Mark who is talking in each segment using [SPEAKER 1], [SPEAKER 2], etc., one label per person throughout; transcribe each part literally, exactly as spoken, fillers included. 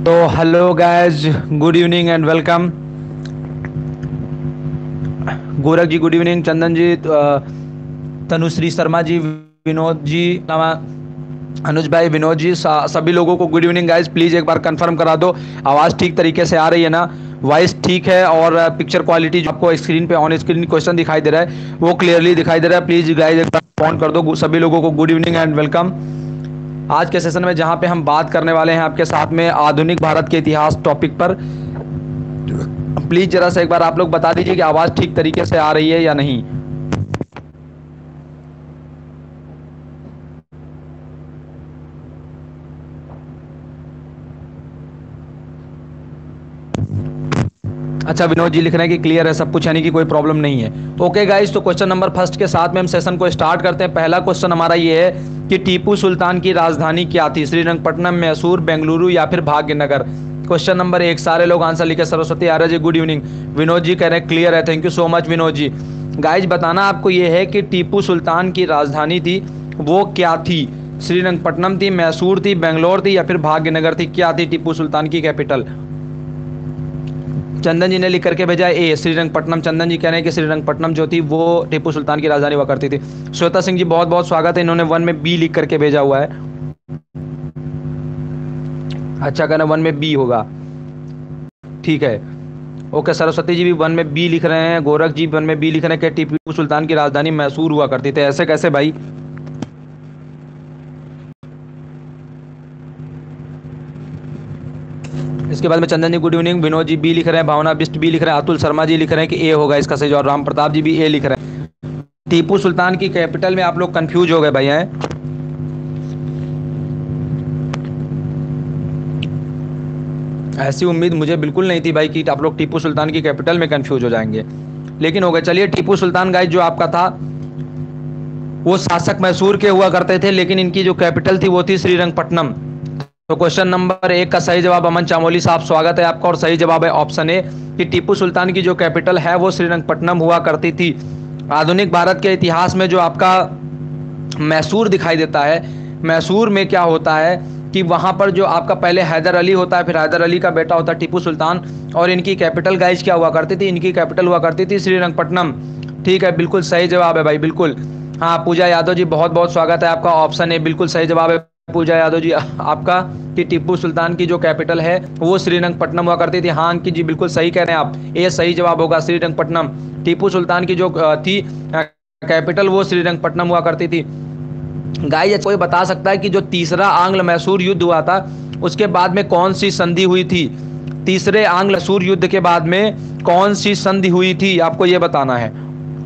[SPEAKER 1] तो hello guys, good evening and welcome. Gorakh ji good evening, Chandan ji, uh, Tanushree Sharma ji, Vinod ji, नवा अनुज भाई, विनोद जी, सा- सभी लोगों को गुड इवनिंग गाइस। प्लीज़ एक बार कंफर्म करा दो आवाज़ ठीक तरीके से आ रही है ना, वॉइस ठीक है, और पिक्चर क्वालिटी जो आपको स्क्रीन पे ऑन स्क्रीन क्वेश्चन दिखाई दे रहा है वो क्लियरली दिखाई दे रहा है। प्लीज़ गाइस एक बार फोन कर दो सभी लोगों को। गुड इवनिंग एंड वेलकम आज के सेशन में, जहां पे हम बात करने वाले हैं आपके साथ में आधुनिक भारत के इतिहास टॉपिक पर। प्लीज जरा सा एक बार आप लोग बता दीजिए कि आवाज ठीक तरीके से आ रही है या नहीं। अच्छा, विनोद जी लिख रहे हैं कि क्लियर है सब कुछ, यानी कि कोई प्रॉब्लम नहीं है। ओके गाइस, तो क्वेश्चन नंबर फर्स्ट के साथ में हम सेशन को स्टार्ट करते हैं। पहला क्वेश्चन हमारा ये है कि टीपू सुल्तान की राजधानी क्या थी? श्रीरंगपट्टनम, मैसूर, बेंगलुरु या फिर भाग्यनगर? क्वेश्चन नंबर एक, सारे लोग आंसर लिखे। Saraswati Arya ji good evening. विनोद जी कह रहे हैं क्लियर है, thank you so much Vinod ji. Guys बताना आपको ये है कि टीपू सुल्तान की राजधानी थी वो क्या थी? श्रीरंगपट्टनम थी, मैसूर थी, बेंगलोर थी या फिर भाग्यनगर थी? क्या थी टीपू सुल्तान की कैपिटल? चंदन जी ने लिख करके भेजा ए, श्रीरंगपट्टनम। चंदन जी कह रहे हैं कि श्रीरंगपट्टनम जो थी वो टीपू सुल्तान की राजधानी हुआ करती थी। श्वेता सिंह जी बहुत बहुत स्वागत है, इन्होंने वन में बी लिख करके भेजा हुआ है। अच्छा, कहना वन में बी होगा, ठीक है। ओके, सरस्वती जी भी वन में बी लिख रहे हैं, गोरख जी वन में बी लिख रहे हैं कि टीपू सुल्तान की राजधानी मैसूर हुआ करती थी। ऐसे कैसे भाई? इसके बाद में Chandan ji good evening, Vinod ji B लिख रहे हैं, भावना बिस्ट बी लिख रहे हैं, अतुल शर्मा जी लिख रहे हैं कि ए होगा इसका सही जवाब। राम प्रताप जी भी ए लिख रहे हैं। टीपू सुल्तान की कैपिटल में आप लोग कंफ्यूज हो गए भाई हैं। ऐसी उम्मीद मुझे बिल्कुल नहीं थी भाई कि आप लोग टीपू सुल्तान की कैपिटल में कंफ्यूज हो जाएंगे, लेकिन हो गए। चलिए, टीपू सुल्तान गाइस जो आपका था वो शासक मैसूर के हुआ करते थे, लेकिन इनकी जो कैपिटल थी वो थी श्रीरंगपट्टनम। तो क्वेश्चन नंबर एक का सही जवाब, अमन चामोली साहब स्वागत है आपका, और सही जवाब है ऑप्शन ए कि टीपू सुल्तान की जो कैपिटल है वो श्रीरंगपट्टनम हुआ करती थी। आधुनिक भारत के इतिहास में जो आपका मैसूर दिखाई देता है, मैसूर में क्या होता है कि वहां पर जो आपका पहले हैदर अली होता है, फिर हैदर अली का बेटा होता है टीपू सुल्तान, और इनकी कैपिटल गाइज क्या हुआ करती थी? इनकी कैपिटल हुआ करती थी श्रीरंगपट्टनम। ठीक है, बिल्कुल सही जवाब है भाई, बिल्कुल। हाँ, पूजा यादव जी बहुत बहुत स्वागत है आपका, ऑप्शन ए बिल्कुल सही जवाब है पूजा यादव जी आपका, कि टीपू सुल्तान की जो कैपिटल है वो श्रीरंगपट्टनम हुआ करती थी। हाँ अंकित जी बिल्कुल सही कह रहे हैं आप, ए सही जवाब होगा श्रीरंगपट्टनम। टीपू सुल्तान की जो थी कैपिटल वो श्रीरंगपट्टनम हुआ करती थी। गाइस कोई बता सकता है कि जो तीसरा आंग्ल मैसूर युद्ध हुआ था उसके बाद में कौन सी संधि हुई थी? तीसरे आंग्ल मैसूर युद्ध के बाद में कौन सी संधि हुई थी, आपको यह बताना है।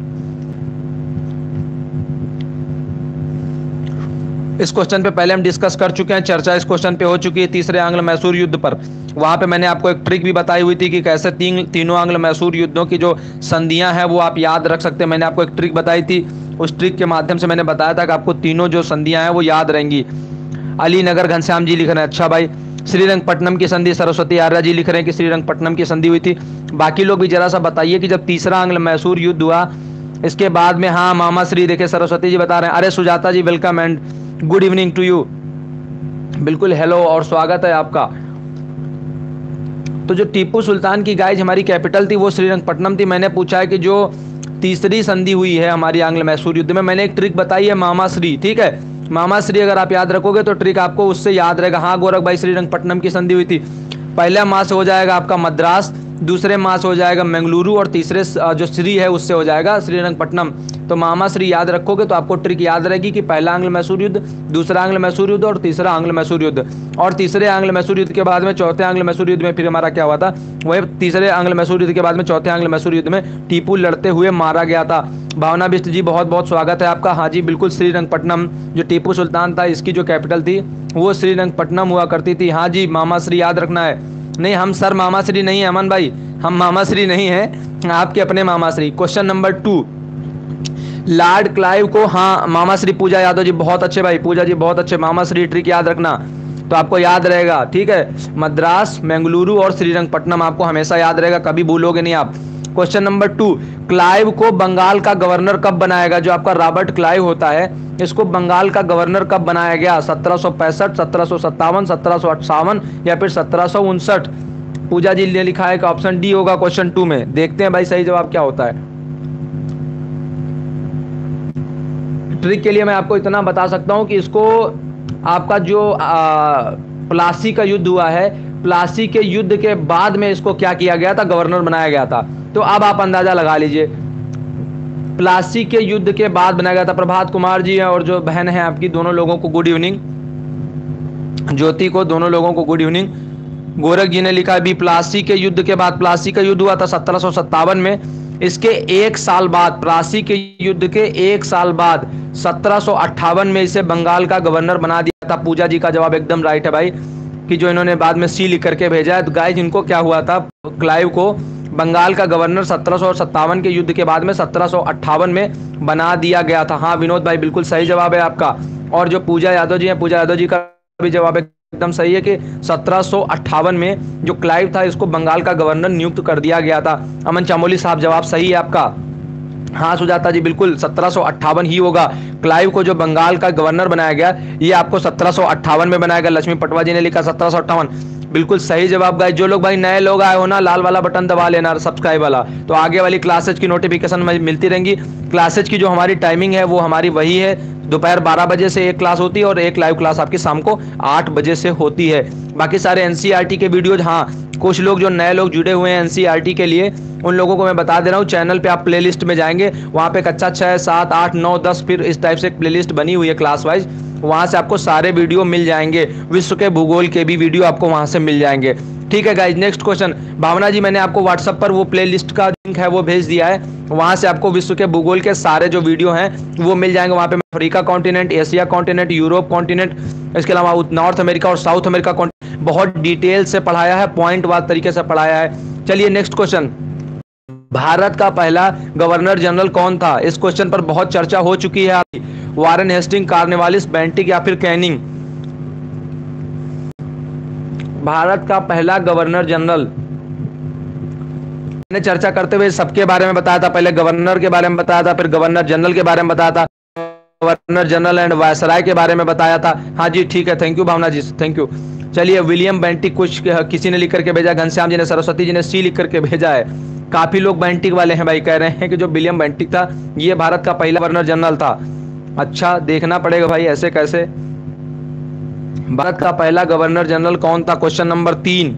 [SPEAKER 1] इस क्वेश्चन पे पहले हम डिस्कस कर चुके हैं, चर्चा इस क्वेश्चन पे हो चुकी है तीसरे आंग्ल मैसूर युद्ध पर। वहां पे मैंने आपको एक ट्रिक भी बताई हुई थी कि कैसे तीन तीनों आंग्ल मैसूर युद्धों की जो संधियां हैं वो आप याद रख सकते हैं। मैंने आपको एक ट्रिक बताई थी, उस ट्रिक के माध्यम से मैंने बताया था कि आपको तीनों जो संधियां हैं वो याद रहेंगी। अली नगर घनश्याम जी लिख रहे हैं, अच्छा भाई। श्रीरंगपट्टनम की संधि सरस्वती आर्या जी लिख रहे हैं कि श्रीरंगपट्टनम की संधि हुई थी। बाकी लोग भी जरा सा बताइए कि जब तीसरा आंग्ल मैसूर युद्ध हुआ इसके बाद में, हाँ मामा श्री देखे सरस्वती जी बता रहे हैं, अरे Sujata ji welcome and good evening to you, बिल्कुल हेलो और स्वागत है आपका। तो जो टीपू सुल्तान की गाइज हमारी कैपिटल थी वो श्रीरंगपट्टनम थी। मैंने पूछा है कि जो तीसरी संधि हुई है हमारी आंग्ल मैसूर युद्ध में, मैंने एक ट्रिक बताई है मामा श्री, ठीक है। मामा श्री अगर आप याद रखोगे तो ट्रिक आपको उससे याद रहेगा। हाँ गोरख भाई, श्रीरंगपट्टनम की संधि हुई थी। पहला माह से हो जाएगा आपका मद्रास, दूसरे माह से हो जाएगा मंगलुरु, और तीसरे जो श्री है उससे हो जाएगा श्रीरंगपट्टनम। तो मामा श्री याद रखोगे तो आपको ट्रिक याद रहेगी कि पहला आंग्ल मैसूर युद्ध, दूसरा आंग्ल मैसूर युद्ध और तीसरा आंग्ल मैसूर युद्ध। और तीसरे आंग्ल मैसूर युद्ध के बाद में चौथे आंग्ल मैसूर युद्ध में फिर हमारा क्या हुआ था? वही तीसरे आंग्ल मैसूर युद्ध के बाद में चौथे आंग्ल मैसूर युद्ध में टीपू लड़ते हुए मारा गया था। भावना बिष्ट जी बहुत बहुत स्वागत है आपका। हाँ जी बिल्कुल, श्रीरंगपट्टनम जो टीपू सुल्तान था इसकी जो कैपिटल थी वो श्रीरंगपट्टनम हुआ करती थी। हाँ जी, मामा श्री याद रखना है। नहीं, हम सर मामा श्री नहीं है अमन भाई, हम मामा श्री नहीं है, आपके अपने मामा Shri. Question number two, Lord Clive को, हाँ मामा श्री पूजा यादव जी बहुत अच्छे भाई, पूजा जी बहुत अच्छे, मामा श्री ट्रिक याद रखना तो आपको याद रहेगा, ठीक है। मद्रास, बेंगलुरु और श्रीरंगपट्टनम आपको हमेशा याद रहेगा, कभी भूलोगे नहीं आप। क्वेश्चन नंबर टू, क्लाइव को बंगाल का गवर्नर कब बनाया गया? जो आपका रॉबर्ट क्लाइव होता है, इसको बंगाल का गवर्नर कब बनाया गया? सत्रह सौ पैंसठ, सत्रह सौ सत्तावन, सत्रह सौ अट्ठावन या फिर सत्रह सौ उनसठ? पूजा जी ने लिखा है कि ऑप्शन डी होगा क्वेश्चन टू में। देखते हैं भाई सही जवाब क्या होता है। ट्रिक के लिए मैं आपको इतना बता सकता हूं कि इसको आपका जो आ, प्लासी का युद्ध हुआ है, प्लासी के युद्ध के बाद में इसको क्या किया गया था? गवर्नर बनाया गया था। तो अब आप अंदाजा लगा लीजिए, प्लासी के युद्ध के बाद बनाया गया था। प्रभात कुमार जी और जो बहन है आपकी, दोनों लोगों को गुड इवनिंग। ज्योति को, दोनों लोगों को गुड इवनिंग। गोरख जी ने लिखा भी प्लासी के युद्ध के बाद, प्लासी का युद्ध हुआ था सत्रह सौ सत्तावन में, इसके एक साल बाद, प्लासी के युद्ध के एक साल बाद सत्रह सौ अट्ठावन में इसे बंगाल का गवर्नर बना दिया था। पूजा जी का जवाब एकदम राइट है भाई, कि जो इन्होंने बाद में सी लिख करके भेजा है। तो गाइस इनको क्या हुआ था, क्लाइव को बंगाल का गवर्नर सत्रह सौ सत्तावन के युद्ध के बाद में सत्रह सौ अट्ठावन में बना दिया गया था। हाँ विनोद भाई बिल्कुल सही जवाब है आपका। और जो पूजा यादव जी हैं, पूजा यादव जी का भी जवाब एकदम सही है कि सत्रह सौ अट्ठावन में जो क्लाइव था इसको बंगाल का गवर्नर नियुक्त कर दिया गया था। अमन चामोली साहब जवाब सही है आपका। हाँ सुजाता जी बिल्कुल सत्रह सौ अट्ठावन ही होगा। क्लाइव को जो बंगाल का गवर्नर बनाया गया, ये आपको सत्रह सौ अट्ठावन में बनाया गया। लक्ष्मी पटवा जी ने लिखा सत्रह सौ अट्ठावन, बिल्कुल सही जवाब गाइस। जो लोग भाई नए लोग आए हो ना, लाल वाला बटन दबा लेना सब्सक्राइब वाला, तो आगे वाली क्लासेज की नोटिफिकेशन मिलती रहेंगी। क्लासेज की जो हमारी टाइमिंग है वो हमारी वही है, दोपहर बारह बजे से एक क्लास होती है और एक लाइव क्लास आपकी शाम को आठ बजे से होती है। बाकी सारे एनसीईआरटी के वीडियोज, हाँ कुछ लोग जो नए लोग जुड़े हुए हैं एनसीईआरटी के लिए, उन लोगों को मैं बता दे रहा हूँ, चैनल पे आप प्लेलिस्ट में जाएंगे, वहाँ पे कक्षा छः सात आठ नौ दस फिर इस टाइप से एक प्लेलिस्ट बनी हुई है क्लास वाइज, वहाँ से आपको सारे वीडियो मिल जाएंगे। विश्व के भूगोल के भी वीडियो आपको वहाँ से मिल जाएंगे। ठीक है guys, next question. Bhavna ji मैंने आपको व्हाट्सएप पर वो प्लेलिस्ट का लिंक है वो भेज दिया है, वहाँ से आपको विश्व के भूगोल के सारे जो वीडियो हैं वो मिल जाएंगे। वहाँ पे Africa continent, Asia continent, Europe continent, इसके अलावा नॉर्थ अमेरिका और साउथ अमेरिका कॉन्टिनेंट बहुत डिटेल से पढ़ाया है, पॉइंट वार तरीके से पढ़ाया है। चलिए नेक्स्ट क्वेश्चन। भारत का पहला गवर्नर जनरल कौन था? इस क्वेश्चन पर बहुत चर्चा हो चुकी है। वारेन हेस्टिंग, कार्नेवालिस, बेंटिक या फिर कैनिंग? भारत का पहला गवर्नर जनरल, मैंने चर्चा करते हुए सबके बारे में बताया था। पहले गवर्नर के बारे में बताया था, फिर गवर्नर जनरल के बारे में बताया था, गवर्नर जनरल एंड वायसराय के बारे में बताया था। हाँ जी ठीक है, thank you Bhavna ji, thank you. चलिए विलियम बेंटिक कुछ किसी ने लिख करके भेजा, घनश्याम जी ने, सरस्वती जी ने सी लिख करके भेजा है। काफी लोग बेंटिक वाले हैं भाई, कह रहे हैं कि जो विलियम बेंटिक था ये भारत का पहला गवर्नर जनरल था। अच्छा देखना पड़ेगा भाई ऐसे कैसे। भारत का पहला गवर्नर जनरल कौन था? क्वेश्चन नंबर तीन।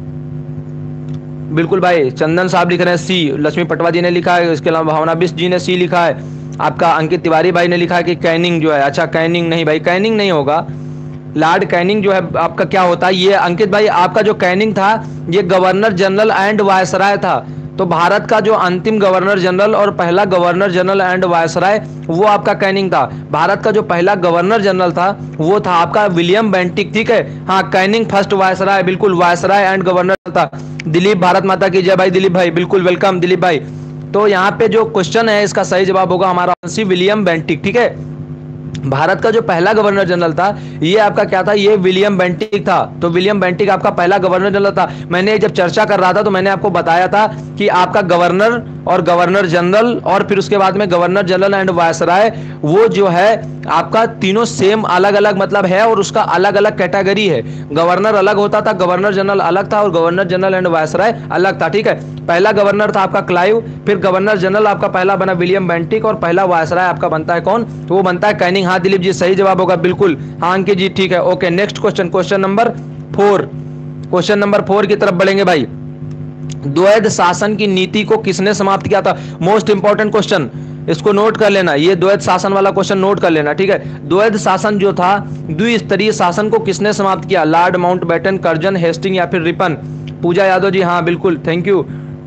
[SPEAKER 1] बिल्कुल भाई चंदन साहब लिख रहे हैं सी, लक्ष्मी पटवा जी ने लिखा है, इसके अलावा भावना बिस्ट जी ने सी लिखा है, आपका अंकित तिवारी भाई ने लिखा है कि कैनिंग जो है। अच्छा कैनिंग नहीं भाई, कैनिंग नहीं होगा। लॉर्ड कैनिंग जो है आपका क्या होता है ये अंकित भाई, आपका जो कैनिंग था ये गवर्नर जनरल एंड वायसराय था। तो भारत का जो अंतिम गवर्नर जनरल और पहला गवर्नर जनरल एंड वायसराय वो आपका कैनिंग था। भारत का जो पहला गवर्नर जनरल था वो था आपका विलियम बेंटिक। ठीक है, हाँ कैनिंग फर्स्ट, वायसराय बिल्कुल वायसराय एंड गवर्नर था। दिलीप भारत माता की जय भाई, दिलीप भाई बिल्कुल वेलकम दिलीप भाई। तो यहाँ पे जो क्वेश्चन है इसका सही जवाब होगा हमारा सी, विलियम बेंटिक। ठीक है, भारत का जो पहला गवर्नर जनरल था ये आपका क्या था, ये विलियम बेंटिक था। तो विलियम बेंटिक आपका पहला गवर्नर जनरल था। मैंने जब चर्चा कर रहा था तो मैंने आपको बताया था कि आपका गवर्नर और गवर्नर जनरल और फिर उसके बाद में गवर्नर जनरल एंड वायसराय वो जो है आपका तीनों सेम अलग अलग मतलब है और उसका अलग अलग कैटेगरी है। गवर्नर अलग होता था, गवर्नर जनरल अलग था और गवर्नर जनरल एंड वायसराय अलग था। ठीक है, पहला गवर्नर था आपका क्लाइव, फिर गवर्नर जनरल आपका पहला बना विलियम बेंटिक और पहला वायसराय आपका बनता है कौन? तो वो बनता है कैनिंग। हाँ दिलीप जी सही जवाब होगा बिल्कुल। हाँ अंकित जी ठीक है, okay. Next question, question number four. Question number four की तरफ बढ़ेंगे भाई। द्वैध शासन की नीति को किसने समाप्त किया था? मोस्ट इंपॉर्टेंट क्वेश्चन, इसको नोट कर लेना, ये द्वैध शासन वाला क्वेश्चन नोट कर लेना। ठीक है, द्वैध शासन जो था, द्विस्तरीय शासन को किसने समाप्त किया? लॉर्ड माउंटबेटन, कर्जन, हेस्टिंग या फिर रिपन? पूजा यादव जी हाँ बिल्कुल थैंक यू।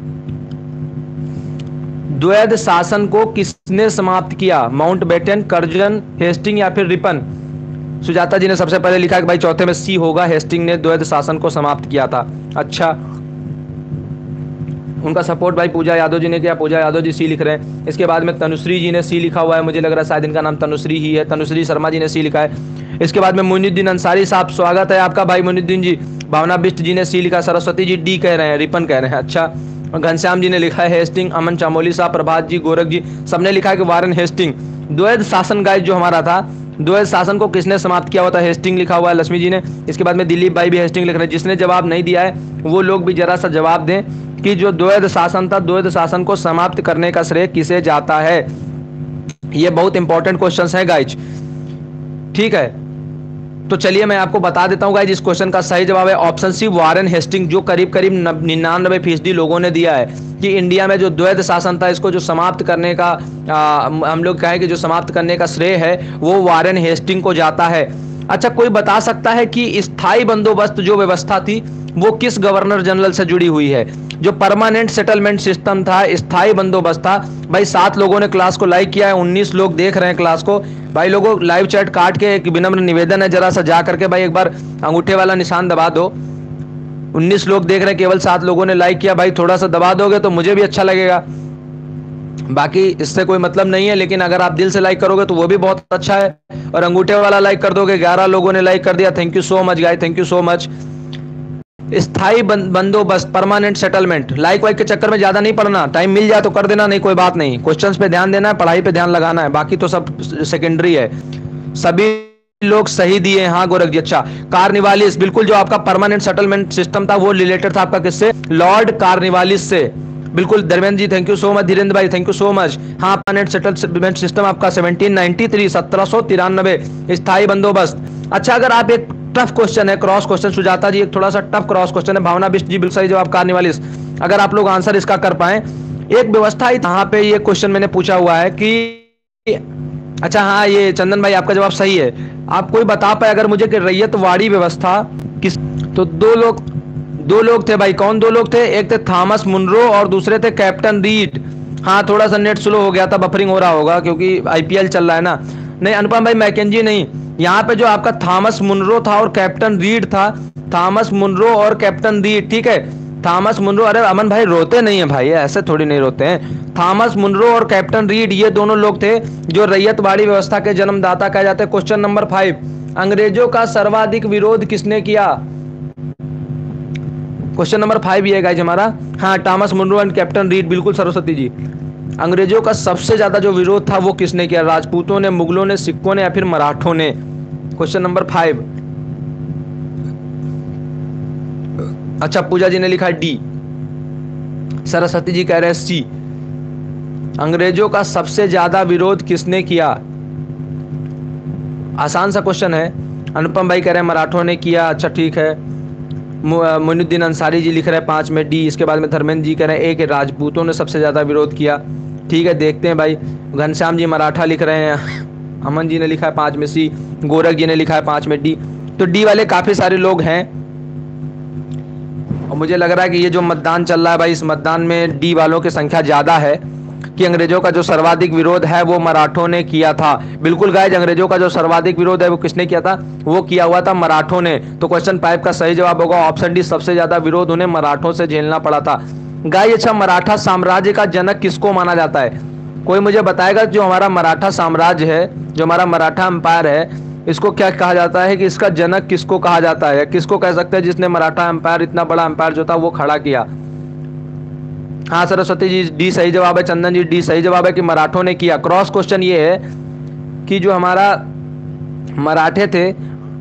[SPEAKER 1] द्वैध शासन को किसने समाप्त किया? माउंटबेटन, कर्जन, हेस्टिंग या फिर रिपन? सुजाता जी ने सबसे पहले लिखा कि भाई चौथे में सी होगा, हेस्टिंग ने द्वैध शासन को समाप्त किया था। अच्छा, उनका सपोर्ट भाई पूजा यादव जी ने किया, पूजा यादव जी सी लिख रहे हैं। इसके बाद में तनुश्री जी ने सी लिखा हुआ है, मुझे लग रहा है शायद इनका नाम तनुश्री ही है, तनुश्री शर्मा जी ने सी लिखा है। इसके बाद में मुनिद्दीन अंसारी साहब, स्वागत है आपका भाई मुनिद्दीन जी। भावना बिस्ट जी ने सी लिखा, सरस्वती जी डी कह रहे हैं, रिपन कह रहे हैं। अच्छा घनश्याम जी ने लिखा है हेस्टिंग, अमन चामोली साहब, प्रभात जी, गोरख जी, सबने लिखा है कि वारेन हेस्टिंग। द्वैध शासन गाइस जो हमारा था, द्वैध शासन को किसने समाप्त किया हुआ था? हेस्टिंग लिखा हुआ है लक्ष्मी जी ने। इसके बाद में दिलीप भाई भी हेस्टिंग लिख रहे हैं। जिसने जवाब नहीं दिया है वो लोग भी जरा सा जवाब दें कि जो द्वैध शासन था, द्वैध शासन को समाप्त करने का श्रेय किसे जाता है? ये बहुत इंपॉर्टेंट क्वेश्चन है गाइज, ठीक है। तो चलिए मैं आपको बता देता हूं गाइज, इस क्वेश्चन का सही जवाब है ऑप्शन सी, वारेन हेस्टिंग, जो करीब करीब निन्यानवे फीसदी लोगों ने दिया है कि इंडिया में जो द्वैध शासन था इसको जो समाप्त करने का आ, हम लोग कहें कि जो समाप्त करने का श्रेय है वो वारेन हेस्टिंग को जाता है। अच्छा, कोई बता सकता है कि स्थायी बंदोबस्त जो व्यवस्था थी वो किस गवर्नर जनरल से जुड़ी हुई है? जो परमानेंट सेटलमेंट सिस्टम था, स्थायी बंदोबस्त था। भाई सात लोगों ने क्लास को लाइक किया है, उन्नीस लोग देख रहे हैं क्लास को। भाई लोगों लाइव चैट काट के एक विनम्र निवेदन है, जरा सा जा करके भाई एक बार अंगूठे वाला निशान दबा दो। उन्नीस लोग देख रहे हैं, केवल सात लोगों ने लाइक किया। भाई थोड़ा सा दबा दोगे तो मुझे भी अच्छा लगेगा, बाकी इससे कोई मतलब नहीं है, लेकिन अगर आप दिल से लाइक करोगे तो वो भी बहुत अच्छा है। और अंगूठे वाला लाइक कर दोगे, ग्यारह लोगों ने लाइक कर दिया, thank you so much guys, thank you so much. स्थायी बंदोबस्त, परमानेंट सेटलमेंट, लाइक वाइक के चक्कर में ज्यादा नहीं पढ़ना, टाइम मिल जाए तो कर देना, नहीं कोई बात नहीं। क्वेश्चंस पे ध्यान देना है, पढ़ाई पे ध्यान लगाना है, बाकी तो सब सेकेंडरी है। सभी लोग सही दिए, हाँ गोरख जी, अच्छा। कार्निवालिस, बिल्कुल, जो आपका परमानेंट सेटलमेंट सिस्टम था वो रिलेटेड था आपका किससे? लॉर्ड कार्निवालिस से, बिल्कुल। Dharmendra ji thank you so much, Dhirendra भाई थैंक यू सो मच। हाँ, परमानेंट सेटलमेंट सिस्टम आपका सेवनटीन नाइंटी थ्री, सत्रह सौ तिरानवे, स्थायी बंदोबस्त। अच्छा, अगर आप एक टफ क्वेश्चन है, क्रॉस क्वेश्चन, सुजाता जी एक थोड़ा सा टफ क्रॉस क्वेश्चन है, भावना बिष्ट जी बिल्कुल सही जवाब, कार्निवालिस। अगर आप लोग आंसर इसका कर पाए, एक व्यवस्था यहाँ पे ये क्वेश्चन मैंने पूछा हुआ है कि, अच्छा हाँ ये चंदन भाई आपका जवाब सही है। आप कोई बता पाए अगर मुझे कि रैयतवाड़ी व्यवस्था किस, तो दो लोग दो लोग थे भाई, कौन दो लोग थे? एक थे थॉमस मुनरो और दूसरे थे कैप्टन रीड। हाँ, थोड़ा सा नेट स्लो हो गया था, बफरिंग हो रहा होगा क्योंकि आईपीएल चल रहा है ना। नहीं अनुपम भाई, मैकेंजी नहीं, यहाँ पे जो आपका थॉमस मुनरो था और कैप्टन रीड था, थॉमस मुनरो और कैप्टन रीड, ठीक है। थॉमस मुनरो, अरे अमन भाई रोते नहीं है भाई, ऐसे थोड़ी नहीं रोते हैं। थॉमस मुनरो और कैप्टन रीड ये दोनों लोग थे जो रैयतवाड़ी व्यवस्था के जन्मदाता कहे जाते हैं। क्वेश्चन नंबर फाइव, अंग्रेजों का सर्वाधिक विरोध किसने किया? क्वेश्चन नंबर फाइव ये गाइज हमारा, हाँ Thomas Munro and captain Read, बिल्कुल सरस्वती जी। अंग्रेजों का सबसे ज्यादा जो विरोध था वो किसने किया? राजपूतों ने, मुगलों ने, सिखों ने या फिर मराठों ने? Question number five. अच्छा, पूजा जी ने लिखा है डी, सरस्वती जी कह रहे हैं सी। अंग्रेजों का सबसे ज्यादा विरोध किसने किया? आसान सा क्वेश्चन है। अनुपम भाई कह रहे हैं मराठों ने किया, अच्छा ठीक है। मोइनुद्दीन अंसारी जी लिख रहे हैं पांच में डी। इसके बाद में धर्मेंद्र जी कह रहे हैं एक, राजपूतों ने सबसे ज्यादा विरोध किया, ठीक है देखते हैं भाई। घनश्याम जी मराठा लिख रहे हैं, अमन जी ने लिखा है पांच में सी, गोरख जी ने लिखा है पांच में डी। तो डी वाले काफी सारे लोग हैं और मुझे लग रहा है कि ये जो मतदान चल रहा है भाई, इस मतदान में डी वालों की संख्या ज्यादा है कि अंग्रेजों का जो सर्वाधिक विरोध है वो मराठों ने किया था। बिल्कुल गाइस, अंग्रेजों का जो सर्वाधिक विरोध है वो किसने किया था? वो किया हुआ था मराठों ने। तो क्वेश्चन फाइव का सही जवाब होगा ऑप्शन डी, सबसे ज्यादा विरोध उन्हें मराठों से झेलना पड़ा था। गाइस अच्छा, मराठा साम्राज्य का जनक किसको माना जाता है? कोई मुझे बताएगा जो हमारा मराठा साम्राज्य है, जो हमारा मराठा एम्पायर है, इसको क्या कहा जाता है कि इसका जनक किसको कहा जाता है? किसको कह सकते हैं जिसने मराठा एम्पायर, इतना बड़ा एम्पायर जो था वो खड़ा किया? हाँ सरस्वती जी डी सही जवाब है, चंदन जी डी सही जवाब है कि मराठों ने किया। क्रॉस क्वेश्चन ये है कि जो हमारा मराठे थे,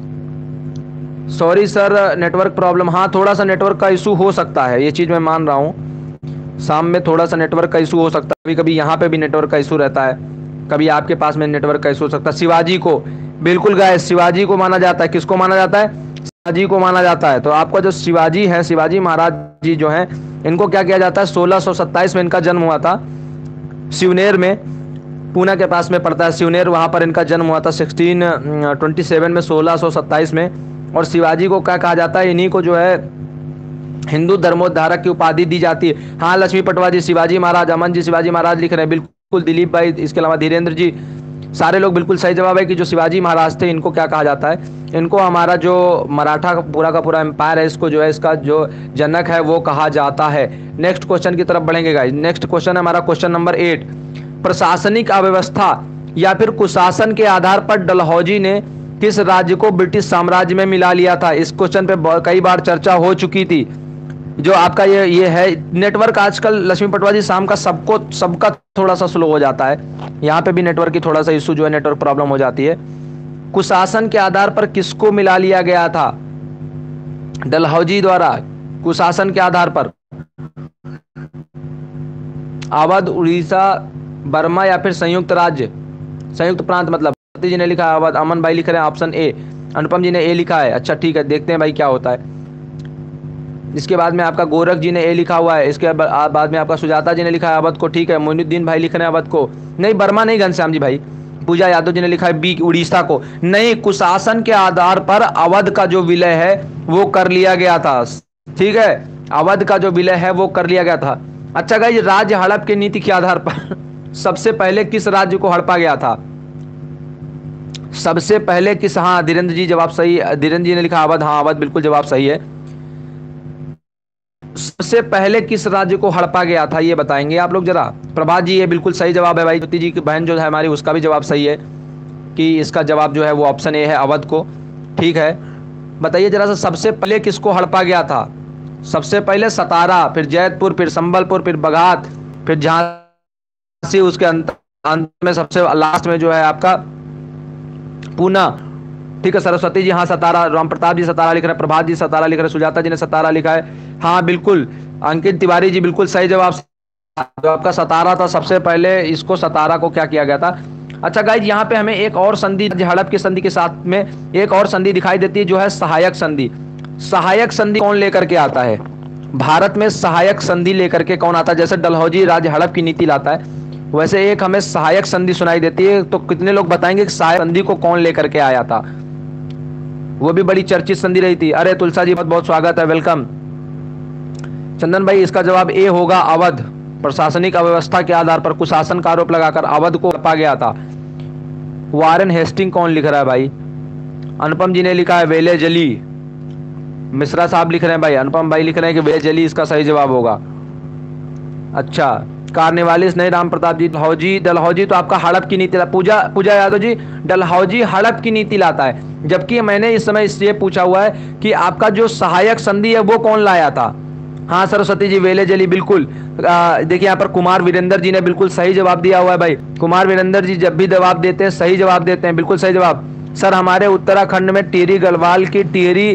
[SPEAKER 1] सॉरी सर नेटवर्क प्रॉब्लम, हाँ थोड़ा सा नेटवर्क का इशू हो सकता है, ये चीज मैं मान रहा हूँ। शाम में थोड़ा सा नेटवर्क का इशू हो सकता है, कभी कभी यहाँ पे भी नेटवर्क का इशू रहता है, कभी आपके पास में नेटवर्क का इशू हो सकता है। शिवाजी को, बिल्कुल गाइस शिवाजी को माना जाता है। किसको माना जाता है? शिवाजी को माना जाता है। तो आपका जो शिवाजी है, शिवाजी महाराज जी जो हैं, इनको क्या किया जाता है? सोलह सौ सत्ताईस में इनका जन्म हुआ था शिवनेर में, पूना के पास में पड़ता है शिवनेर, वहां पर इनका जन्म हुआ था सिक्सटीन ट्वेंटी सेवन में, सोलह सौ सत्ताईस में। और शिवाजी को क्या कहा जाता है? इन्हीं को जो है हिंदू धर्मोद्धारक की उपाधि दी जाती है। हाँ लक्ष्मी पटवा जी शिवाजी महाराज, अमन जी शिवाजी महाराज लिख रहे हैं, बिल्कुल दिलीप भाई, इसके अलावा धीरेन्द्र जी, सारे लोग बिल्कुल सही जवाब है कि जो शिवाजी महाराज थे इनको क्या कहा जाता है? इनको हमारा जो मराठा पूरा का पूरा एम्पायर है, इसको जो है इसका जो जनक है वो कहा जाता है। नेक्स्ट क्वेश्चन की तरफ बढ़ेंगे गाइस। नेक्स्ट क्वेश्चन है हमारा क्वेश्चन नंबर एट। प्रशासनिक अव्यवस्था या फिर कुशासन के आधार पर डलहौजी ने किस राज्य को ब्रिटिश साम्राज्य में मिला लिया था? इस क्वेश्चन पे कई बार चर्चा हो चुकी थी। जो आपका ये ये है नेटवर्क आजकल लक्ष्मी पटवा जी शाम का सबको सबका थोड़ा सा स्लो हो जाता है, यहाँ पे भी नेटवर्क की थोड़ा सा इशू जो है नेटवर्क प्रॉब्लम हो जाती है। कुशासन के आधार पर किसको मिला लिया गया था? डलहौजी द्वारा कुशासन के आधार पर अवध, उड़ीसा, बर्मा या फिर संयुक्त राज्य, संयुक्त प्रांत मतलब। सती जी ने लिखा है अवध, अमन भाई लिख रहे हैं ऑप्शन ए, अनुपम जी ने ए लिखा है। अच्छा ठीक है, देखते हैं भाई क्या होता है। इसके बाद में आपका गोरख जी ने ए लिखा हुआ है, इसके बाद में आपका सुजाता जी ने लिखा है अवध को, ठीक है। मोइनुद्दीन भाई लिख रहे हैं अवध को, नहीं बर्मा नहीं, घनश्याम जी भाई। पूजा यादव जी ने लिखा है बी उड़ीसा को, नहीं, कुशासन के आधार पर अवध का जो विलय है वो कर लिया गया था, ठीक है, अवध का जो विलय है वो कर लिया गया था। अच्छा गाइस, राज्य हड़प की नीति के आधार पर सबसे पहले किस राज्य को हड़पा गया था? सबसे पहले किस, हाँ धीरेन्द्र जी जवाब सही, धीरेन्द्र जी ने लिखा अवध, हाँ अवध बिल्कुल जवाब सही है। सबसे पहले किस राज्य को हड़पा गया था ये बताएंगे आप लोग जरा। प्रभात जी ये बिल्कुल सही जवाब है भाई, ज्योति जी की बहन जो है हमारी उसका भी जवाब सही है कि इसका जवाब जो है वो ऑप्शन ए है अवध को, ठीक है। बताइए जरा सा, सबसे पहले किसको हड़पा गया था? सबसे पहले सतारा, फिर जैतपुर, फिर संबलपुर, फिर बघात, फिर झांसी, उसके अंत अंत में सबसे लास्ट में जो है आपका पूना, ठीक है। सरस्वती जी हाँ सतारा, राम प्रताप जी सतारा लिख रहे हैं, प्रभात जी सतारा लिख रहे हैं, सुजाता जी ने सतारा लिखा है, हाँ बिल्कुल। अंकित तिवारी जी बिल्कुल सही जवाब, जो आपका सतारा था सबसे पहले, इसको सतारा को क्या किया गया था। अच्छा गाइज, यहाँ पे हमें एक और संधि हड़प की संधि के साथ में एक और संधि दिखाई देती है जो है सहायक संधि। सहायक संधि कौन लेकर के आता है भारत में? सहायक संधि लेकर के कौन आता है? जैसे डलहौजी राज्य हड़प की नीति लाता है, वैसे एक हमें सहायक संधि सुनाई देती है। तो कितने लोग बताएंगे कि सहायक संधि को कौन लेकर के आया था? वो भी बड़ी चर्चित संधि रही थी। अरे तुलसा जी बहुत बहुत स्वागत है, वेलकम। चंदन भाई इसका जवाब ए होगा अवध। प्रशासनिक अव्यवस्था के आधार पर कुशासन का आरोप लगाकर अवध को हड़पा गया था। वारेन हेस्टिंग कौन लिख रहा है भाई? अनुपम जी ने लिखा है वेले जली। मिश्रा साहब लिख रहे हैं भाई, अनुपम भाई लिख रहे हैं कि वेले जली इसका सही जवाब होगा। अच्छा, कार्निवालिस नहीं, राम प्रताप जी। डलहौजी, डलहौजी तो आपका हड़प की नीति, पूजा पूजा यादव जी डलहौजी हड़प की नीति लाता है, जबकि मैंने इस समय इससे पूछा हुआ है कि आपका जो सहायक संधि है वो कौन लाया था। हाँ सरस्वती जी वेले जली बिल्कुल। देखिए यहाँ पर कुमार वीरेंद्र जी ने बिल्कुल सही जवाब दिया हुआ है भाई। कुमार वीरेंद्र जी जब भी जवाब देते हैं सही जवाब देते हैं, बिल्कुल सही जवाब। सर हमारे उत्तराखंड में टिहरी गढ़वाल की टिहरी,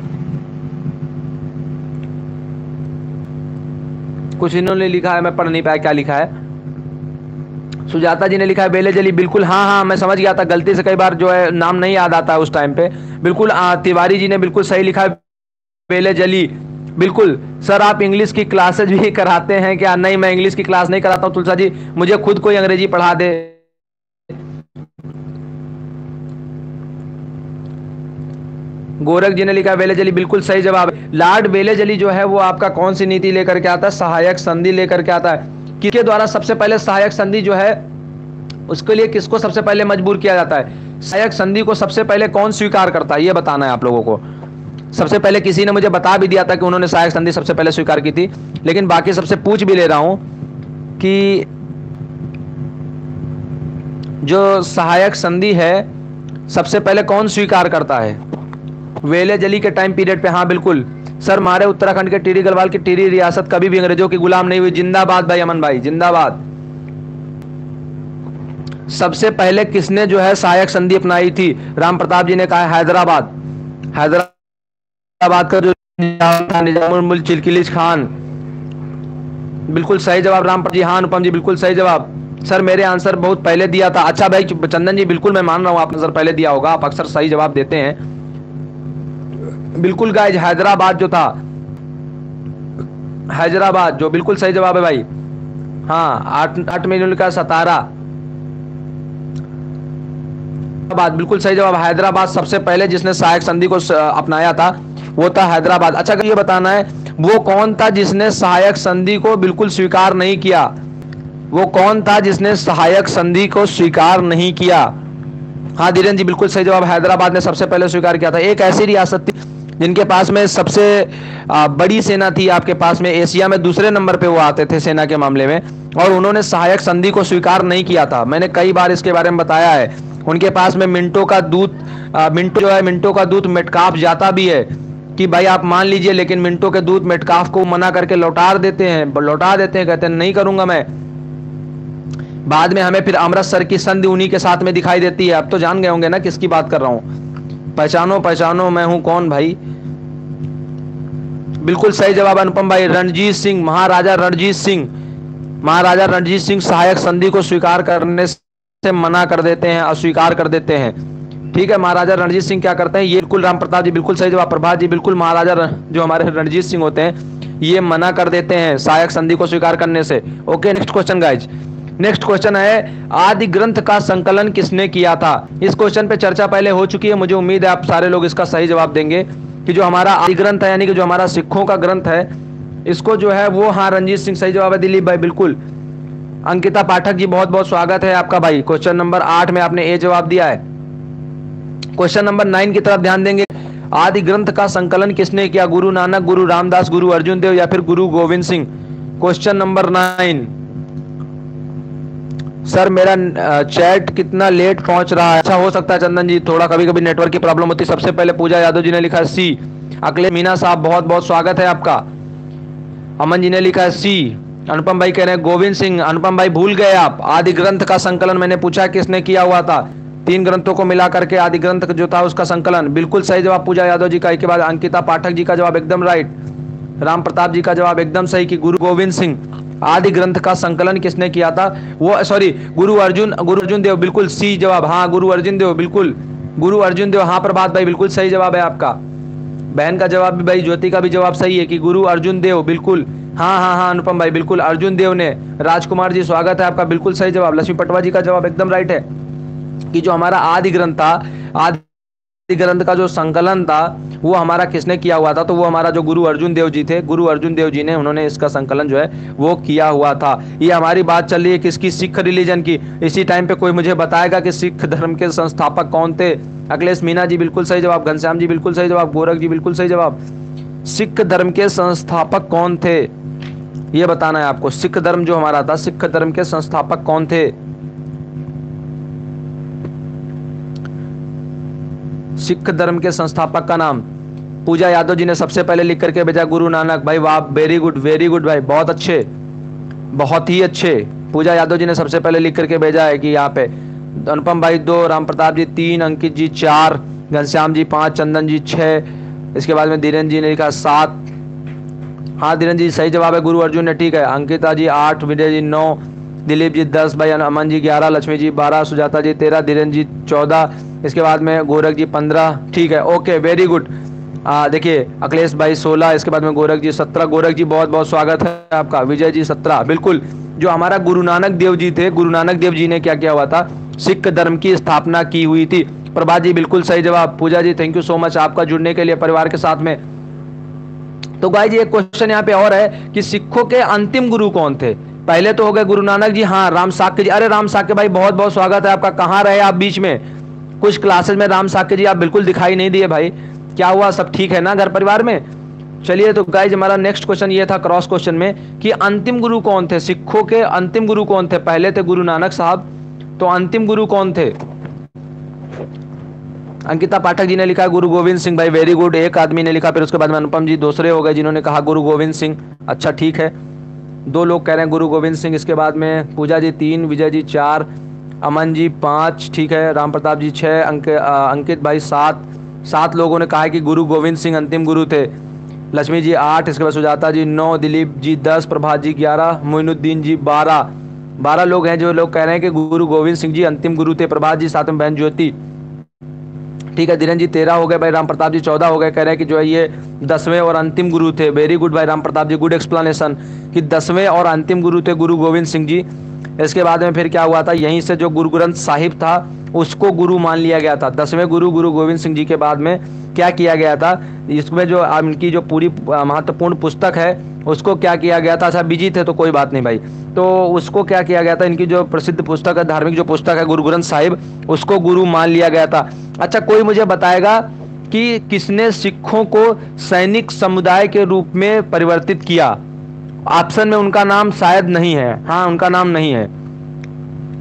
[SPEAKER 1] कुछ इन्होंने लिखा है मैं पढ़ नहीं पाया क्या लिखा है। सुजाता जी ने लिखा है बेले जली, बिल्कुल हाँ हाँ मैं समझ गया था, गलती से कई बार जो है नाम नहीं याद आता है उस टाइम पे। बिल्कुल तिवारी जी ने बिल्कुल सही लिखा है बेले जली, बिल्कुल। सर आप इंग्लिश की क्लासेज भी कराते हैं क्या? नहीं, मैं इंग्लिश की क्लास नहीं कराता हूँ तुलसा जी, मुझे खुद कोई अंग्रेजी पढ़ा दे। गोरख जी ने लिखा वेले जली, बिल्कुल सही जवाब। लॉर्ड वेले जली जो है वो आपका कौन सी नीति लेकर के आता है? सहायक संधि लेकर के आता है। किसके द्वारा सबसे पहले सहायक संधि जो है उसके लिए किसको सबसे पहले मजबूर किया जाता है? सहायक संधि को सबसे पहले कौन स्वीकार करता है ये बताना है आप लोगों को। सबसे पहले किसी ने मुझे बता भी दिया था कि उन्होंने सहायक संधि सबसे पहले स्वीकार की थी, लेकिन बाकी सबसे पूछ भी ले रहा हूं कि जो सहायक संधि है सबसे पहले कौन स्वीकार करता है? वेले जली के टाइम पीरियड पे, हाँ बिल्कुल। सर हमारे उत्तराखंड के टिहरी गढ़वाल की टिहरी रियासत कभी भी अंग्रेजों की गुलाम नहीं हुई। जिंदाबाद भाई अमन भाई, जिंदाबाद। सबसे पहले किसने जो है सहायक संधि अपनाई थी? राम प्रताप जी ने कहा हैदराबाद। हैदराबाद का जो निजाम था निजामुल मुल्क चिलकिलिज खान, बिल्कुल सही जवाब राम जी। हाँ अनुपम जी बिल्कुल सही जवाब। सर मेरे आंसर बहुत पहले दिया था। अच्छा भाई चंदन जी बिल्कुल मैं मान रहा हूँ आपने आंसर पहले दिया होगा, आप अक्सर सही जवाब देते हैं। बिल्कुल गाइज हैदराबाद जो था, हैदराबाद जो बिल्कुल सही जवाब है भाई। हाँ आठ आठ महीनों का सतारा, बिल्कुल सही जवाब। हैदराबाद सबसे पहले जिसने सहायक संधि को अपनाया था वो था हैदराबाद। अच्छा ये बताना है वो कौन था जिसने सहायक संधि को बिल्कुल स्वीकार नहीं किया? वो कौन था जिसने सहायक संधि को स्वीकार नहीं किया? हाँ धीरेन्द्र जी बिल्कुल सही जवाब, हैदराबाद ने सबसे पहले स्वीकार किया था। एक ऐसी रियासत थी जिनके पास में सबसे बड़ी सेना थी आपके पास में, एशिया में दूसरे नंबर पे वो आते थे सेना के मामले में, और उन्होंने सहायक संधि को स्वीकार नहीं किया था। मैंने कई बार इसके बारे में बताया है। उनके पास में मिंटो का दूत, मिंटो जो है मिंटो का दूत मेटकाफ जाता भी है कि भाई आप मान लीजिए, लेकिन मिंटो के दूत मेटकाफ को मना करके लौटा देते हैं लौटा देते हैं कहते हैं नहीं करूंगा मैं। बाद में हमें फिर अमृतसर की संधि उन्हीं के साथ में दिखाई देती है। अब तो जान गए होंगे ना किसकी बात कर रहा हूं। पहचानो पहचानो मैं हूं कौन भाई। बिल्कुल सही जवाब अनुपम भाई, रणजीत सिंह, महाराजा रणजीत सिंह। महाराजा रणजीत सिंह सहायक संधि को स्वीकार करने से मना कर देते हैं, अस्वीकार कर देते हैं। ठीक है, महाराजा रणजीत सिंह क्या करते हैं, ये बिल्कुल राम प्रताप जी बिल्कुल सही जवाब, प्रभात जी बिल्कुल, महाराजा जो हमारे रणजीत सिंह होते हैं ये मना कर देते हैं सहायक संधि को स्वीकार करने से। Okay, next question guys. Next question है आदि ग्रंथ का संकलन किसने किया था। इस क्वेश्चन पे चर्चा पहले हो चुकी है, मुझे उम्मीद है आप सारे लोग इसका सही जवाब देंगे कि जो हमारा आदि ग्रंथ है यानी कि जो हमारा सिखों का ग्रंथ है इसको जो है वो, हाँ रंजीत सिंह सही जवाब है, दिलीप भाई बिल्कुल। अंकिता पाठक जी बहुत बहुत स्वागत है आपका भाई, क्वेश्चन नंबर आठ में आपने ए जवाब दिया है। क्वेश्चन नंबर नाइन की तरफ ध्यान देंगे। आदि ग्रंथ का संकलन किसने किया, गुरु नानक, गुरु रामदास, गुरु अर्जुन देव या फिर Guru Gobind Singh. Question number nine. Sir मेरा चैट कितना लेट पहुंच रहा है। अच्छा हो सकता है चंदन जी, थोड़ा कभी कभी नेटवर्क की प्रॉब्लम होती है। सबसे पहले पूजा यादव जी ने लिखा है सी। अखिलेश मीना साहब बहुत बहुत स्वागत है आपका। अमन जी ने लिखा है सी। अनुपम भाई कह रहे हैं गोविंद सिंह। अनुपम भाई भूल गए आप, आदि ग्रंथ का संकलन मैंने पूछा किसने किया हुआ था, तीन ग्रंथों को मिला करके आदि ग्रंथ जो था उसका संकलन। बिल्कुल सही जवाब पूजा यादव जी का। इसके बाद अंकिता पाठक जी का जवाब एकदम राइट, राम प्रताप जी का जवाब एकदम सही कि गुरु गोविंद सिंह। आदि ग्रंथ का संकलन किसने किया था, वो सॉरी गुरु अर्जुन, गुरु अर्जुन देव, बिल्कुल सी जवाब, हाँ गुरु अर्जुन देव, बिल्कुल गुरु अर्जुन देव। हाँ प्रभात भाई बिल्कुल सही जवाब है आपका। बहन का जवाब भी भाई, ज्योति का भी जवाब सही है कि गुरु अर्जुन देव, बिल्कुल हाँ हाँ हाँ अनुपम भाई बिल्कुल अर्जुन देव ने। राजकुमार जी स्वागत है आपका, बिल्कुल सही जवाब। लक्ष्मी पटवा जी का जवाब एकदम राइट है कि जो हमारा आदि ग्रंथ था, आदि ग्रंथ का जो संकलन था वो हमारा किसने किया हुआ था, तो वो हमारा जो गुरु अर्जुन देव जी थे, गुरु अर्जुन देव जी ने उन्होंने इसका संकलन जो है वो किया हुआ था। ये हमारी बात चल रही है किसकी, सिख रिलीजन की। इसी टाइम पे कोई मुझे बताएगा कि सिख धर्म के संस्थापक कौन थे। अखिलेश मीना जी बिल्कुल सही जवाब, घनश्याम जी बिल्कुल सही जवाब, गोरख जी बिल्कुल सही जवाब। सिख धर्म के संस्थापक कौन थे ये बताना है आपको। सिख धर्म जो हमारा था, सिख धर्म के संस्थापक कौन थे। सिख धर्म के संस्थापक का नाम, पूजा यादव जी ने सबसे पहले लिख करके भेजा गुरु नानक। भाई वाह, वेरी गुड वेरी गुड भाई, बहुत अच्छे बहुत ही अच्छे। पूजा यादव जी ने सबसे पहले लिख करके भेजा है कि यहाँ पे। अनुपम भाई दो, राम प्रताप जी तीन, अंकित जी चार, घनश्याम जी पांच, चंदन जी छह, इसके बाद में धीरेन्द्र जी ने लिखा सात। हाँ धीरेन्द्र जी सही जवाब है, गुरु अर्जुन ने, ठीक है। अंकिता जी आठ, विजय जी नौ, दिलीप जी दस, भाई अमन जी ग्यारह, लक्ष्मी जी बारह, सुजाता जी तेरह, धीरेन्द्र जी चौदह, इसके बाद में गोरख जी पंद्रह, ठीक है ओके वेरी गुड। देखिए अखिलेश भाई सोलह, इसके बाद में गोरख जी सत्रह, गोरख जी बहुत बहुत स्वागत है आपका। विजय जी सत्रह, बिल्कुल। जो हमारा गुरु नानक देव जी थे, गुरु नानक देव जी ने क्या किया हुआ था, सिख धर्म की स्थापना की हुई थी। प्रभात जी बिल्कुल सही जवाब। Pooja ji thank you so much आपका जुड़ने के लिए परिवार के साथ में। तो गाइस एक क्वेश्चन यहाँ पे और है कि सिखों के अंतिम गुरु कौन थे। पहले तो हो गए गुरु नानक जी, हाँ राम साक्य जी। अरे राम साक्य भाई बहुत बहुत स्वागत है आपका। कहाँ रहे आप बीच में, कुछ क्लासेस में राम साक्य जी आप बिल्कुल दिखाई नहीं दिए भाई, क्या हुआ, सब ठीक है ना घर परिवार में। चलिए तो गाइज हमारा नेक्स्ट क्वेश्चन ये था क्रॉस क्वेश्चन में कि अंतिम गुरु कौन थे, सिखों के अंतिम गुरु कौन थे। पहले थे गुरु नानक साहब, तो अंतिम गुरु कौन थे। अंकिता पाठक जी ने लिखा गुरु गोविंद सिंह, भाई वेरी गुड, एक आदमी ने लिखा। फिर उसके बाद में अनुपम जी दूसरे हो गए जिन्होंने कहा गुरु गोविंद सिंह, अच्छा ठीक है, दो लोग कह रहे हैं गुरु गोविंद सिंह। इसके बाद में पूजा जी तीन, विजय जी चार, अमन जी पाँच, ठीक है, राम प्रताप जी छः, अंक अंकित भाई सात, सात लोगों ने कहा है कि गुरु गोविंद सिंह अंतिम गुरु थे। लक्ष्मी जी आठ, इसके बाद सुजाता जी नौ, दिलीप जी दस, प्रभात जी ग्यारह, मोइनुद्दीन जी बारह, बारह लोग हैं जो लोग कह रहे हैं कि गुरु गोविंद सिंह जी अंतिम गुरु थे। प्रभात जी साथ में बहन ज्योति, ठीक है, धीरेन्द्र जी तेरह हो गए, भाई राम प्रताप जी चौदह हो गए, कह रहे हैं कि जो है ये दसवें और अंतिम गुरु थे। वेरी गुड भाई राम प्रताप जी, गुड एक्सप्लेनेशन कि दसवें और अंतिम गुरु थे गुरु गोविंद सिंह जी। इसके बाद में फिर क्या हुआ था, यहीं से जो गुरु ग्रंथ साहिब था उसको गुरु मान लिया गया था। दसवें गुरु गुरु गोविंद सिंह जी के बाद में क्या किया गया था, इसमें जो इनकी जो पूरी महत्वपूर्ण पुस्तक है उसको क्या किया गया था। अच्छा बिजी थे तो कोई बात नहीं भाई, तो उसको क्या किया गया था, इनकी जो प्रसिद्ध पुस्तक है, धार्मिक जो पुस्तक है गुरु ग्रंथ साहिब, उसको गुरु मान लिया गया था। अच्छा कोई मुझे बताएगा कि किसने सिखों को सैनिक समुदाय के रूप में परिवर्तित किया। ऑप्शन में उनका नाम शायद नहीं है, हाँ उनका नाम नहीं है।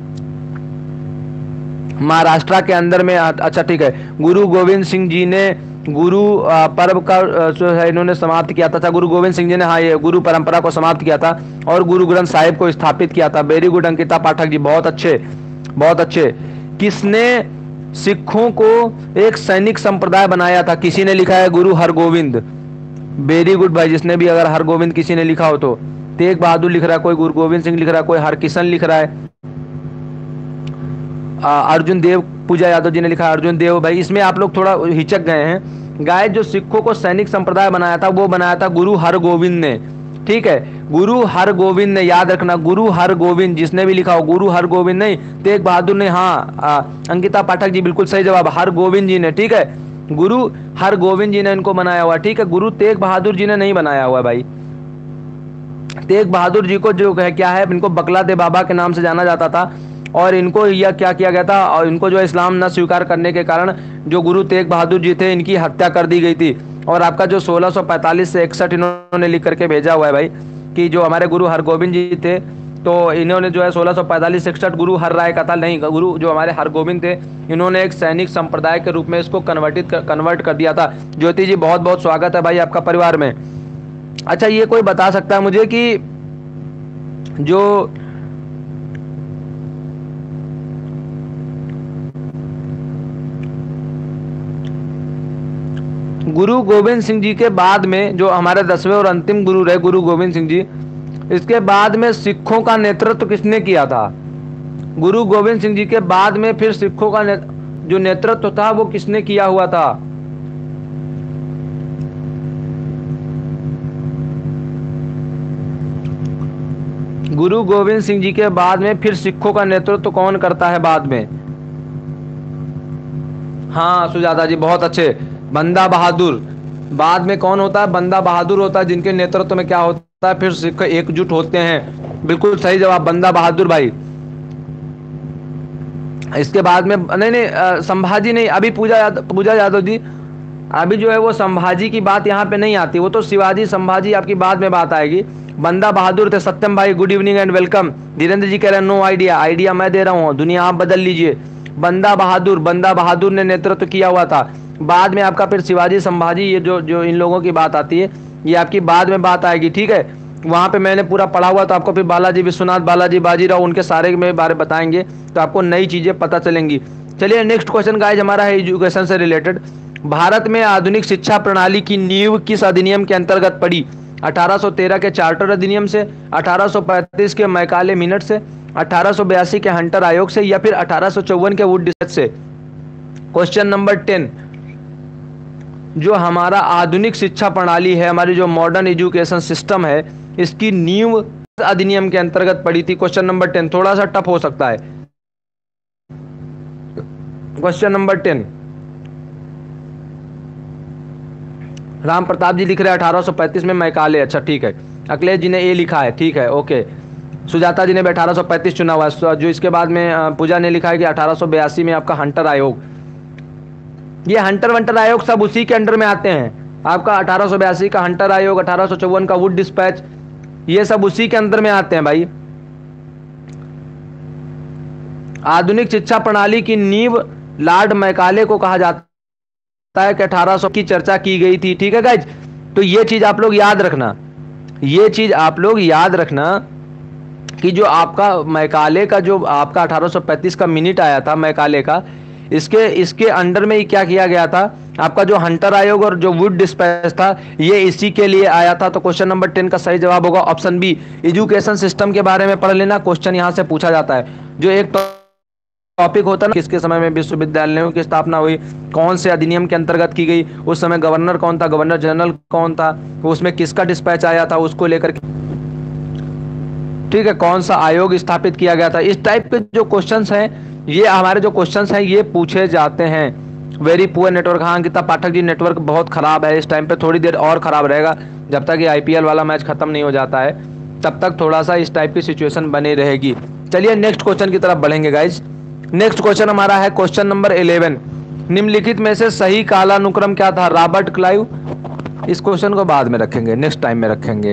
[SPEAKER 1] महाराष्ट्र के अंदर में, अच्छा ठीक है, गुरु गोविंद सिंह जी ने गुरु पर्व का जो है इन्होंने समाप्त किया था। अच्छा, गुरु गोविंद सिंह जी ने हाँ ये गुरु परंपरा को समाप्त किया था और गुरु ग्रंथ साहिब को स्थापित किया था। वेरी गुड अंकिता पाठक जी, बहुत अच्छे बहुत अच्छे। किसने सिखों को एक सैनिक संप्रदाय बनाया था? किसी ने लिखा है गुरु हरगोविंद। वेरी गुड भाई, जिसने भी अगर हरगोविंद किसी ने लिखा हो तो। तेग बहादुर लिख रहा है कोई, गुरु गोविंद सिंह लिख रहा है कोई, हरकिशन लिख रहा है, अर्जुन देव, पूजा यादव जी ने लिखा है अर्जुन देव। भाई इसमें आप लोग थोड़ा हिचक गए हैं। गाय जो सिखों को सैनिक संप्रदाय बनाया था वो बनाया था गुरु हरगोविंद ने। ठीक है, गुरु हरगोविंद ने, याद रखना गुरु हरगोविंद, जिसने भी लिखा हो गुरु हरगोविंद नहीं, तेग बहादुर ने। हाँ आ, अंकिता पाठक जी बिल्कुल सही जवाब, हरगोविंद जी ने। ठीक है, गुरु हरगोविंद जी ने इनको बनाया हुआ। ठीक है, गुरु तेग बहादुर जी ने नहीं बनाया हुआ भाई। तेग बहादुर जी को जो है क्या है, इनको बकला दे बाबा के नाम से जाना जाता था और इनको यह क्या किया गया था, और इनको जो इस्लाम न स्वीकार करने के कारण जो गुरु तेग बहादुर जी थे इनकी हत्या कर दी गई थी। और आपका जो सोलह सौ पैंतालीस से इकसठ इन्होंने लिख करके भेजा हुआ है भाई कि जो हमारे गुरु हरगोविंद जी थे तो इन्होंने जो है सोलह सौ पैंतालीस से इकसठ गुरु हर राय का था, नहीं, गुरु जो हमारे हरगोविंद थे इन्होंने एक सैनिक संप्रदाय के रूप में इसको कन्वर्टित कर, कन्वर्ट कर दिया था। ज्योति जी बहुत बहुत स्वागत है भाई आपका परिवार में। अच्छा, ये कोई बता सकता है मुझे कि जो गुरु गोविंद सिंह जी के बाद में जो हमारे दसवें और अंतिम गुरु रहे गुरु गोविंद सिंह जी, इसके बाद में सिखों का नेतृत्व किसने किया था? गुरु गोविंद सिंह जी के बाद में फिर सिखों का ने, जो नेतृत्व था वो किसने किया हुआ था? गुरु गोविंद सिंह जी के बाद में फिर सिखों का नेतृत्व कौन करता है बाद में? हाँ सुजाता जी बहुत अच्छे, बंदा बहादुर। बाद में कौन होता है? बंदा बहादुर होता है, जिनके नेतृत्व में क्या होता है, फिर सिख एकजुट होते हैं। बिल्कुल सही जवाब, बंदा बहादुर भाई। इसके बाद में नहीं नहीं संभाजी नहीं, अभी पूजा यादव, पूजा यादव जी अभी जो है वो संभाजी की बात यहाँ पे नहीं आती, वो तो शिवाजी संभाजी आपकी बाद में बात आएगी। बंदा बहादुर थे। सत्यम भाई good evening and welcome. Dhirendra ji कह रहे हैं नो आइडिया, आइडिया मैं दे रहा हूँ, दुनिया आप बदल लीजिए। बंदा बहादुर, बंदा बहादुर ने नेतृत्व किया हुआ था। बाद में आपका फिर शिवाजी संभाजी, ये जो जो इन लोगों की बात आती है ये आपकी बाद में बात आएगी। ठीक है, वहाँ पे मैंने पूरा पढ़ा हुआ, तो आपको फिर बालाजी विश्वनाथ, बालाजी बाजीराव, उनके सारे में बारे बताएंगे तो आपको नई चीजें पता चलेंगी। चलिए नेक्स्ट क्वेश्चन गाइज हमारा है एजुकेशन से रिलेटेड। भारत में आधुनिक शिक्षा प्रणाली की नींव किस अधिनियम के अंतर्गत पड़ी? अठारह सौ तेरह के चार्टर अधिनियम से, अठारह सौ पैंतीस के मैकाले मिनट से, अठारह सौ बयासी के हंटर आयोग से, या फिर अठारह सौ चौवन के वुड डिस्कस से? क्वेश्चन नंबर टेन, जो हमारा आधुनिक शिक्षा प्रणाली है, हमारी जो मॉडर्न एजुकेशन सिस्टम है, इसकी नींव अधिनियम के अंतर्गत पड़ी थी? क्वेश्चन नंबर टेन थोड़ा सा टफ हो सकता है। Question number ten, Ram Pratap ji लिख रहे हैं अठारह सौ पैंतीस में मैकाले। अच्छा ठीक है, अखिलेश जी ने ए लिखा है, ठीक है ओके। सुजाता जी ने भी अठारह सौ पैंतीस चुना हुआ है। जो इसके बाद में पूजा ने लिखा है कि अठारह सौ बयासी में आपका हंटर आयोग। ये हंटर वंटर आयोग सब उसी के अंडर में आते हैं। आपका अठारह सौ बयासी का हंटर आयोग, अठारह सौ चौवन का वुड डिस्पैच, ये सब उसी के अंदर में आते हैं भाई। आधुनिक शिक्षा प्रणाली की नींव लॉर्ड मैकाले को कहा जाता है कि अठारह सौ की चर्चा की गई थी। ठीक है गाइज, तो ये चीज आप लोग याद रखना, ये चीज आप लोग याद रखना कि जो आपका मैकाले का जो आपका अठारह सौ पैंतीस का मिनट आया था मैकाले का, इसके इसके अंडर में ही क्या किया गया था, आपका जो हंटर आयोग और जो वुड डिस्पैच था ये इसी के लिए आया था। तो क्वेश्चन नंबर टेन का सही जवाब होगा ऑप्शन बी। एजुकेशन सिस्टम के बारे में पढ़ लेना, क्वेश्चन यहां से पूछा जाता है। जो एक टॉपिक होता है ना, किसके समय में विश्वविद्यालयों की स्थापना हुई, कौन से अधिनियम के अंतर्गत की गई, उस समय गवर्नर कौन था, गवर्नर जनरल कौन था, उसमें किसका डिस्पैच आया था, उसको लेकर ठीक है, कौन सा आयोग स्थापित किया गया था। इस टाइप के जो क्वेश्चंस हैं, ये हमारे जो क्वेश्चंस हैं ये पूछे जाते हैं। वेरी पुअर नेटवर्क, हाँ अंकिता पाठक जी नेटवर्क बहुत खराब है इस टाइम पे, थोड़ी देर और खराब रहेगा जब तक ये आईपीएल वाला मैच खत्म नहीं हो जाता है, तब तक थोड़ा सा इस टाइप की सिचुएशन बनी रहेगी। चलिए नेक्स्ट क्वेश्चन की तरफ बढ़ेंगे गाइज। नेक्स्ट क्वेश्चन हमारा है क्वेश्चन नंबर इलेवन। निम्नलिखित में से सही कालानुक्रम क्या था? Robert Clive. इस क्वेश्चन को बाद में रखेंगे, नेक्स्ट टाइम में रखेंगे,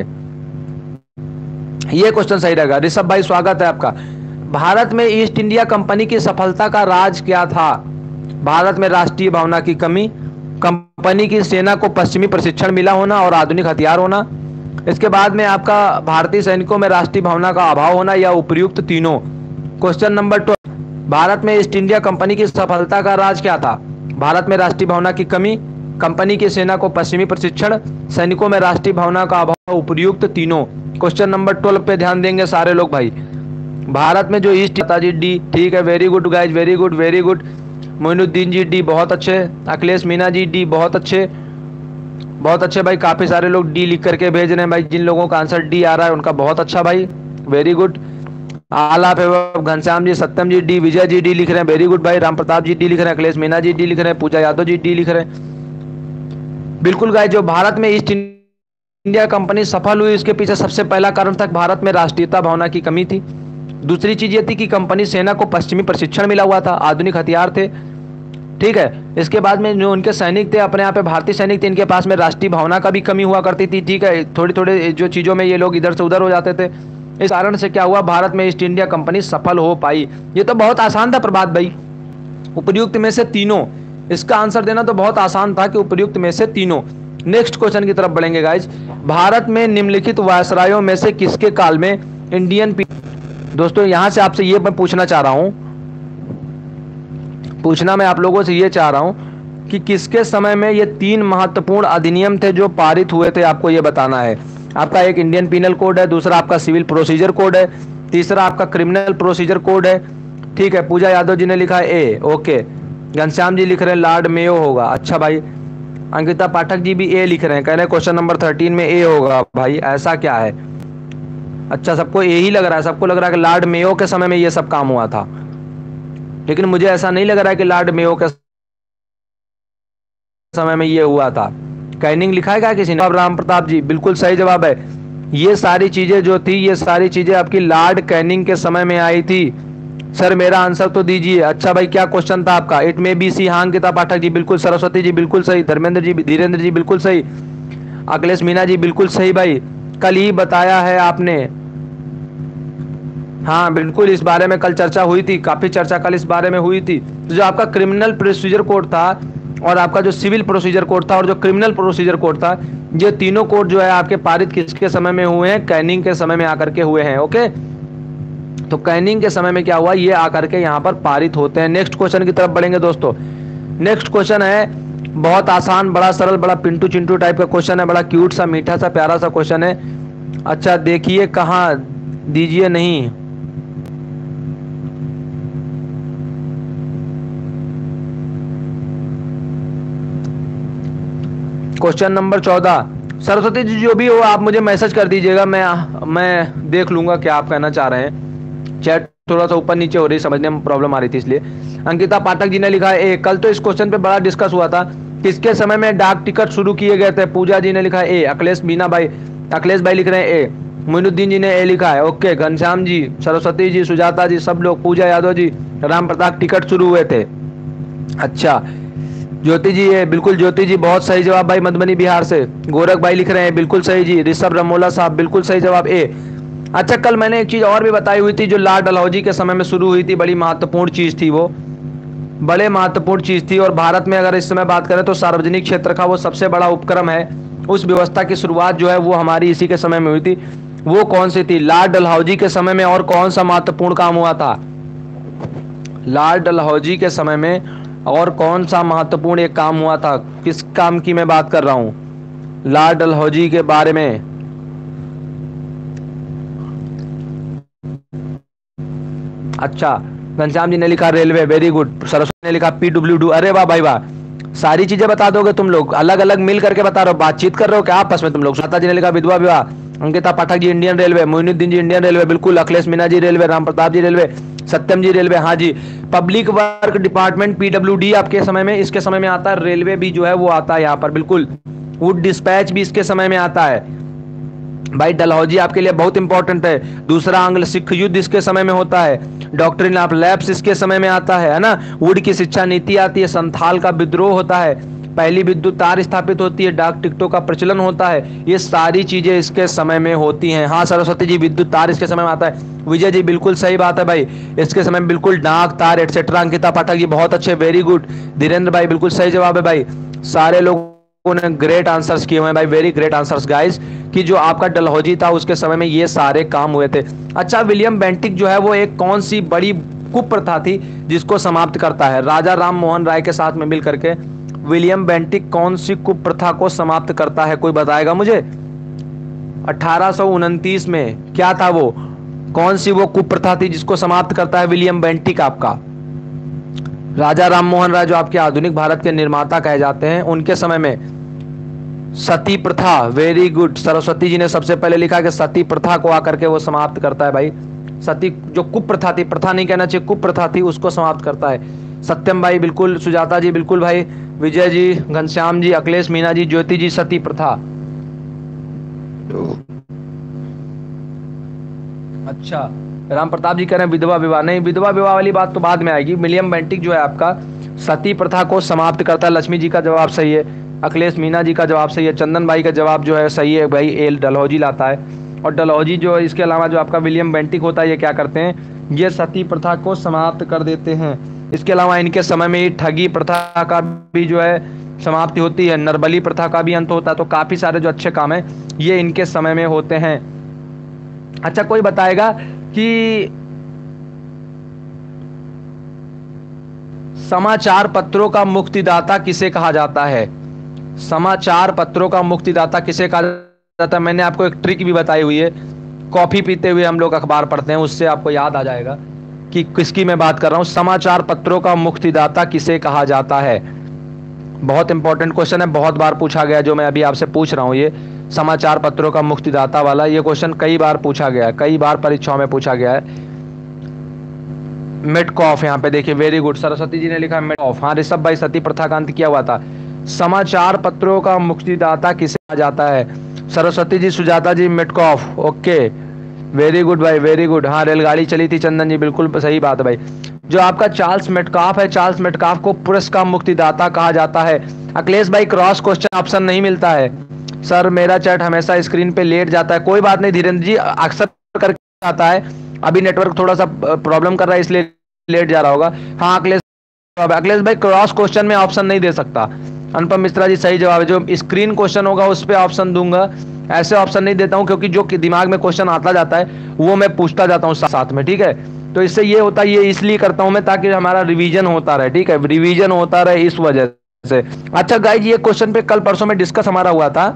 [SPEAKER 1] ये क्वेश्चन सही रहेगा। ऋषभ भाई स्वागत है आपका। भारत में ईस्ट इंडिया कंपनी की सफलता का राज क्या था? भारत में राष्ट्रीय भावना की कमी, कंपनी की सेना को पश्चिमी प्रशिक्षण मिला होना और आधुनिक हथियार होना। इसके बाद में आपका भारतीय सैनिकों में राष्ट्रीय भावना का अभाव होना या उपयुक्त तीनों। क्वेश्चन नंबर टू, भारत में ईस्ट इंडिया कंपनी की सफलता का राज क्या था? भारत में राष्ट्रीय भावना की कमी, कंपनी की सेना को पश्चिमी प्रशिक्षण, सैनिकों में राष्ट्रीय भावना का अभाव, उपयुक्त तीनों। क्वेश्चन नंबर ट्वेल्व पे ध्यान देंगे सारे लोग भाई। भारत में जो ईस्ट जी डी, ठीक है, very good guys, very good very good. Moinuddin ji D, बहुत अच्छे। अखिलेश मीना जी डी, बहुत अच्छे बहुत अच्छे भाई। काफी सारे लोग डी लिख करके भेज रहे हैं भाई। जिन लोगों का आंसर डी आ रहा है उनका बहुत अच्छा भाई, वेरी गुड। आलाप एवं घनश्याम जी, सत्यम जी डी, विजय जी डी लिख रहे हैं, वेरी गुड भाई। राम प्रताप जी डी लिख रहे हैं, अखिलेश मीना जी डी लिख रहे हैं, पूजा यादव जी डी लिख रहे हैं। बिल्कुल गाइस, जो भारत में ईस्ट इंडिया कंपनी सफल हुई इसके पीछे सबसे पहला कारण था भारत में राष्ट्रीयता भावना की कमी थी। दूसरी चीज ये थी कि कंपनी सेना को पश्चिमी प्रशिक्षण मिला हुआ था, आधुनिक हथियार थे, ठीक है। इसके बाद में जो उनके सैनिक थे, अपने यहाँ पे भारतीय सैनिक थे, इनके पास में राष्ट्रीय भावना का भी कमी हुआ करती थी, ठीक है। थोड़ी थोड़े जो चीजों में ये लोग इधर से उधर हो जाते थे। इस कारण से क्या हुआ, भारत में ईस्ट इंडिया कंपनी सफल हो पाई। ये तो बहुत आसान था प्रभात भाई, उपयुक्त में से तीनों। इसका आंसर देना तो बहुत आसान था कि उपयुक्त में से तीनों। नेक्स्ट क्वेश्चन की तरफ बढ़ेंगे गाइज। भारत में निम्नलिखित वायसरायों में से किसके काल में इंडियन, दोस्तों यहां से आपसे ये मैं पूछना चाह रहा हूं, पूछना मैं आप लोगों से ये चाह रहा हूं कि किसके समय में ये तीन महत्वपूर्ण अधिनियम थे जो पारित हुए थे, आपको ये बताना है। आपका एक इंडियन पीनल कोड है, दूसरा आपका सिविल प्रोसीजर कोड है, तीसरा आपका क्रिमिनल प्रोसीजर कोड है, ठीक है। पूजा यादव जी ने लिखा है ए, ओके। घनश्याम जी लिख रहे हैं लॉर्ड मेयो होगा, अच्छा भाई। अंकिता पाठक जी भी ए लिख रहे हैं, कह रहे हैं क्वेश्चन नंबर थर्टीन में ए होगा। भाई ऐसा क्या है, अच्छा सबको ए ही लग रहा है, सबको लग रहा है कि लॉर्ड मेयो के समय में ये सब काम हुआ था, लेकिन मुझे ऐसा नहीं लग रहा है कि लॉर्ड मेयो के समय में ये हुआ था। कैनिंग लिखा है क्या किसी ने? राम प्रताप जी, बिल्कुल सही जवाब है। ये सारी चीजें जो थी, ये सारी चीजें आपकी लॉर्ड कैनिंग के समय में आई थी। सर मेरा आंसर तो दीजिए। अच्छा भाई, क्या क्वेश्चन था आपका? It may be C. हाँ अंकिता पाठक जी बिल्कुल, सरस्वती जी बिल्कुल सही, धर्मेंद्र जी, धीरेन्द्र जी बिल्कुल सही, अखिलेश मीना जी बिल्कुल सही भाई। कल ही बताया है आपने, हाँ बिल्कुल, इस बारे में कल चर्चा हुई थी, काफी चर्चा कल इस बारे में हुई थी। तो जो आपका क्रिमिनल प्रोसीजर कोड था और आपका जो सिविल प्रोसीजर कोड था और जो क्रिमिनल प्रोसीजर कोड था, ये तीनों कोड जो है आपके पारित किसके समय में हुए हैं? कैनिंग के समय में आकर के हुए हैं, ओके। तो कैनिंग के समय में क्या हुआ, ये आकर के यहाँ पर पारित होते हैं। नेक्स्ट क्वेश्चन की तरफ बढ़ेंगे दोस्तों। नेक्स्ट क्वेश्चन है बहुत आसान, बड़ा सरल, बड़ा पिंटू चिंटू टाइप का क्वेश्चन है, बड़ा क्यूट सा, मीठा सा, प्यारा सा क्वेश्चन है। अच्छा देखिए, कहाँ दीजिए, नहीं क्वेश्चन नंबर चौदह। सरस्वती जी जो भी हो आप मुझे मैसेज कर दीजिएगा, मैं मैं देख लूंगा क्या आप कहना चाह रहे हैं। चैट थोड़ा सा ऊपर नीचे हो रही, समझने में प्रॉब्लम आ रही थी इसलिए। अंकिता पाठक जी ने लिखा है ए। कल तो इस क्वेश्चन पे बड़ा डिस्कस हुआ था, किसके समय में डाक टिकट शुरू किए गए थे? पूजा जी ने लिखा है ए, अखिलेश मीना भाई, अखिलेश भाई लिख रहे हैं ए, मोइनुद्दीन जी ने ए लिखा है, ओके। घनश्याम जी, सरस्वती जी, सुजाता जी, सब लोग, पूजा यादव जी, राम प्रताप, टिकट शुरू हुए थे। अच्छा ज्योति जी है, बिल्कुल ज्योति जी बहुत सही जवाब भाई, मधुबनी बिहार से। गोरख भाई लिख रहे हैं बिल्कुल सही जी। ऋषभ रमोला साहब बिल्कुल सही जवाब ए। अच्छा कल मैंने एक चीज और भी बताई हुई थी जो लॉर्ड डलहौजी के समय में शुरू हुई थी, बड़ी महत्वपूर्ण चीज थी वो, बड़े महत्वपूर्ण चीज थी। और भारत में अगर इस समय बात करें तो सार्वजनिक क्षेत्र का वो सबसे बड़ा उपक्रम है, उस व्यवस्था की शुरुआत जो है वो हमारी इसी के समय में हुई थी। वो कौन सी थी? लॉर्ड डलहौजी के समय में। और कौन सा महत्वपूर्ण काम हुआ था लॉर्ड डलहौजी के समय में? और कौन सा महत्वपूर्ण एक काम हुआ था? किस काम की मैं बात कर रहा हूं? लॉर्ड डलहौजी के बारे में। अच्छा घनश्याम जी ने लिखा रेलवे, वेरी गुड। सरस्वती ने लिखा पीडब्ल्यूडी, अरे वाह भाई वाह, सारी चीजें बता दोगे तुम लोग, अलग अलग मिल करके बता रहे हो, बातचीत कर रहे हो क्या आपस में तुम लोग? सुजाता जी ने लिखा विधवा विवाह, Ankita Pathak ji Indian Railway, Moinuddin ji Indian Railway बिल्कुल, Akhilesh Meena ji railway, Ram Pratap ji railway, Satyam ji railway, हाँ जी। पब्लिक वर्क डिपार्टमेंट पीडब्ल्यूडी आपके समय में, इसके समय में आता है। रेलवे भी जो है वो आता है यहाँ पर, बिल्कुल। वुड डिस्पैच भी इसके समय में आता है भाई। डलहौजी आपके लिए बहुत इंपॉर्टेंट है। दूसरा आंग्ल सिख युद्ध इसके समय में होता है। डॉक्ट्रिन ऑफ लैप्स इसके समय में आता है, है ना। वुड की शिक्षा नीति आती है। संथाल का विद्रोह होता है। पहली विद्युत तार स्थापित होती है। डाक टिकटों का प्रचलन होता है। ये सारी चीजें इसके समय में होती हैं। हाँ सरस्वती जी, विद्युत तार इसके समय में आता है। विजय जी बिल्कुल सही बात है भाई, इसके समय में बिल्कुल डाक तार एटसेट्रा। अंकिता पाठक जी बहुत अच्छे, वेरी गुड। धीरेन्द्र भाई बिल्कुल सही जवाब है भाई। सारे लोगों ने ग्रेट आंसर्स किए हुए हैं भाई, वेरी ग्रेट आंसर्स गाइस, कि जो आपका डलहौजी था उसके समय में ये सारे काम हुए थे। अच्छा, विलियम बेंटिक जो है वो एक कौन सी बड़ी कुप्रथा थी जिसको समाप्त करता है? राजा राम मोहन राय के साथ में मिल करके विलियम बेंटिक कौन सी कुप्रथा को समाप्त करता है? कोई बताएगा मुझे? अठारह सौ उनतीस में क्या था वो, कौन सी वो कुप्रथा थी जिसको समाप्त करता है विलियम बेंटिक आपका? राजा राम मोहन राय जो आपके आधुनिक भारत के निर्माता कहे जाते हैं, उनके समय में सती प्रथा, वेरी गुड, सरस्वती जी ने सबसे पहले लिखा कि सती प्रथा को आकर के वो समाप्त करता है भाई। सती जो कुप्रथा थी, प्रथा नहीं कहना चाहिए, कुप्रथा थी, उसको समाप्त करता है। सत्यम भाई बिल्कुल, सुजाता जी बिल्कुल भाई, विजय जी, घनश्याम जी, अखिलेश मीना जी, ज्योति जी, सती प्रथा। अच्छा, राम प्रताप जी कह रहे हैं विधवा विवाह, नहीं विधवा विवाह वाली बात तो बाद में आएगी। विलियम बेंटिक जो है आपका सती प्रथा को समाप्त करता है। लक्ष्मी जी का जवाब सही है, अखिलेश मीना जी का जवाब सही है, चंदन भाई का जवाब जो है सही है भाई, एल डलहौजी लाता है। और डलहौजी जो इसके अलावा जो आपका विलियम बेंटिक होता है, ये क्या करते हैं, ये सती प्रथा को समाप्त कर देते हैं। इसके अलावा इनके समय में ठगी प्रथा का भी जो है समाप्ति होती है, नरबली प्रथा का भी अंत होता है। तो काफी सारे जो अच्छे काम है ये इनके समय में होते हैं। अच्छा, कोई बताएगा कि समाचार पत्रों का मुक्तिदाता किसे कहा जाता है? समाचार पत्रों का मुक्तिदाता किसे कहा जाता है? मैंने आपको एक ट्रिक भी बताई हुई है, कॉफी पीते हुए हम लोग अखबार पढ़ते हैं, उससे आपको याद आ जाएगा कि किसकी मैं बात कर रहा हूं। समाचार पत्रों का मुक्तिदाता किसे कहा जाता है? बहुत इंपॉर्टेंट क्वेश्चन है, बहुत बार पूछा गया, जो मैं अभी आपसे पूछ रहा हूं, ये समाचार पत्रों का मुक्तिदाता वाला ये क्वेश्चन कई बार पूछा गया है, कई बार परीक्षाओं में पूछा गया है। मेडकॉफ, यहाँ पे देखिए, वेरी गुड, सरस्वती जी ने लिखा मेडकॉफ। हाँ ऋषभ भाई, सती प्रथा का अंत किया हुआ था। समाचार पत्रों का मुक्तिदाता किसे कहा जाता है? Saraswati ji, Sujata ji, Metcalfe. Okay, very good भाई, वेरी गुड। हाँ, रेलगाड़ी चली थी, चंदन जी बिल्कुल सही बात है भाई। जो आपका चार्ल्स मेडकॉफ है, चार्ल्स मेडकॉफ को पुरस्कार का मुक्तिदाता कहा जाता है। अखिलेश भाई, क्रॉस क्वेश्चन ऑप्शन नहीं मिलता है सर, मेरा चैट हमेशा स्क्रीन पे लेट जाता है। कोई बात नहीं धीरेन्द्र जी, अक्सर करके आता है, अभी नेटवर्क थोड़ा सा प्रॉब्लम कर रहा है इसलिए लेट जा रहा होगा। हाँ अखिलेश, अखिलेश भाई क्रॉस क्वेश्चन में ऑप्शन नहीं दे सकता। अनुपम मिश्रा जी सही जवाब है, जो स्क्रीन क्वेश्चन होगा उस पर ऑप्शन दूंगा, ऐसे ऑप्शन नहीं देता हूं, क्योंकि जो दिमाग में क्वेश्चन आता जाता है वो मैं पूछता जाता हूं साथ में, ठीक है। तो इससे ये होता है, ये इसलिए करता हूं मैं ताकि हमारा रिवीजन होता रहे, ठीक है, रिवीजन होता रहे इस वजह से। अच्छा गाइज, ये क्वेश्चन पे कल परसों में डिस्कस हमारा हुआ था।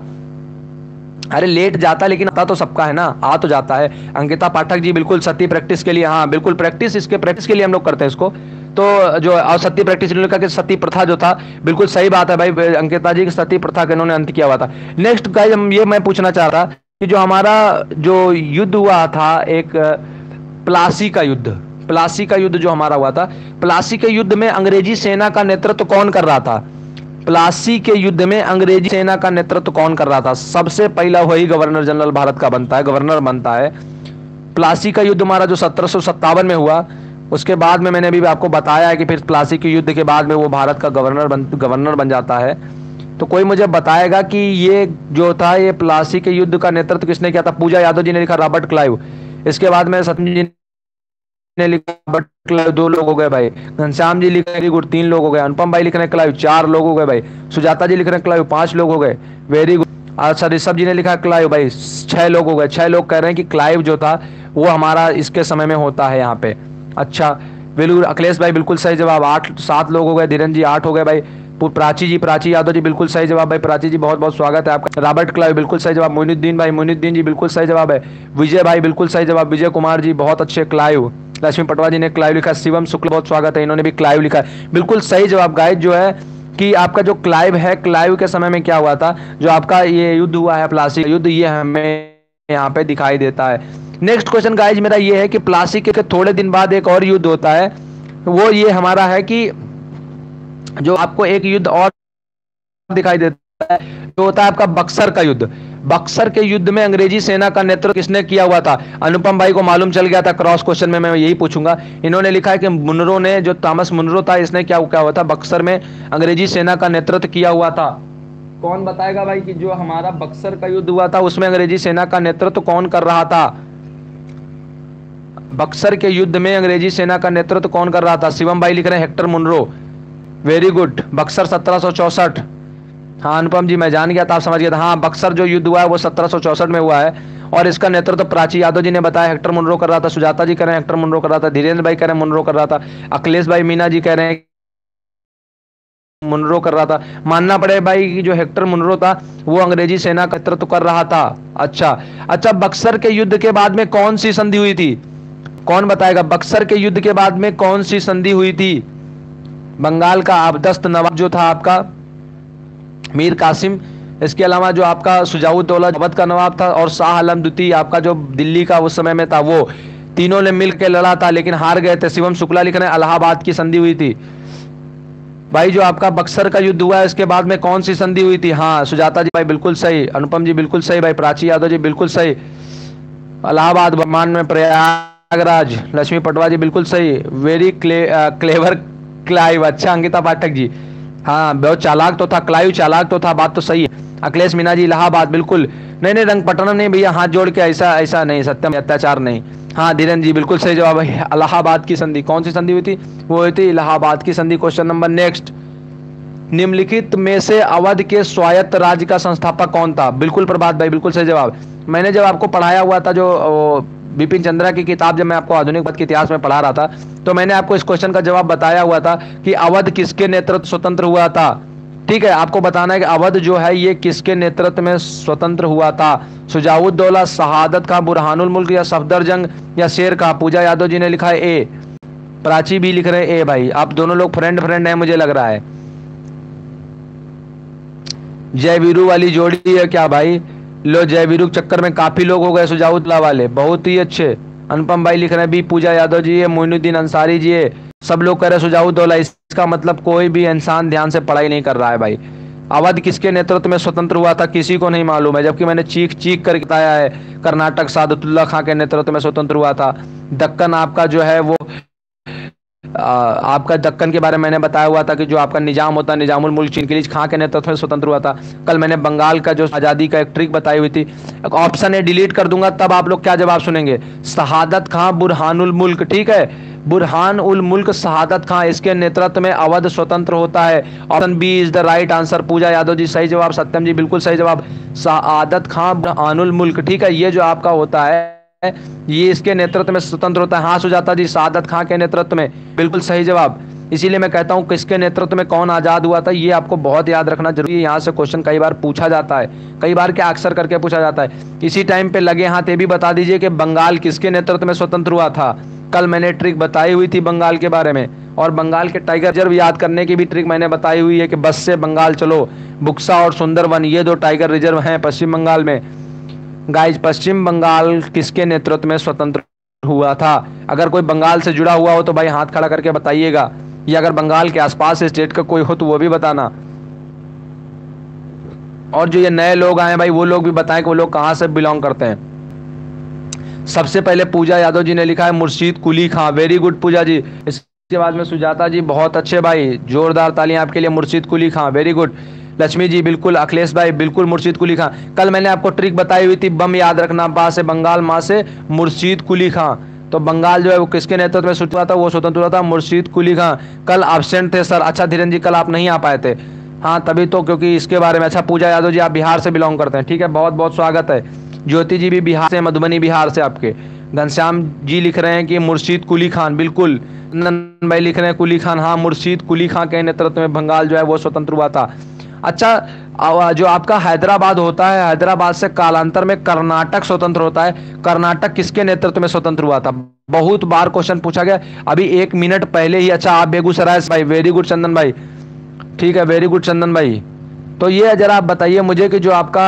[SPEAKER 1] अरे लेट जाता लेकिन आता तो सबका है ना, आ तो जाता है। अंकिता पाठक जी बिल्कुल, सत्य प्रैक्टिस के लिए, हाँ बिल्कुल, प्रैक्टिस इसके प्रैक्टिस के लिए हम लोग करते हैं इसको। तो जो सत्य प्रैक्टिस इन्होंने कहा कि सती प्रथा जो था, बिल्कुल सही बात है भाई अंकिता जी, की सती प्रथा का इन्होंने अंत किया हुआ था। नेक्स्ट गाइज, हम ये मैं पूछना चाह रहा कि जो हमारा जो युद्ध हुआ था, एक प्लासी का युद्ध, प्लासी का युद्ध जो हमारा हुआ था, प्लासी के युद्ध में अंग्रेजी सेना का नेतृत्व कौन कर रहा था? प्लासी के युद्ध में अंग्रेजी सेना का नेतृत्व कौन कर रहा था? सबसे पहला वही गवर्नर जनरल भारत का बनता है, गवर्नर बनता है। प्लासी का युद्ध हमारा जो सत्रह सौ सत्तावन में हुआ, उसके बाद में मैंने अभी आपको बताया है कि फिर प्लासी के युद्ध के बाद में वो भारत का गवर्नर बन गवर्नर बन जाता है। तो कोई मुझे बताएगा कि ये जो था, ये प्लासी के युद्ध का नेतृत्व किसने किया था? पूजा यादव जी ने लिखा रॉबर्ट क्लाइव। इसके बाद में सत्यम जी ने लिखा रॉबर्ट क्लाइव, दो लोग हो गए भाई। घनश्याम जी लिख रहे हैं गुड, तीन लोग हो गए। अनुपम भाई लिख रहे हैं क्लाइव, चार लोग हो गए भाई। सुजाता जी लिख रहे हैं क्लाइव, पांच लोग हो गए, वेरी गुड। अच्छा, ऋषभ जी ने लिखा क्लाइव भाई, छह लोग हो गए। छह लोग कह रहे हैं कि क्लाइव जो था वो हमारा इसके समय में होता है यहाँ पे। अच्छा बिल्कुल, अखिलेश भाई बिल्कुल सही जवाब, आठ सात लोग हो गए। धीरेन्द्र जी आठ हो गए भाई। प्राची जी, प्राची यादव जी बिल्कुल सही जवाब भाई। प्राची जी बहुत बहुत स्वागत है आपका। रॉबर्ट क्लाइव बिल्कुल सही जवाब। मोइनुद्दीन भाई, मोइनुद्दीन जी बिल्कुल सही जवाब है। विजय भाई बिल्कुल सही जवाब। विजय कुमार जी बहुत अच्छे, क्लाइव। लक्ष्मी पटवा जी ने क्लाइव लिखा। शिवम शुक्ल बहुत स्वागत है, इन्होंने भी क्लाइव लिखा है, बिल्कुल सही जवाब। गाइस जो है कि आपका जो क्लाइव है, क्लाइव के समय में क्या हुआ था, जो आपका ये युद्ध हुआ है प्लासी युद्ध, ये हमें यहाँ पे दिखाई देता है। नेक्स्ट क्वेश्चन गाइज मेरा ये है कि प्लासी के थोड़े दिन बाद एक और युद्ध होता है, वो ये हमारा है कि जो आपको एक युद्ध और दिखाई देता है, जो होता है आपका बक्सर का युद्ध। बक्सर के युद्ध में अंग्रेजी सेना का नेतृत्व किसने किया हुआ था? अनुपम भाई को मालूम चल गया था, क्रॉस क्वेश्चन में मैं यही पूछूंगा। इन्होंने लिखा है कि मुनरो ने, जो थॉमस मुनरो था, इसने क्या क्या हुआ था, बक्सर में अंग्रेजी सेना का नेतृत्व किया हुआ था। कौन बताएगा भाई कि जो हमारा बक्सर का युद्ध हुआ था उसमें अंग्रेजी सेना का नेतृत्व कौन कर रहा था? बक्सर के युद्ध में अंग्रेजी सेना का नेतृत्व कौन कर रहा था? शिवम भाई लिख रहे हैं Hector Munro, very good. Buxar सत्रह सौ चौसठ, हाँ अनुपम जी मैं जान गया था, आप समझ गए थे। हाँ बक्सर जो युद्ध हुआ है वो सत्रह सौ चौसठ में हुआ है और इसका नेतृत्व तो प्राची यादव जी ने बताया, हेक्टर मुनरो कर रहा था, सुजाता जी कह रहे हैं हेक्टर मुनरो कर रहा था, धीरेन्द्र भाई कह रहे हैं मुनरो कर रहा था, अखिलेश भाई मीना जी कह रहे हैं मुनरो कर रहा था। मानना पड़े भाई कि जो हेक्टर मुनरो था वो अंग्रेजी सेना का नेतृत्व कर रहा था। अच्छा अच्छा, बक्सर के युद्ध के बाद में कौन सी संधि हुई थी, कौन बताएगा? बक्सर के युद्ध के बाद में कौन सी संधि हुई थी? बंगाल का आबदस्त नवाब जो था आपका मीर कासिम, इसके अलावा जो आपका सुजाउद्दौला अवध का नवाब था, और शाह आलम द्वितीय आपका जो दिल्ली का उस समय में था, वो तीनों ने मिलकर लड़ा था लेकिन हार गए थे। शिवम शुक्ला लिख रहे हैं इलाहाबाद की संधि हुई थी। भाई जो आपका बक्सर का युद्ध हुआ है इसके बाद में कौन सी संधि हुई थी? हाँ सुजाता जी भाई बिल्कुल सही, अनुपम जी बिल्कुल सही, भाई प्राची यादव जी बिल्कुल सही, इलाहाबाद वर्तमान में प्रयागराज, लक्ष्मी पटवा जी बिल्कुल सही, वेरी क्ले, क्लेवर क्लाइव, अच्छा अंकिता पाठक जी, हाँ बहुत चालाक तो था, क्लाइव चालाक तो था, बात तो सही है। अखिलेश मीना जी इलाहाबाद बिल्कुल, नहीं नहीं रंगपट्टनम नहीं भैया, हाथ जोड़ के ऐसा ऐसा नहीं, सत्यम अत्याचार नहीं। हाँ धीरेन्द्र जी बिल्कुल सही जवाब है, इलाहाबाद की संधि, कौन सी संधि हुई थी? वो हुई थी इलाहाबाद की संधि। क्वेश्चन नंबर नेक्स्ट, निम्नलिखित में से अवध के स्वायत्त राज्य का संस्थापक कौन था? बिल्कुल प्रभात भाई बिल्कुल सही जवाब। मैंने जब आपको पढ़ाया हुआ था जो बिपिन चंद्रा की किताब, जब मैं आपको आधुनिक भारत के इतिहास में पढ़ा रहा था तो मैंने आपको इस क्वेश्चन का जवाब बताया हुआ था कि अवध किसके नेतृत्व स्वतंत्र हुआ था। ठीक है, आपको बताना है कि अवध जो है ये किसके नेतृत्व में स्वतंत्र हुआ था? सुजाउद्दौला, शहादत खां, बुरहानुल मुल्क या सफदरजंग या शेर खां? पूजा यादव जी ने लिखा है ए, प्राची भी लिख रहे हैं ए। भाई आप दोनों लोग फ्रेंड फ्रेंड हैं मुझे लग रहा है। जय वीरू वाली जोड़ी है क्या भाई? लो जय वीरू चक्कर में काफी लोग हो गए सुजाउद्दौला वाले, बहुत ही अच्छे। अनुपम भाई लिख रहे हैं भी, पूजा यादव जी है, मोइनुद्दीन अंसारी जी है, सब लोग कह रहे हैं सुजाउद्दौला। इसका मतलब कोई भी इंसान ध्यान से पढ़ाई नहीं कर रहा है भाई। अवध किसके नेतृत्व में स्वतंत्र हुआ था किसी को नहीं मालूम है, जबकि मैंने चीख चीख कर बताया है। कर्नाटक सादतुल्ला खां के नेतृत्व में स्वतंत्र हुआ था। दक्कन आपका जो है वो आ, आपका दक्कन के बारे में मैंने बताया हुआ था कि जो आपका निजाम होता है निजामुल मुल्क चिनकिलीज खां के नेतृत्व में स्वतंत्र हुआ था। कल मैंने बंगाल का जो आज़ादी का एक ट्रिक बताई हुई थी, ऑप्शन ए डिलीट कर दूंगा तब आप लोग क्या जवाब सुनेंगे। शहादत खां, बुरहानुल मुल्क, ठीक है, बुरहान उल मुल्क शहादत खां, इसके नेतृत्व में अवध स्वतंत्र होता है। Option B is the right answer. Pooja Yadav ji सही जवाब, सत्यम जी बिल्कुल सही जवाब, शहादत खां बुरहानुल मुल्क, ठीक है, ये जो आपका होता है ये इसके नेतृत्व में स्वतंत्र होता है। हाँ सुजाता जी, शहादत खां के नेतृत्व में, बिल्कुल सही जवाब। इसीलिए मैं कहता हूं किसके नेतृत्व में कौन आजाद हुआ था ये आपको बहुत याद रखना जरूरी है। यहाँ से क्वेश्चन कई बार पूछा जाता है, कई बार क्या अक्सर करके पूछा जाता है। इसी टाइम पे लगे हाथ ये भी बता दीजिए कि बंगाल किसके नेतृत्व में स्वतंत्र हुआ था। कल मैंने ट्रिक बताई हुई थी बंगाल के बारे में, और बंगाल के टाइगर रिजर्व याद करने की भी ट्रिक मैंने बताई हुई है कि बस से बंगाल चलो। बुक्सा और सुंदरवन ये दो टाइगर रिजर्व हैं पश्चिम बंगाल में। गाइज पश्चिम बंगाल किसके नेतृत्व में स्वतंत्र हुआ था? अगर कोई बंगाल से जुड़ा हुआ हो तो भाई हाथ खड़ा करके बताइएगा, या अगर बंगाल के आसपास स्टेट का कोई हो तो वो भी बताना। और जो ये नए लोग आए भाई वो लोग भी बताएं कि वो लोग कहां से बिलोंग करते हैं। सबसे पहले पूजा यादव जी ने लिखा है मुर्शीद कुली खां, वेरी गुड पूजा जी। इसके बाद में सुजाता जी बहुत अच्छे भाई, जोरदार तालियां आपके लिए। Murshid Quli Khan very good. लक्ष्मी जी बिल्कुल, अखिलेश भाई बिल्कुल मुर्शीद कुली खां। कल मैंने आपको ट्रिक बताई हुई थी, बम याद रखना, बा से बंगाल, माँ से मुर्शीद कुली खां। तो बंगाल जो है वो किसके नेतृत्व में स्वतंत्र हुआ था? वो स्वतंत्र हुआ था मुर्शीद कुली खां। कल एब्सेंट थे सर, अच्छा धीरेन्द्र जी कल आप नहीं आ पाए थे। हाँ तभी तो, क्योंकि इसके बारे में। अच्छा पूजा यादव जी आप बिहार से बिलोंग करते हैं, ठीक है, बहुत बहुत स्वागत है। ज्योति जी भी बिहार से, मधुबनी बिहार से आपके। घनश्याम जी लिख रहे हैं कि मुर्शीद कुली खान, बिल्कुल। नंदन भाई लिख रहे हैं कुली खान, हाँ मुर्शीद कुली खां के नेतृत्व में बंगाल जो है वो स्वतंत्र हुआ था। अच्छा जो आपका हैदराबाद होता है, हैदराबाद से कालांतर में कर्नाटक स्वतंत्र होता है। कर्नाटक किसके नेतृत्व में स्वतंत्र हुआ था? बहुत बार क्वेश्चन पूछा गया, अभी एक मिनट पहले ही। अच्छा आप बेगूसराय भाई, वेरी गुड चंदन भाई, ठीक है वेरी गुड चंदन भाई। तो ये जरा आप बताइए मुझे कि जो आपका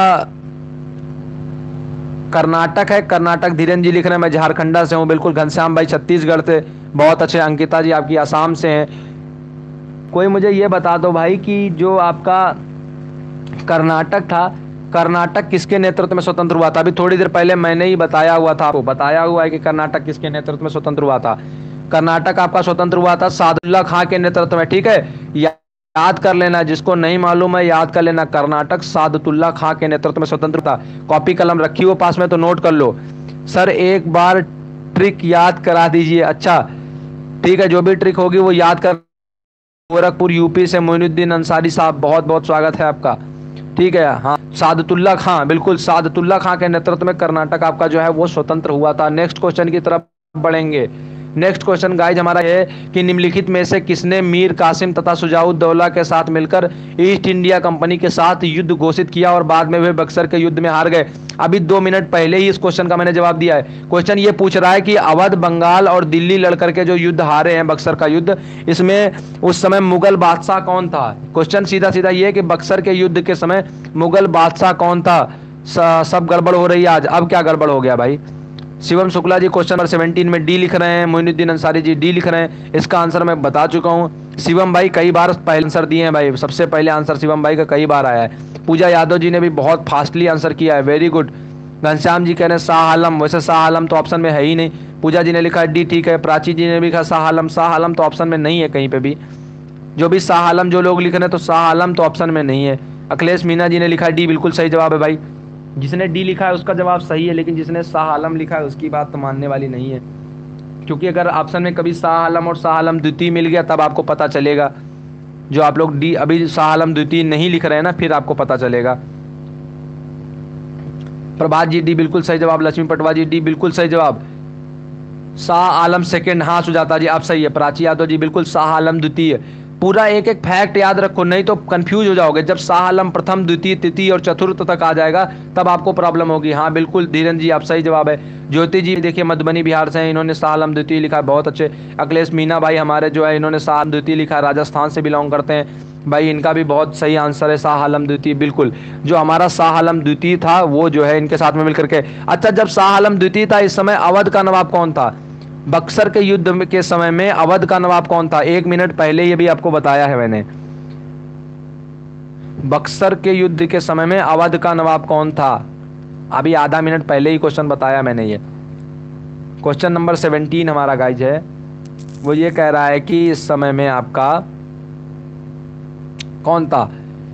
[SPEAKER 1] कर्नाटक है, कर्नाटक, धीरेन्द्र जी लिख रहे हैं मैं झारखंडा से हूँ, बिल्कुल। घनश्याम भाई छत्तीसगढ़ से, बहुत अच्छे। अंकिता जी आपकी आसाम से हैं। कोई मुझे ये बता दो भाई कि जो आपका कर्नाटक था, कर्नाटक किसके नेतृत्व में स्वतंत्र हुआ था? अभी थोड़ी देर पहले मैंने ही बताया हुआ था, आपको बताया हुआ है कि कर्नाटक किसके नेतृत्व में स्वतंत्र हुआ था। कर्नाटक आपका स्वतंत्र हुआ था सादुल्ला खां के नेतृत्व में, ठीक है, याद कर लेना, जिसको नहीं मालूम है याद कर लेना। कर्नाटक सादतुल्ला खां के नेतृत्व में स्वतंत्र था। कॉपी कलम रखी हो पास में तो नोट कर लो। सर एक बार ट्रिक याद करा दीजिए। अच्छा ठीक है, जो भी ट्रिक होगी वो याद कर। गोरखपुर यूपी से मोइनुद्दीन अंसारी साहब, बहुत बहुत स्वागत है आपका। ठीक है। हाँ, सादतुल्ला खां, बिल्कुल सादतुल्ला खां के नेतृत्व में कर्नाटक आपका जो है वो स्वतंत्र हुआ था। नेक्स्ट क्वेश्चन की तरफ बढ़ेंगे। नेक्स्ट क्वेश्चन गाइज हमारा है कि निम्नलिखित में से किसने मीर कासिम तथा शुजाउद्दौला के साथ मिलकर ईस्ट इंडिया कंपनी के साथ युद्ध घोषित किया और बाद में वे बक्सर के युद्ध में हार गए। अभी दो मिनट पहले ही इस क्वेश्चन का मैंने जवाब दिया है। क्वेश्चन ये पूछ रहा है कि अवध, बंगाल और दिल्ली लड़कर के जो युद्ध हारे हैं, बक्सर का युद्ध, इसमें उस समय मुगल बादशाह कौन था। क्वेश्चन सीधा सीधा ये है कि बक्सर के युद्ध के समय मुगल बादशाह कौन था। सब गड़बड़ हो रही है आज। अब क्या गड़बड़ हो गया भाई। Shivam Shukla ji question number seventeen में डी लिख रहे हैं, मोइनुद्दीन अंसारी जी डी लिख रहे हैं। इसका आंसर मैं बता चुका हूं। शिवम भाई कई बार पहले आंसर दिए हैं भाई, सबसे पहले आंसर शिवम भाई का कई बार आया है। पूजा यादव जी ने भी बहुत फास्टली आंसर किया है, वेरी गुड। घनश्याम जी कह रहे हैं शाह आलम, वैसे शाह आलम तो ऑप्शन में है ही नहीं। पूजा जी ने लिखा है डी, ठीक है। प्राची जी ने भी लिखा शाह आलम, शाह आलम तो ऑप्शन में नहीं है कहीं पे भी। जो भी शाह आलम जो लोग लिख रहे हैं तो शाह आलम तो ऑप्शन में नहीं है। अखिलेश मीना जी ने लिखा है डी, बिल्कुल सही जवाब है भाई। जिसने डी लिखा है उसका जवाब सही है, लेकिन जिसने शाह आलम लिखा है उसकी बात तो मानने वाली नहीं है, क्योंकि अगर ऑप्शन में कभी शाह आलम और शाह आलम द्वितीय मिल गया तब आपको पता चलेगा। जो आप लोग डी अभी शाह आलम द्वितीय नहीं लिख रहे हैं ना, फिर आपको पता चलेगा। प्रभात जी डी बिल्कुल सही जवाब। लक्ष्मी पटवा जी डी बिल्कुल सही जवाब। शाह आलम सेकंड, हाँ सुजाता जी आप सही है। प्राची यादव जी बिल्कुल शाह आलम द्वितीय। पूरा एक एक फैक्ट याद रखो, नहीं तो कंफ्यूज हो जाओगे। जब शाह आलम प्रथम, द्वितीय, तृतीय और चतुर्थ तक आ जाएगा तब आपको प्रॉब्लम होगी। हाँ बिल्कुल धीरेन जी आप सही जवाब है। ज्योति जी देखिए मधुबनी बिहार से हैं, इन्होंने शाह आलम द्वितीय लिखा है, बहुत अच्छे। अखिलेश मीना भाई हमारे जो है इन्होंने शाह आलम द्वितीय लिखा है, राजस्थान से बिलोंग करते हैं भाई, इनका भी बहुत सही आंसर है शाह आलम द्वितीय। बिल्कुल जो हमारा शाह आलम द्वितीय था वो जो है इनके साथ में मिलकर के। अच्छा, जब शाह आलम द्वितीय था इस समय अवध का नवाब कौन था। बक्सर के युद्ध के समय में अवध का नवाब कौन था। एक मिनट पहले ये भी आपको बताया है मैंने। बक्सर के युद्ध के समय में अवध का नवाब कौन था, अभी आधा मिनट पहले ही क्वेश्चन बताया मैंने। ये क्वेश्चन नंबर सेवनटीन हमारा गाइज है, वो ये कह रहा है कि इस समय में आपका कौन था।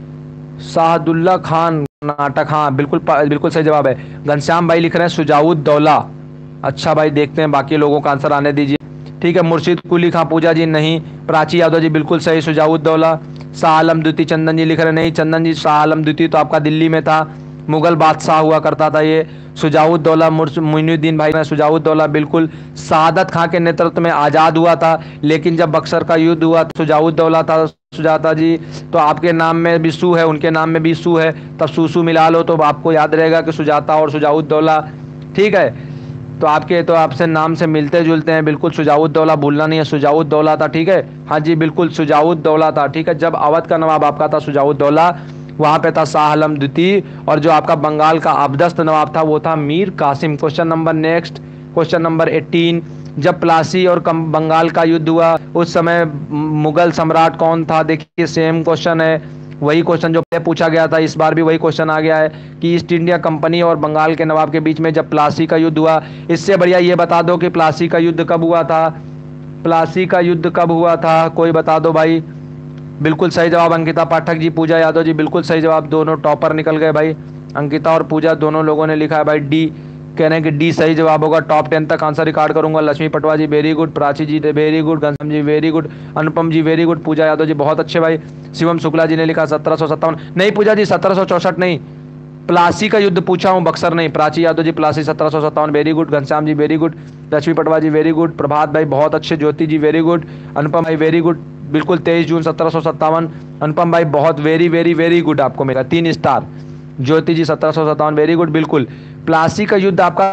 [SPEAKER 1] सादुल्ला खान कर्नाटक, हाँ बिल्कुल बिल्कुल सही जवाब है। घनश्याम भाई लिख रहे हैं शुजाउद्दौला। अच्छा भाई देखते हैं बाकी लोगों का आंसर आने दीजिए। ठीक है, मुर्शिद कुली खां, पूजा जी नहीं। प्राची यादव जी बिल्कुल सही, शुजाउद्दौला। शाह आलम द्वितीय, चंदन जी लिख रहे नहीं। चंदन जी शाह आलम द्वितीय तो आपका दिल्ली में था, मुगल बादशाह हुआ करता था ये। शुजाउद्दौला मोइनुद्दीन भाई ने शुजाउद्दौला बिल्कुल सादत खां के नेतृत्व में आज़ाद हुआ था, लेकिन जब बक्सर का युद्ध हुआ तो शुजाउद्दौला था। सुजाता जी तो आपके नाम में भी सू है, उनके नाम में भी सू है, तब सूसू मिला लो तो आपको याद रहेगा कि सुजाता और शुजाउद्दौला। ठीक है, तो आपके तो आपसे नाम से मिलते जुलते हैं। बिल्कुल शुजाउद्दौला भूलना नहीं है, शुजाउद्दौला था। ठीक है, हाँ जी बिल्कुल शुजाउद्दौला था। ठीक है, जब अवध का नवाब आपका था शुजाउद्दौला, वहां पे था शाह आलम द्वितीय, और जो आपका बंगाल का अबदस्त नवाब था वो था Mir Qasim. Question number next, question number eighteen. जब प्लासी और बंगाल का युद्ध हुआ उस समय मुगल सम्राट कौन था। देखिए सेम क्वेश्चन है, वही क्वेश्चन जो पहले पूछा गया था, इस बार भी वही क्वेश्चन आ गया है कि ईस्ट इंडिया कंपनी और बंगाल के नवाब के बीच में जब प्लासी का युद्ध हुआ। इससे बढ़िया ये बता दो कि प्लासी का युद्ध कब हुआ था। प्लासी का युद्ध कब हुआ था, कोई बता दो भाई। बिल्कुल सही जवाब अंकिता पाठक जी, पूजा यादव जी बिल्कुल सही जवाब। दोनों टॉपर निकल गए भाई, अंकिता और पूजा दोनों लोगों ने लिखा है भाई डी, कह रहे हैं कि डी सही जवाब होगा। टॉप टेन तक आंसर रिकॉर्ड करूंगा। Lakshmi Patwa ji very good, Prachi ji very good, Ghanshyam ji very good, Anupam ji very good, Pooja Yadav ji बहुत अच्छे भाई। शिवम शुक्ला जी ने लिखा सत्रह सौ सत्तावन, नहीं पूजा जी सत्रह सौ चौसठ नहीं, प्लासी का युद्ध पूछा हूँ, बक्सर नहीं। प्राची यादव जी प्लासी सत्रह सौ सत्तावन very good, Ghanshyam ji very good, Lakshmi Patwa ji very good, Prabhat भाई बहुत अच्छे, ज्योति जी वेरी गुड, अनुपम भाई वेरी गुड, बिल्कुल तेईस जून सत्रह सौ सत्तावन। अनुपम भाई बहुत वेरी वेरी वेरी गुड, आपको मिला तीन स्टार। ज्योति जी सत्रह सौ सत्तावन वेरी गुड, बिल्कुल। प्लासी का युद्ध आपका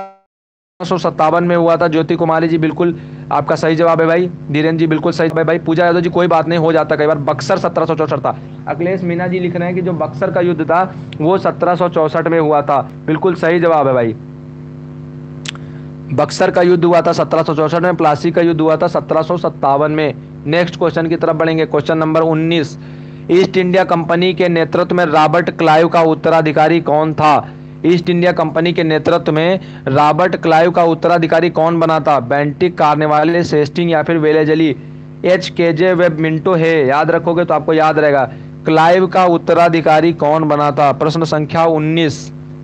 [SPEAKER 1] सौ सत्तावन में हुआ था। ज्योति कुमारी जी बिल्कुल आपका सही जवाब है भाई। धीरेन्द्र जी बिल्कुल सही भाई। पूजा यादव जी कोई बात नहीं, हो जाता कई बार। बक्सर सत्रह सौ चौसठ था। अखिलेश मीना जी लिख रहे हैं कि जो बक्सर का युद्ध था वो सत्रह सौ चौसठ में हुआ था, बिल्कुल सही जवाब है भाई। बक्सर का युद्ध हुआ था सत्रह सौ चौसठ में, प्लासी का युद्ध हुआ था सत्रह सौ सत्तावन में। नेक्स्ट क्वेश्चन की तरफ बढ़ेंगे, क्वेश्चन नंबर उन्नीस। ईस्ट इंडिया कंपनी के नेतृत्व में रॉबर्ट क्लाइव का उत्तराधिकारी कौन था। ईस्ट इंडिया कंपनी के नेतृत्व में रॉबर्ट क्लाइव का उत्तराधिकारी कौन बना था। बेंटिक, कार्नेवालिस, हेस्टिंग या फिर वेलेजली। एच के जे वेब मिंटो है, याद रखोगे तो आपको याद रहेगा। क्लाइव का उत्तराधिकारी कौन बना था, प्रश्न संख्या उन्नीस।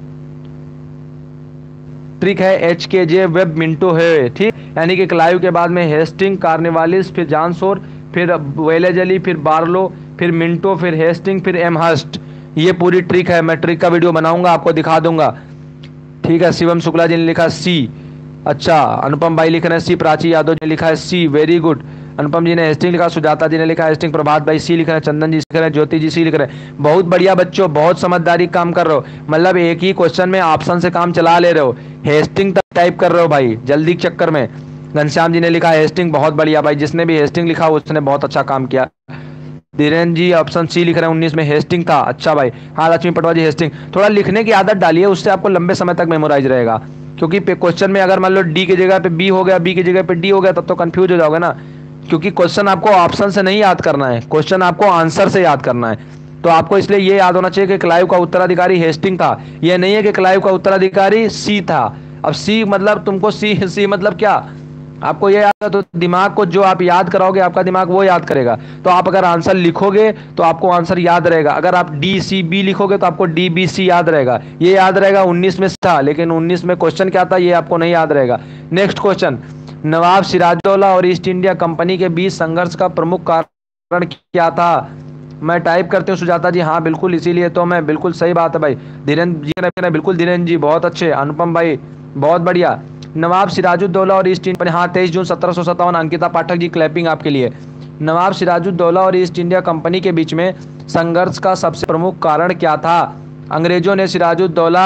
[SPEAKER 1] ट्रिक है एच के जे वेब मिंटो है, ठीक, यानी कि क्लाइव के बाद में हेस्टिंग, कार्नेवालिस, फिर जानसोर, फिर वेलेजली, फिर बार्लो, फिर मिंटो, फिर हेस्टिंग, फिर एमहर्स्ट। ये पूरी ट्रिक है, मैं ट्रिक का वीडियो बनाऊंगा, आपको दिखा दूंगा। ठीक है, शिवम शुक्ला जी ने लिखा सी। अच्छा, अनुपम भाई लिख रहे हैं सी। प्राची यादव जी ने लिखा है सी, वेरी गुड। अनुपम जी ने हेस्टिंग लिखा, सुजाता जी ने लिखा हेस्टिंग, प्रभात भाई सी लिख रहे हैं, चंदन जी लिख रहे हैं, ज्योति जी सी लिख रहे हैं। बहुत बढ़िया बच्चों, बहुत समझदारी काम कर रहे हो, मतलब एक ही क्वेश्चन में ऑप्शन से काम चला ले रहे हो। हेस्टिंग तक टाइप कर रहे हो भाई, जल्दी के चक्कर में। घनश्याम जी ने लिखा हेस्टिंग, बहुत बढ़िया भाई, जिसने भी हेस्टिंग लिखा उसने बहुत अच्छा काम किया। धीरेन्द्र जी ऑप्शन सी लिख रहे हैं, उन्नीस में हेस्टिंग था। अच्छा भाई, हाँ लक्ष्मी पटवा जी हेस्टिंग। थोड़ा लिखने की आदत डालिए, उससे आपको लंबे समय तक मेमोराइज रहेगा। क्योंकि क्वेश्चन में अगर मान लो डी की जगह पे बी हो गया, बी की जगह पे डी हो गया, तब तो कंफ्यूज हो जाओगे ना। क्योंकि क्वेश्चन आपको ऑप्शन से नहीं याद करना है, क्वेश्चन आपको आंसर से याद करना है। तो आपको इसलिए ये याद होना चाहिए कि क्लाइव का उत्तराधिकारी हेस्टिंग था, यह नहीं है कि क्लाइव का उत्तराधिकारी सी था। अब सी मतलब तुमको सी सी मतलब क्या, आपको ये याद है तो दिमाग को जो आप याद कराओगे आपका दिमाग वो याद करेगा। तो आप अगर आंसर लिखोगे तो आपको आंसर याद रहेगा। अगर आप डी सी बी लिखोगे तो आपको डी बी सी याद रहेगा। ये याद रहेगा उन्नीस में था, लेकिन उन्नीस में क्वेश्चन क्या था ये आपको नहीं याद रहेगा। नेक्स्ट क्वेश्चन, नवाब सिराजुद्दौला और ईस्ट इंडिया कंपनी के बीच संघर्ष का प्रमुख कारण क्या था? मैं टाइप करती हूँ सुजाता जी, हाँ बिल्कुल, इसीलिए तो मैं, बिल्कुल सही बात है भाई। धीरेन्द्र जी ने, बिल्कुल धीरेन्द्र जी बहुत अच्छे, अनुपम भाई बहुत बढ़िया। नवाब सिराजुद्दौला और ईस्ट इंडिया, हाँ तेईस जून सत्रह सौ सत्तावन, अंकिता पाठक जी क्लैपिंग आपके लिए। नवाब सिराजुद्दौला और ईस्ट इंडिया कंपनी के बीच में संघर्ष का सबसे प्रमुख कारण क्या था? अंग्रेजों ने सिराजुद्दौला,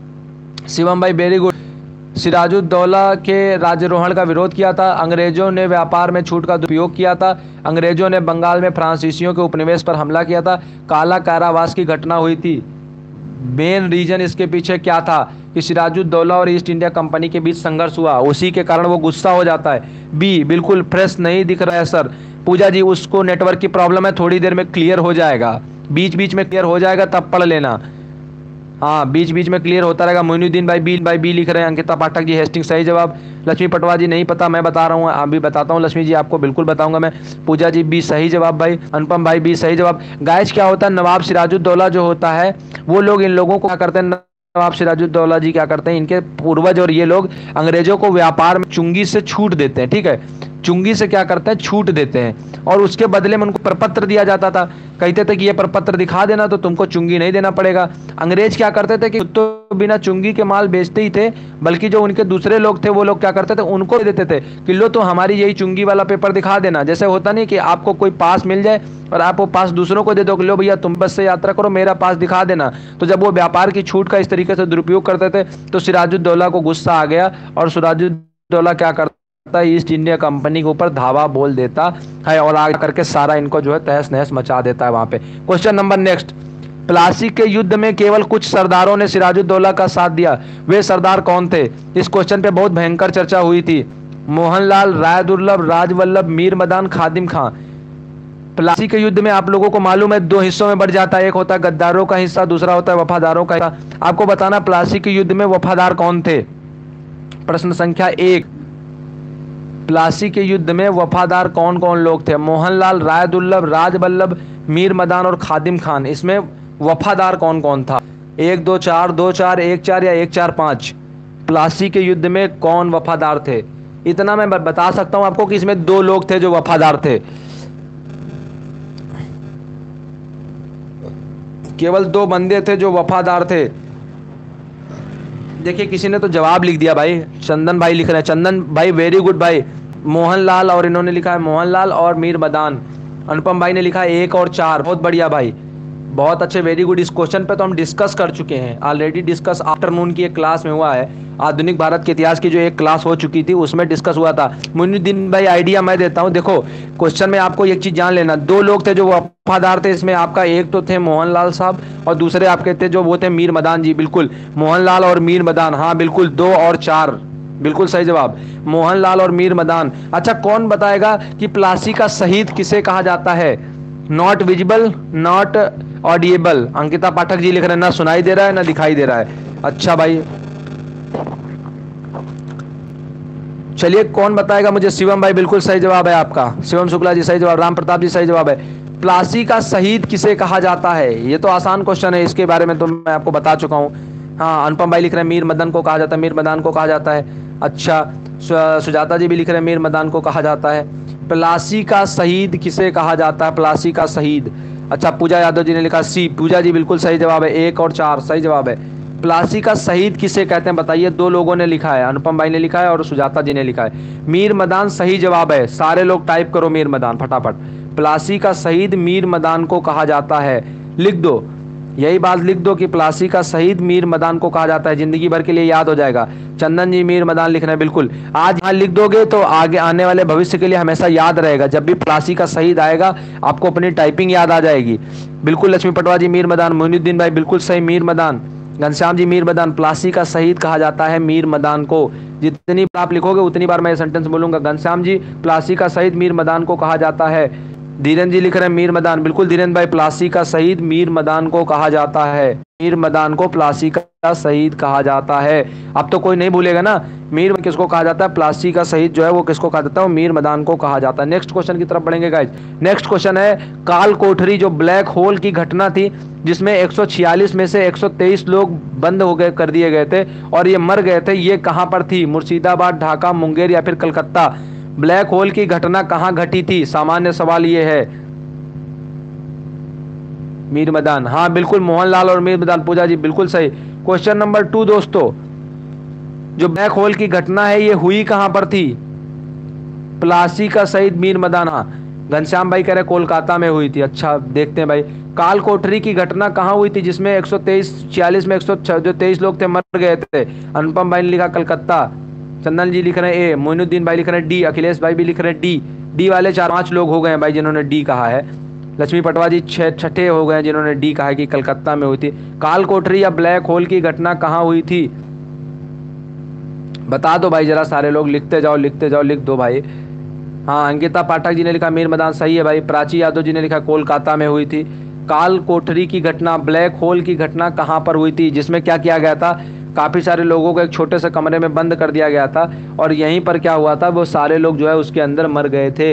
[SPEAKER 1] शिवम भाई वेरी गुड, सिराजुद्दौला के राज्यारोहण का विरोध किया था। अंग्रेजों ने व्यापार में छूट का दुरुपयोग किया था। अंग्रेजों ने बंगाल में फ्रांसीसियों के उपनिवेश पर हमला किया था। काला कारावास की घटना हुई थी। मेन रीजन इसके पीछे क्या था कि सिराजुद्दौला और ईस्ट इंडिया कंपनी के बीच संघर्ष हुआ, उसी के कारण वो गुस्सा हो जाता है। बी, बिल्कुल फ्रेश नहीं दिख रहा है सर। पूजा जी उसको नेटवर्क की प्रॉब्लम है, थोड़ी देर में क्लियर हो जाएगा, बीच बीच में क्लियर हो जाएगा, तब पढ़ लेना। हाँ बीच बीच में क्लियर होता रहेगा। मोइनुद्दीन भाई बी भाई बी लिख रहे हैं। अंकिता पाठक जी हेस्टिंग सही जवाब। लक्ष्मी पटवा जी नहीं पता, मैं बता रहा हूँ, अभी बताता हूँ लक्ष्मी जी, आपको बिल्कुल बताऊंगा मैं। पूजा जी बी सही जवाब भाई। अनुपम भाई बी सही जवाब। गाइस क्या होता है, नवाब सिराजुद्दौला जो होता है वो लोग इन लोगों को क्या करते हैं, नवाब सिराजुद्दौला जी क्या करते हैं, इनके पूर्वज और ये लोग अंग्रेजों को व्यापार में चुंगी से छूट देते हैं। ठीक है, चुंगी से क्या करते हैं, छूट देते हैं, और उसके बदले में उनको प्रपत्र दिया जाता था। कहते थे कि ये प्रपत्र दिखा देना तो तुमको चुंगी नहीं देना पड़ेगा। अंग्रेज क्या करते थे कि तो बिना चुंगी के माल बेचते ही थे, बल्कि जो उनके दूसरे लोग थे वो लोग क्या करते थे, उनको दे देते थे कि लो तो हमारी यही चुंगी वाला पेपर दिखा देना। जैसे होता नहीं कि आपको कोई पास मिल जाए और आप वो पास दूसरों को दे दो कि लो भैया तुम बस से यात्रा करो, मेरा पास दिखा देना। तो जब वो व्यापार की छूट का इस तरीके से दुरुपयोग करते थे तो सिराजुद्दौला को गुस्सा आ गया, और सिराजुद्दौला क्या करता, ईस्ट इंडिया कंपनी के ऊपर धावा बोल देता है और आगे करके सारा इनको जो है तहस नहस मचा देता है वहां पे। क्वेश्चन नंबर नेक्स्ट, प्लासी के युद्ध में केवल कुछ सरदारों ने सिराजुद्दौला का साथ दिया, वे सरदार कौन थे? इस क्वेश्चन पे बहुत भयंकर चर्चा हुई थी। मोहनलाल, राय दुर्लभ, राजवल्लभ, मीर मदान, खादिम खां। प्लासी के युद्ध में आप लोगों को मालूम है दो हिस्सों में बढ़ जाता है, एक होता है गद्दारों का हिस्सा, दूसरा होता है वफादारों का हिस्सा। आपको बताना प्लासी के युद्ध में वफादार कौन थे। प्रश्न संख्या एक, प्लासी के युद्ध में वफादार कौन कौन लोग थे? मोहनलाल, राय दुर्लभ, राजवल्लभ, मीर मदान और खादिम खान। इसमें वफादार कौन कौन था? एक दो चार, दो चार, एक चार या एक चार पांच? प्लासी के युद्ध में कौन वफादार थे? इतना मैं बता सकता हूं आपको कि इसमें दो लोग थे जो वफादार थे, केवल दो बंदे थे जो वफादार थे। देखिए किसी ने तो जवाब लिख दिया भाई, चंदन भाई लिख रहे हैं, चंदन भाई वेरी गुड भाई। मोहनलाल, और इन्होंने लिखा है मोहनलाल और मीर मदान। अनुपम भाई ने लिखा है एक और चार, बहुत बढ़िया भाई, बहुत अच्छे, वेरी गुड। इस क्वेश्चन पे तो हम डिस्कस कर चुके हैं ऑलरेडी, डिस्कस आफ्टरनून की एक क्लास में हुआ है, आधुनिक भारत के इतिहास की जो एक क्लास हो चुकी थी उसमें डिस्कस हुआ था। मोइनुद्दीन भाई आइडिया मैं देता हूं, देखो क्वेश्चन में आपको एक चीज जान लेना, दो लोग थे जो वफादार थे, इसमें आपका एक तो थे मोहनलाल साहब और दूसरे आपके थे जो वो थे मीर मदान जी। बिल्कुल मोहनलाल और मीर मदान, हाँ बिल्कुल, दो और चार बिल्कुल सही जवाब, मोहनलाल और मीर मदान। अच्छा कौन बताएगा कि प्लासी का शहीद किसे कहा जाता है? Not visible, not audible. Ankita Pathak ji लिख रहे हैं ना सुनाई दे रहा है ना दिखाई दे रहा है। अच्छा भाई चलिए कौन बताएगा मुझे? शिवम भाई बिल्कुल सही जवाब है आपका, शिवम शुक्ला जी सही जवाब, राम प्रताप जी सही जवाब है। प्लासी का शहीद किसे कहा जाता है? ये तो आसान क्वेश्चन है, इसके बारे में तो मैं आपको बता चुका हूँ। हाँ अनुपम भाई लिख रहे हैं मीर मदन को कहा जाता है, मीर मदान को कहा जाता है। अच्छा सुजाता जी भी लिख रहे हैं मीर मदान को कहा जाता है। प्लासी का शहीद किसे कहा जाता है? प्लासी का शहीद, अच्छा पूजा यादव जी ने लिखा सी। पूजा जी बिल्कुल सही जवाब है, एक और चार सही जवाब है। प्लासी का शहीद किसे कहते हैं बताइए। दो लोगों ने लिखा है, अनुपम भाई ने लिखा है और सुजाता जी ने लिखा है। मीर मदान सही जवाब है, सारे लोग टाइप करो मीर मदान फटाफट। प्लासी का शहीद मीर मदान को कहा जाता है, लिख दो, यही बात लिख दो कि प्लासी का शहीद मीर मदान को कहा जाता है, जिंदगी भर के लिए याद हो जाएगा। चंदन जी मीर मदान लिख रहे हैं, बिल्कुल आज यहाँ लिख दोगे तो आगे आने वाले भविष्य के लिए हमेशा याद रहेगा। जब भी प्लासी का शहीद आएगा आपको अपनी टाइपिंग याद आ जाएगी। बिल्कुल लक्ष्मी पटवा जी मीर मदान, मोइनुद्दीन भाई बिल्कुल सही मीर मदान, घनश्याम जी मीर मदान। प्लासी का शहीद कहा जाता है मीर मदान को। जितनी बार आप लिखोगे उतनी बार मैं ये सेंटेंस बोलूंगा। घनश्याम जी प्लासी का शहीद मीर मदान को कहा जाता है। धीरेन्द्र जी लिख रहे हैं मीर मदान, बिल्कुल धीरेन्द्र भाई, प्लासी का शहीद मीर मदान को कहा जाता है। मीर मदान को प्लासी का शहीद कहा जाता है। अब तो कोई नहीं भूलेगा ना, मीर किसको कहा जाता है, प्लासी का शहीद जो है वो किसको कहा जाता है, वो मीर मदान को कहा जाता है। नेक्स्ट क्वेश्चन की तरफ बढ़ेंगे गाइस। नेक्स्ट क्वेश्चन है काल कोठरी, जो ब्लैक होल की घटना थी जिसमें एक सौ छियालीस में से एक सौ तेईस लोग बंद हो गए कर दिए गए थे और ये मर गए थे, ये कहां पर थी? मुर्शिदाबाद, ढाका, मुंगेर या फिर कलकत्ता? ब्लैक होल की घटना कहां घटी थी? सामान्य सवाल ये है। मीर मदान, हाँ बिल्कुल मोहनलाल और मीर मदान। पूजा जी बिल्कुल सही। क्वेश्चन नंबर टू दोस्तों, जो ब्लैक होल की घटना है ये हुई कहां पर थी? प्लासी का शहीद मीर मदान, हाँ घनश्याम भाई कह रहे कोलकाता में हुई थी। अच्छा देखते हैं भाई, काल कोठरी की घटना कहां हुई थी जिसमें एक सौ तेईस छियालीस में एक सौ जो तेईस लोग थे मर गए थे? अनुपम भाई ने लिखा कलकत्ता, चंदन जी लिख रहे हैं ए, मोइनुद्दीन भाई लिख रहे हैं डी, अखिलेश भाई भी लिख रहे हैं डी। डी वाले चार पांच लोग हो गए हैं भाई जिन्होंने डी कहा है। लक्ष्मी पटवा जी छह छठे हो गए जिन्होंने डी कहा है कि कलकत्ता में हुई थी। काल कोठरी या ब्लैक होल की घटना कहां हुई थी बता दो भाई जरा, सारे लोग लिखते जाओ लिखते जाओ, लिख दो भाई। हाँ अंकिता पाठक जी ने लिखा मीर मदान, सही है भाई। प्राची यादव जी ने लिखा कोलकाता में हुई थी। काल कोठरी की घटना, ब्लैक होल की घटना कहां पर हुई थी जिसमें क्या किया गया था, काफी सारे लोगों को एक छोटे से कमरे में बंद कर दिया गया था और यहीं पर क्या हुआ था, वो सारे लोग जो है उसके अंदर मर गए थे,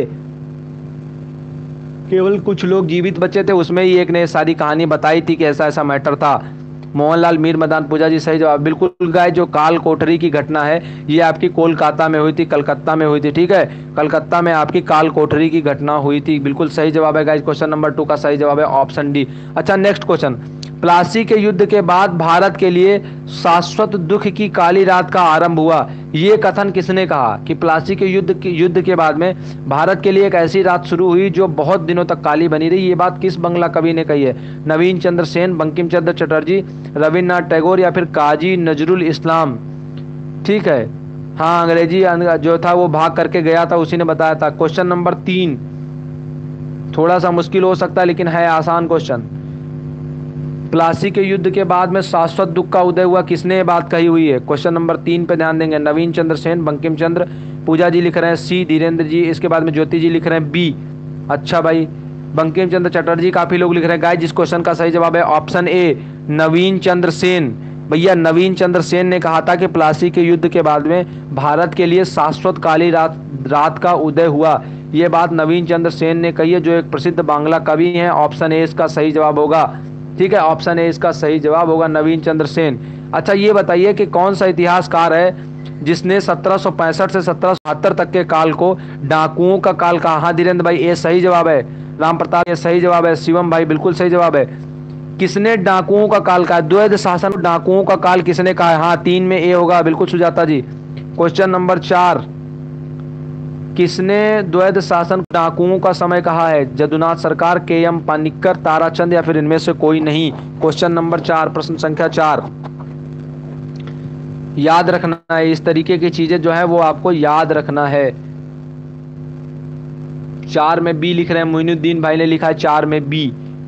[SPEAKER 1] केवल कुछ लोग जीवित बचे थे। उसमें ही एक ने सारी कहानी बताई थी कि ऐसा ऐसा मैटर था। मोहनलाल मीर मदान, पूजा जी सही जवाब। बिल्कुल गाय, जो काल कोठरी की घटना है ये आपकी कोलकाता में हुई थी, कलकत्ता में हुई थी, ठीक है, कलकत्ता में आपकी काल कोठरी की घटना हुई थी। बिल्कुल सही जवाब है गाइस, क्वेश्चन नंबर टू का सही जवाब है ऑप्शन डी। अच्छा नेक्स्ट क्वेश्चन, प्लासी के युद्ध के बाद भारत के लिए शाश्वत दुख की काली रात का आरंभ हुआ, ये कथन किसने कहा कि प्लासी के युद्ध के युद्ध के बाद में भारत के लिए एक ऐसी रात शुरू हुई जो बहुत दिनों तक काली बनी रही? ये बात किस बंगला कवि ने कही है? नवीन चंद्र सेन, बंकिम चंद्र चटर्जी, रविन्द्रनाथ टैगोर या फिर काजी नजरुल इस्लाम? ठीक है, हाँ अंग्रेजी जो था वो भाग करके गया था, उसी ने बताया था। क्वेश्चन नंबर तीन थोड़ा सा मुश्किल हो सकता है लेकिन है आसान क्वेश्चन। प्लासी के युद्ध के बाद में शाश्वत दुख का उदय हुआ, किसने ये बात कही हुई है? क्वेश्चन नंबर तीन पे ध्यान देंगे। नवीन चंद्र सेन, बंकिम चंद्र, पूजा जी लिख रहे हैं सी, धीरेन्द्र जी, इसके बाद में ज्योति जी लिख रहे हैं बी। अच्छा भाई, बंकिम चंद्र चटर्जी काफी लोग लिख रहे हैं। गाइस जिस क्वेश्चन का सही जवाब है ऑप्शन ए नवीन चंद्र सेन। भैया नवीन चंद्र सेन ने कहा था कि प्लासी के युद्ध के बाद में भारत के लिए शाश्वत काली रात रात का उदय हुआ, ये बात नवीन चंद्र सेन ने कही है, जो एक प्रसिद्ध बांग्ला कवि हैं। ऑप्शन ए इसका सही जवाब होगा, ठीक है, ऑप्शन ए इसका सही जवाब होगा, नवीन चंद्र सेन। अच्छा ये बताइए कि कौन सा इतिहासकार है जिसने सत्रह सौ पैंसठ से सत्रह सौ बहत्तर तक के काल को डाकुओं का काल कहा? हाँ धीरेन्द्र भाई ये सही जवाब है। राम प्रताप ये सही जवाब है। शिवम भाई बिल्कुल सही जवाब है। किसने डाकुओं का काल कहा? द्वैध शासन डाकुओं का काल किसने कहा है? हाँ तीन में ए होगा, बिल्कुल सुजाता जी। क्वेश्चन नंबर चार, किसने द्वैध शासन डाकुओं का समय कहा है? जदुनाथ सरकार, के एम पानिक्कर, ताराचंद या फिर इनमें से कोई नहीं? क्वेश्चन नंबर चार, प्रश्न संख्या चार, याद रखना है इस तरीके की चीजें जो है वो आपको याद रखना है। चार में बी लिख रहे हैं, मोइनुद्दीन भाई ने लिखा है चार में बी।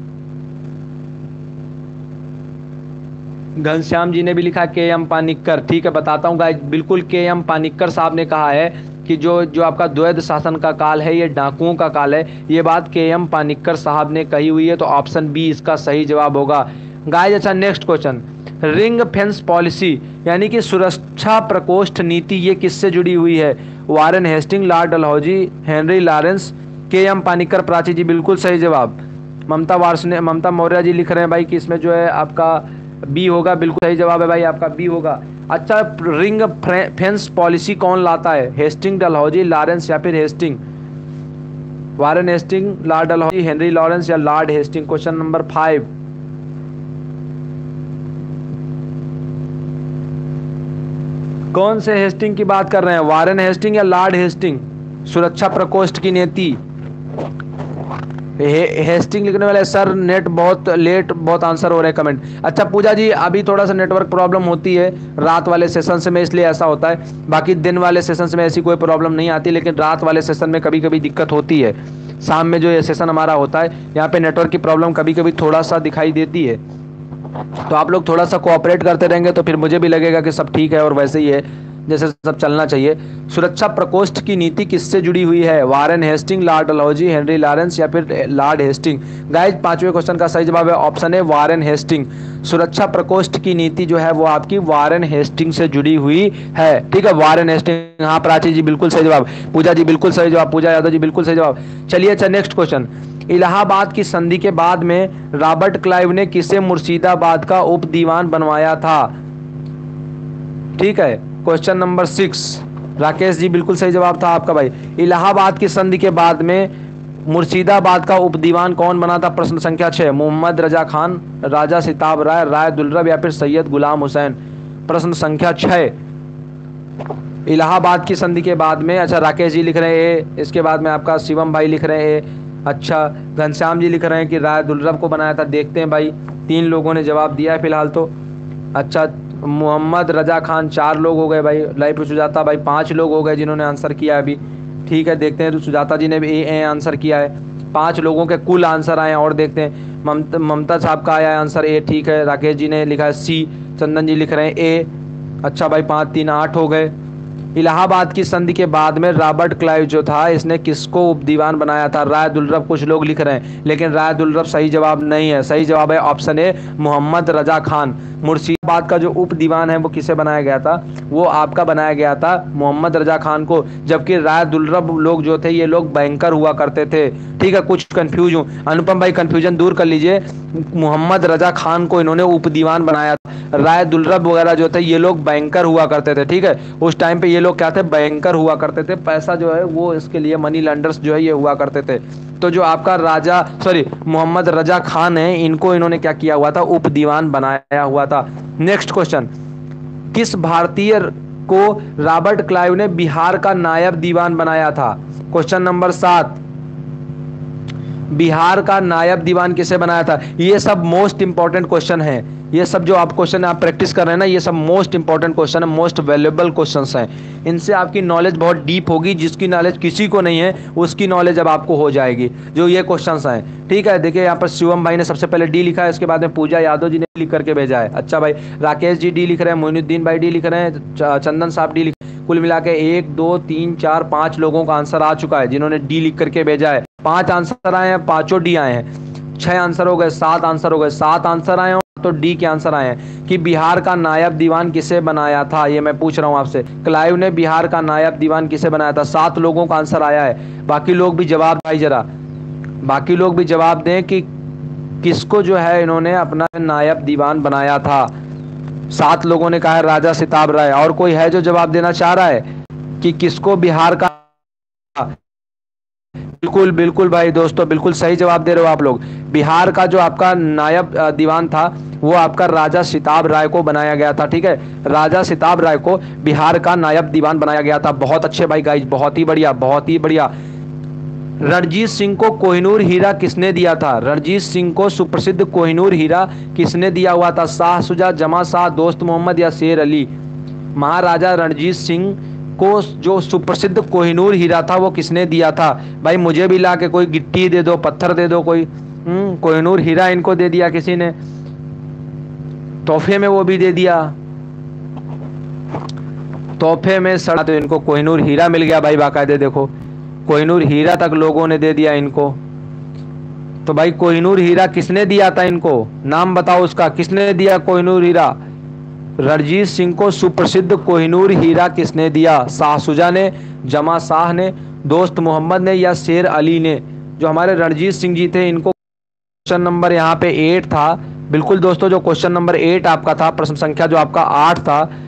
[SPEAKER 1] घनश्याम जी ने भी लिखा के एम पानिक्कर। ठीक है बताता हूँ गाइस, बिल्कुल के एम पानिक्कर साहब ने कहा है कि जो जो आपका द्वैध शासन का काल है ये डाकुओं का काल है, ये बात के एम पानिक्कर साहब ने कही हुई है, तो ऑप्शन बी इसका सही जवाब होगा गाइस। अच्छा next question, ring fence policy यानी कि सुरक्षा प्रकोष्ठ नीति, ये किससे जुड़ी हुई है? Warren Hasting, Lord Dalhousie, Henry Lawrence, K M Panikkar, Prachi ji बिल्कुल सही जवाब। ममता वार्षने ममता मौर्य जी लिख रहे हैं भाई कि इसमें जो है आपका बी होगा, बिल्कुल सही जवाब है भाई आपका बी होगा। अच्छा रिंग फेंस पॉलिसी कौन लाता है? हेस्टिंग, डलहौजी, लॉरेंस या फिर Hasting? Warren Hasting, Lord Dalhousie, Henry Lawrence या Lord Hasting. Question number five, कौन से हेस्टिंग की बात कर रहे हैं, वारेन हेस्टिंग या लॉर्ड हेस्टिंग? सुरक्षा प्रकोष्ठ की नीति। हे, हेस्टिंग लिखने वाले सर नेट बहुत लेट, बहुत आंसर हो रहे हैं कमेंट। अच्छा पूजा जी, अभी थोड़ा सा नेटवर्क प्रॉब्लम होती है रात वाले सेशन से में, इसलिए ऐसा होता है। बाकी दिन वाले सेशन में ऐसी कोई प्रॉब्लम नहीं आती, लेकिन रात वाले सेशन में कभी कभी दिक्कत होती है। शाम में जो ये सेशन हमारा होता है, यहाँ पे नेटवर्क की प्रॉब्लम कभी कभी थोड़ा सा दिखाई देती है। तो आप लोग थोड़ा सा कोऑपरेट करते रहेंगे तो फिर मुझे भी लगेगा कि सब ठीक है और वैसे ही है जैसे सब चलना चाहिए। सुरक्षा प्रकोष्ठ की नीति किससे जुड़ी हुई है, Warren Hasting, Lord Dalhousie, Henry Lawrence या फिर लॉर्ड हेस्टिंग? गाइस पांचवें क्वेश्चन का सही जवाब है ऑप्शन है वारेन हेस्टिंग। सुरक्षा प्रकोष्ठ की नीति जो है वो आपकी वारेन हेस्टिंग से जुड़ी हुई है। ठीक है, वारेन हेस्टिंग। हाँ प्राची जी बिल्कुल सही जवाब, पूजा जी बिल्कुल सही जवाब, पूजा यादव जी बिल्कुल सही जवाब। चलिए अच्छा नेक्स्ट क्वेश्चन, इलाहाबाद की संधि के बाद में रॉबर्ट क्लाइव ने किसे मुर्शिदाबाद का उप दीवान बनवाया था? ठीक है, question number six, Rakesh ji बिल्कुल सही जवाब था आपका भाई। इलाहाबाद की संधि के बाद में मुर्शिदाबाद का उप दीवान कौन बना था? प्रश्न संख्या छह, मोहम्मद रजा खान, राजा सिताब राय, राय दुर्लभ या फिर सैयद गुलाम हुसैन? प्रश्न संख्या छह, इलाहाबाद की संधि के बाद में। अच्छा राकेश जी लिख रहे हैं, इसके बाद में आपका शिवम भाई लिख रहे हैं। अच्छा घनश्याम जी लिख रहे हैं कि राय दुर्लभ को बनाया था। देखते हैं भाई, तीन लोगों ने जवाब दिया है फिलहाल तो। अच्छा मोहम्मद रजा खान चार लोग हो गए भाई, लाइव सुजाता भाई पांच लोग हो गए जिन्होंने आंसर किया अभी। ठीक है देखते हैं, तो सुजाता जी ने भी ए, ए आंसर किया है। पांच लोगों के कुल आंसर आए हैं और देखते हैं। ममता ममता साहब का आया है आंसर ए, ठीक है। राकेश जी ने लिखा है सी, चंदन जी लिख रहे हैं ए। अच्छा भाई पाँच तीन आठ हो गए। इलाहाबाद की संधि के बाद में रॉबर्ट क्लाइव जो था इसने किसको उप दीवान बनाया था? राय दुर्लभ कुछ लोग लिख रहे हैं, लेकिन राय दुर्लभ सही जवाब नहीं है। सही जवाब है ऑप्शन ए मोहम्मद रजा खान। मुर्शिदाबाद का जो उप दीवान है वो किसे बनाया गया था? वो आपका बनाया गया था मोहम्मद रजा खान को, जबकि राय दुर्लभ लोग जो थे ये लोग बैंकर हुआ करते थे। ठीक है, कुछ कंफ्यूज हूँ, अनुपम भाई कंफ्यूजन दूर कर लीजिए। मोहम्मद रजा खान को इन्होंने उप दीवान बनाया, राय दुर्लभ वगैरह जो थे ये लोग बैंकर हुआ करते थे। ठीक है, उस टाइम पे ये लोग क्या थे, बैंकर हुआ करते थे। पैसा जो है वो इसके लिए मनी लैंडर्स जो है ये हुआ करते थे। तो जो आपका राजा सॉरी मोहम्मद रजा खान है, इनको इन्होंने क्या किया हुआ था, उप दीवान बनाया हुआ था। नेक्स्ट क्वेश्चन, किस भारतीय को रॉबर्ट क्लाइव ने बिहार का नायब दीवान बनाया था? क्वेश्चन नंबर सात, बिहार का नायब दीवान किसे बनाया था? ये सब मोस्ट इंपॉर्टेंट क्वेश्चन है। ये सब जो आप क्वेश्चन आप प्रैक्टिस कर रहे हैं ना, ये सब मोस्ट इंपॉर्टेंट क्वेश्चन है, मोस्ट वैल्यूएबल क्वेश्चंस हैं। इनसे आपकी नॉलेज बहुत डीप होगी। जिसकी नॉलेज किसी को नहीं है उसकी नॉलेज अब आपको हो जाएगी, जो ये क्वेश्चंस हैं। ठीक है, देखिए यहाँ पर शिवम भाई ने सबसे पहले डी लिखा है, इसके बाद में पूजा यादव जी ने लिख करके भेजा है। अच्छा भाई राकेश जी डी लिख रहे हैं, मोइनुद्दीन भाई डी लिख रहे हैं, चंदन साहब डी लिख, कुल मिला के एक दो तीन चार पाँच लोगों का आंसर आ चुका है जिन्होंने डी लिख करके भेजा है। पांच आंसर आए हैं, पांचों डी आए हैं। छह आंसर हो गए, सात आंसर हो गए, सात आंसर आए हैं तो डी के आंसर आए हैं। कि बिहार का नायब दीवान किसे बनाया था, ये मैं पूछ रहा हूं आपसे। क्लाइव ने बिहार का नायब दीवान किसे बनाया था? सात लोगों का आंसर आया है। बाकी लोग भी जवाब भाई जरा, बाकी लोग भी जवाब दें कि किसको जो है इन्होंने अपना नायब दीवान बनाया था। सात लोगों ने कहा है राजा सिताब राय। और कोई है जो जवाब देना चाह रहा है कि किसको बिहार का? बिल्कुल बिल्कुल भाई दोस्तों, बिल्कुल सही जवाब दे रहे हो आप लोग। बिहार का जो आपका नायब दीवान था वो आपका राजा सिताब राय को बनाया गया था। ठीक है, राजा सिताब राय को बिहार का नायब दीवान बनाया गया था। बहुत अच्छे भाई गाइस, बहुत ही बढ़िया, बहुत ही बढ़िया। रणजीत सिंह को कोहिनूर हीरा किसने दिया था? रणजीत सिंह को सुप्रसिद्ध कोहिनूर हीरा किसने दिया हुआ था? शाह सुजा, जमा शाह, दोस्त मोहम्मद या शेर अली? महाराजा रणजीत सिंह को जो सुप्रसिद्ध कोहिनूर हीरा था वो किसने दिया था? भाई मुझे भी ला के कोई गिट्टी दे दो, पत्थर दे दो कोई। हम्म कोहिनूर हीरा इनको दे दिया किसी ने, तोहफे में वो भी दे दिया, तोहफे में सड़ा तो इनको कोहिनूर हीरा मिल गया भाई बाकायदे। देखो कोहिनूर हीरा तक लोगों ने दे दिया इनको। तो भाई कोहिनूर हीरा किसने दिया था इनको? नाम बताओ उसका, किसने दिया कोहिनूर हीरा? रणजीत सिंह को सुप्रसिद्ध कोहिनूर हीरा किसने दिया? शाह सुजा ने, जमा शाह ने, दोस्त मोहम्मद ने या शेर अली ने? जो हमारे रणजीत सिंह जी थे इनको क्वेश्चन नंबर यहाँ पे एट था। बिल्कुल दोस्तों, जो क्वेश्चन नंबर एट आपका था, प्रश्न संख्या जो आपका आठ था,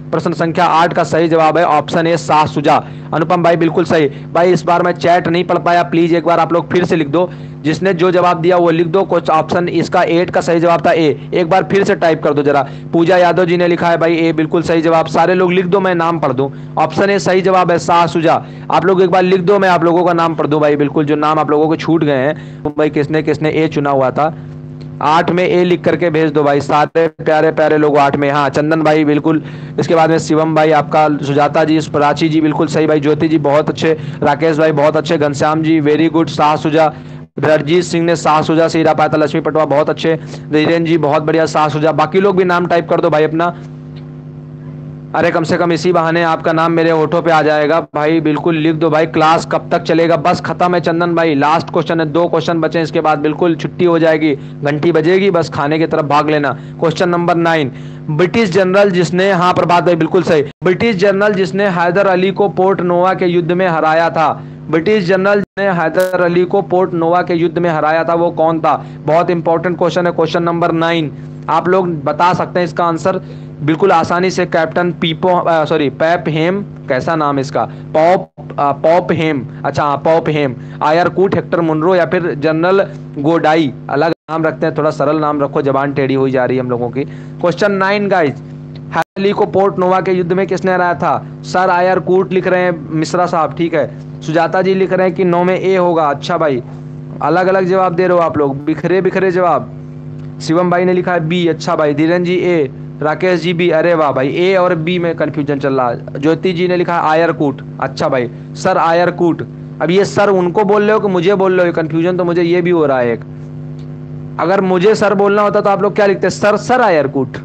[SPEAKER 1] प्रश्न संख्या आठ का सही जवाब है ऑप्शन ए शाह सुजा। अनुपम भाई बिल्कुल सही। भाई इस बार मैं चैट नहीं पढ़ पाया, प्लीज एक बार आप लोग फिर से लिख दो, जिसने जो जवाब दिया वो लिख दो। कुछ ऑप्शन इसका एट का सही जवाब था ए, एक बार फिर से टाइप कर दो जरा। पूजा यादव जी ने लिखा है भाई ए बिल्कुल सही जवाब। सारे लोग लिख दो, मैं नाम पढ़ दूं। ऑप्शन ए सही जवाब है शाह सुजा। आप लोग एक बार लिख दो, मैं आप लोगों का नाम पढ़ दूं भाई। बिल्कुल जो नाम आप लोगों को छूट गए हैं, तो भाई किसने किसने ए चुना हुआ था, आठ में ए लिख करके भेज दो भाई, सारे प्यारे प्यारे लोग आठ में। हाँ चंदन भाई बिल्कुल, इसके बाद में शिवम भाई आपका, सुजाता जी, प्राची जी बिल्कुल सही भाई, ज्योति जी बहुत अच्छे, राकेश भाई बहुत अच्छे, घनश्याम जी वेरी गुड, शाह सुजा, रजजीत सिंह ने शाह सुजा से हीरा पाया था, लक्ष्मी पटवा बहुत अच्छे, धीरेन्द्र जी बहुत बढ़िया शाह सुजा। बाकी लोग भी नाम टाइप कर दो भाई अपना। अरे कम से कम इसी बहाने आपका नाम मेरे होठों पे आ जाएगा भाई, बिल्कुल लिख दो भाई। क्लास कब तक चलेगा? बस खत्म है चंदन भाई, लास्ट क्वेश्चन है, दो क्वेश्चन बचे, इसके बाद बिल्कुल छुट्टी हो जाएगी, घंटी बजेगी, बस खाने की तरफ भाग लेना। Question number nine, British general जिसने, हाँ प्रभात भाई बिल्कुल सही, ब्रिटिश जनरल जिसने हैदर अली को पोर्ट नोवा के युद्ध में हराया था, ब्रिटिश जनरल ने हैदर अली को पोर्ट नोवा के युद्ध में हराया था, वो कौन था? बहुत इंपॉर्टेंट क्वेश्चन है, क्वेश्चन नंबर नाइन। आप लोग बता सकते हैं इसका आंसर बिल्कुल आसानी से। कैप्टन पीपो सॉरी पैप हेम, कैसा नाम इसका, पॉप पॉप हेम, अच्छा हाँ पॉप हेम, आयर कूट, हेक्टर मुनरो, या फिर जनरल गोडाई। अलग नाम रखते हैं, थोड़ा सरल नाम रखो, जबान टेढ़ी हुई जा रही है हम लोगों की। Question nine guys, Hyder Ali को पोर्ट नोवा के युद्ध में किसने हराया था? सर आयर कूट लिख रहे हैं मिश्रा साहब, ठीक है। सुजाता जी लिख रहे हैं कि नौ में ए होगा। अच्छा भाई, अलग अलग जवाब दे रहे हो आप लोग, बिखरे बिखरे जवाब। शिवम भाई ने लिखा है बी, अच्छा भाई। धीरेन्द्र जी ए, राकेश जी बी, अरे वाह भाई, ए और बी में कंफ्यूजन चल रहा है। ज्योति जी ने लिखा है आयर कूट, अच्छा भाई सर आयर कूट। अब ये सर उनको बोल रहे हो कि मुझे बोल रहे हो? कंफ्यूजन तो मुझे ये भी हो रहा है एक। अगर मुझे सर बोलना होता तो आप लोग क्या लिखते? सर सर आयर कूट।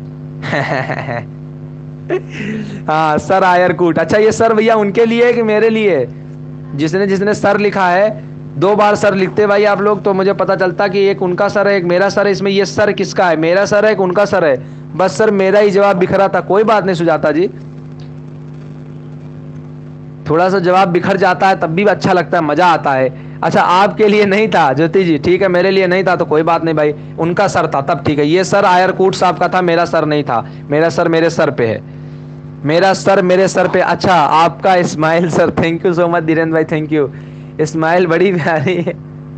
[SPEAKER 1] हाँ सर आयर कूट। अच्छा ये सर भैया उनके लिए है कि मेरे लिए? जिसने जिसने सर लिखा है, दो बार सर लिखते भाई आप लोग, तो मुझे पता चलता कि एक उनका सर है एक मेरा सर है। इसमें ये सर किसका है? मेरा सर है कि उनका सर है? बस सर मेरा ही जवाब बिखरा था, कोई बात नहीं सुजाता जी, थोड़ा सा जवाब बिखर जाता है तब भी अच्छा लगता है, मजा आता है। अच्छा आपके लिए नहीं था ज्योति जी, ठीक है, मेरे लिए नहीं था तो कोई बात नहीं भाई, उनका सर था तब ठीक है। ये सर आयर कूट साहब का था, मेरा सर नहीं था, मेरा सर मेरे सर पे है, मेरा सर मेरे सर पे। अच्छा आपका Ismail sir, thank you so much Dhirendra भाई, थैंक यू। इस्माइल बड़ी प्यारी है।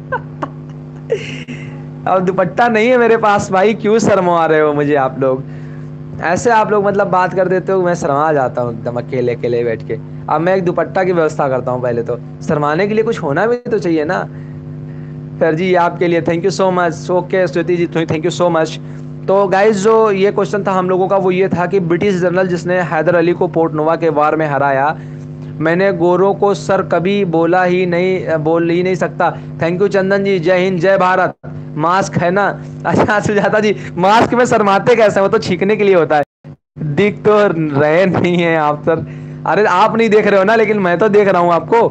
[SPEAKER 1] अब दुपट्टा नहीं है मेरे पास भाई, क्यों शर्मा रहे हो मुझे आप लोग? ऐसे आप लोग मतलब बात कर देते हो, मैं शर्मा जाता हूँ एकदम अकेले अकेले बैठ के। अब मैं एक दुपट्टा की व्यवस्था करता हूँ, पहले तो शर्माने के लिए कुछ होना भी तो चाहिए ना। सर जी आपके लिए thank you so much. Okay Shruti ji thank you so much. तो गाइज जो ये क्वेश्चन था हम लोगों का वो ये था कि ब्रिटिश जनरल जिसने हैदर अली को पोर्ट नोवा के वार में हराया, मैंने गोरों को सर कभी बोला ही नहीं, बोल ही नहीं सकता। थैंक यू चंदन जी, जय हिंद जय भारत। मास्क है ना? अच्छा सुजाता जी मास्क में शर्माते कैसे? वो तो छींकने के लिए होता है। दिख तो रहे नहीं है आप सर। अरे आप नहीं देख रहे हो ना, लेकिन मैं तो देख रहा हूँ आपको,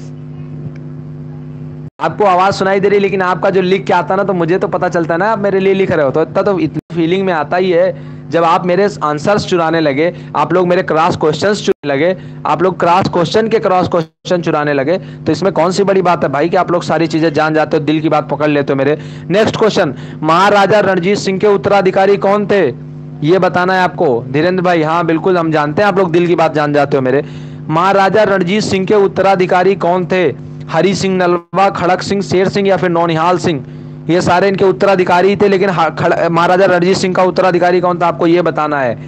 [SPEAKER 1] आपको आवाज सुनाई दे रही, लेकिन आपका जो लिख के आता ना तो मुझे तो पता चलता है ना आप मेरे लिए लिख रहे हो। तो इतना तो इतनी फीलिंग में आता ही है जब आप मेरे आंसर्स चुराने लगे, आप लोग मेरे क्रॉस क्वेश्चंस चुराने लगे, आप लोग क्रॉस क्वेश्चन के क्रॉस क्वेश्चन चुराने लगे, तो इसमें कौन सी बड़ी बात है भाई कि आप लोग सारी चीजें जान जाते हो, दिल की बात पकड़ लेते हो मेरे। नेक्स्ट क्वेश्चन, महाराजा रणजीत सिंह के उत्तराधिकारी कौन थे? ये बताना है आपको धीरेन्द्र भाई। हाँ बिल्कुल हम जानते हैं आप लोग दिल की बात जान जाते हो मेरे। महाराजा रणजीत सिंह के उत्तराधिकारी कौन थे? हरि सिंह नलवा, खड़क सिंह, शेर सिंह या फिर नौनिहाल सिंह? ये सारे इनके उत्तराधिकारी थे, लेकिन महाराजा रणजीत सिंह का उत्तराधिकारी कौन था आपको ये बताना है।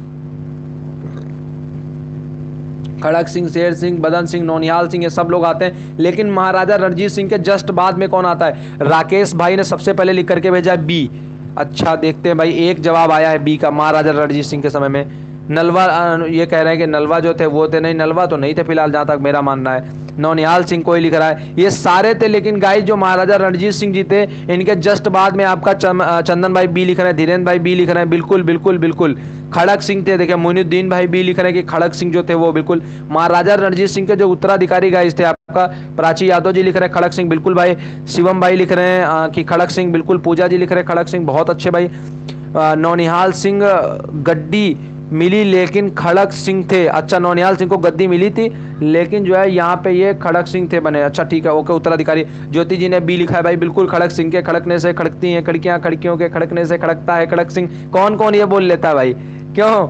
[SPEAKER 1] खड़क सिंह, शेर सिंह, बदन सिंह, नौनिहाल सिंह, ये सब लोग आते हैं, लेकिन महाराजा रणजीत सिंह के जस्ट बाद में कौन आता है? राकेश भाई ने सबसे पहले लिख करके भेजा है बी। अच्छा देखते हैं भाई, एक जवाब आया है बी का, महाराजा रणजीत सिंह के समय में। नलवा ये कह रहे हैं कि नलवा जो थे वो थे, नहीं नलवा तो नहीं थे फिलहाल जहां तक मेरा मानना है। नौनिहाल सिंह कोई लिख रहा है, ये सारे थे, लेकिन गाइस जो महाराजा रणजीत सिंह जी थे इनके जस्ट बाद में आपका चंदन भाई बी लिख रहे हैं, धीरेन्द्र भाई बी लिख रहे हैं, बिल्कुल बिल्कुल बिल्कुल। खड़क सिंह थे, देखिए मोइनुद्दीन भाई बी लिख रहे हैं कि खड़क सिंह जो थे वो बिल्कुल महाराजा रणजीत सिंह के जो उत्तराधिकारी गाइस थे आपका प्राची यादव जी लिख रहे हैं खड़क सिंह, बिल्कुल भाई। शिवम भाई लिख रहे हैं कि खड़क सिंह, बिल्कुल। पूजा जी लिख रहे हैं खड़क सिंह, बहुत अच्छे भाई। नौनिहाल सिंह गड्डी मिली लेकिन खड़क सिंह थे, अच्छा नौनिहाल सिंह को गद्दी मिली थी लेकिन जो है यहाँ पे ये खड़क सिंह थे बने, अच्छा ठीक है ओके। उत्तराधिकारी ज्योति जी ने बी लिखा है भाई, बिल्कुल खड़क सिंह के, खड़कने से खड़कती हैं खिड़कियां, खिड़कियों के खड़कने से खड़कता है खड़क सिंह। कौन कौन ये बोल लेता है भाई, क्यों?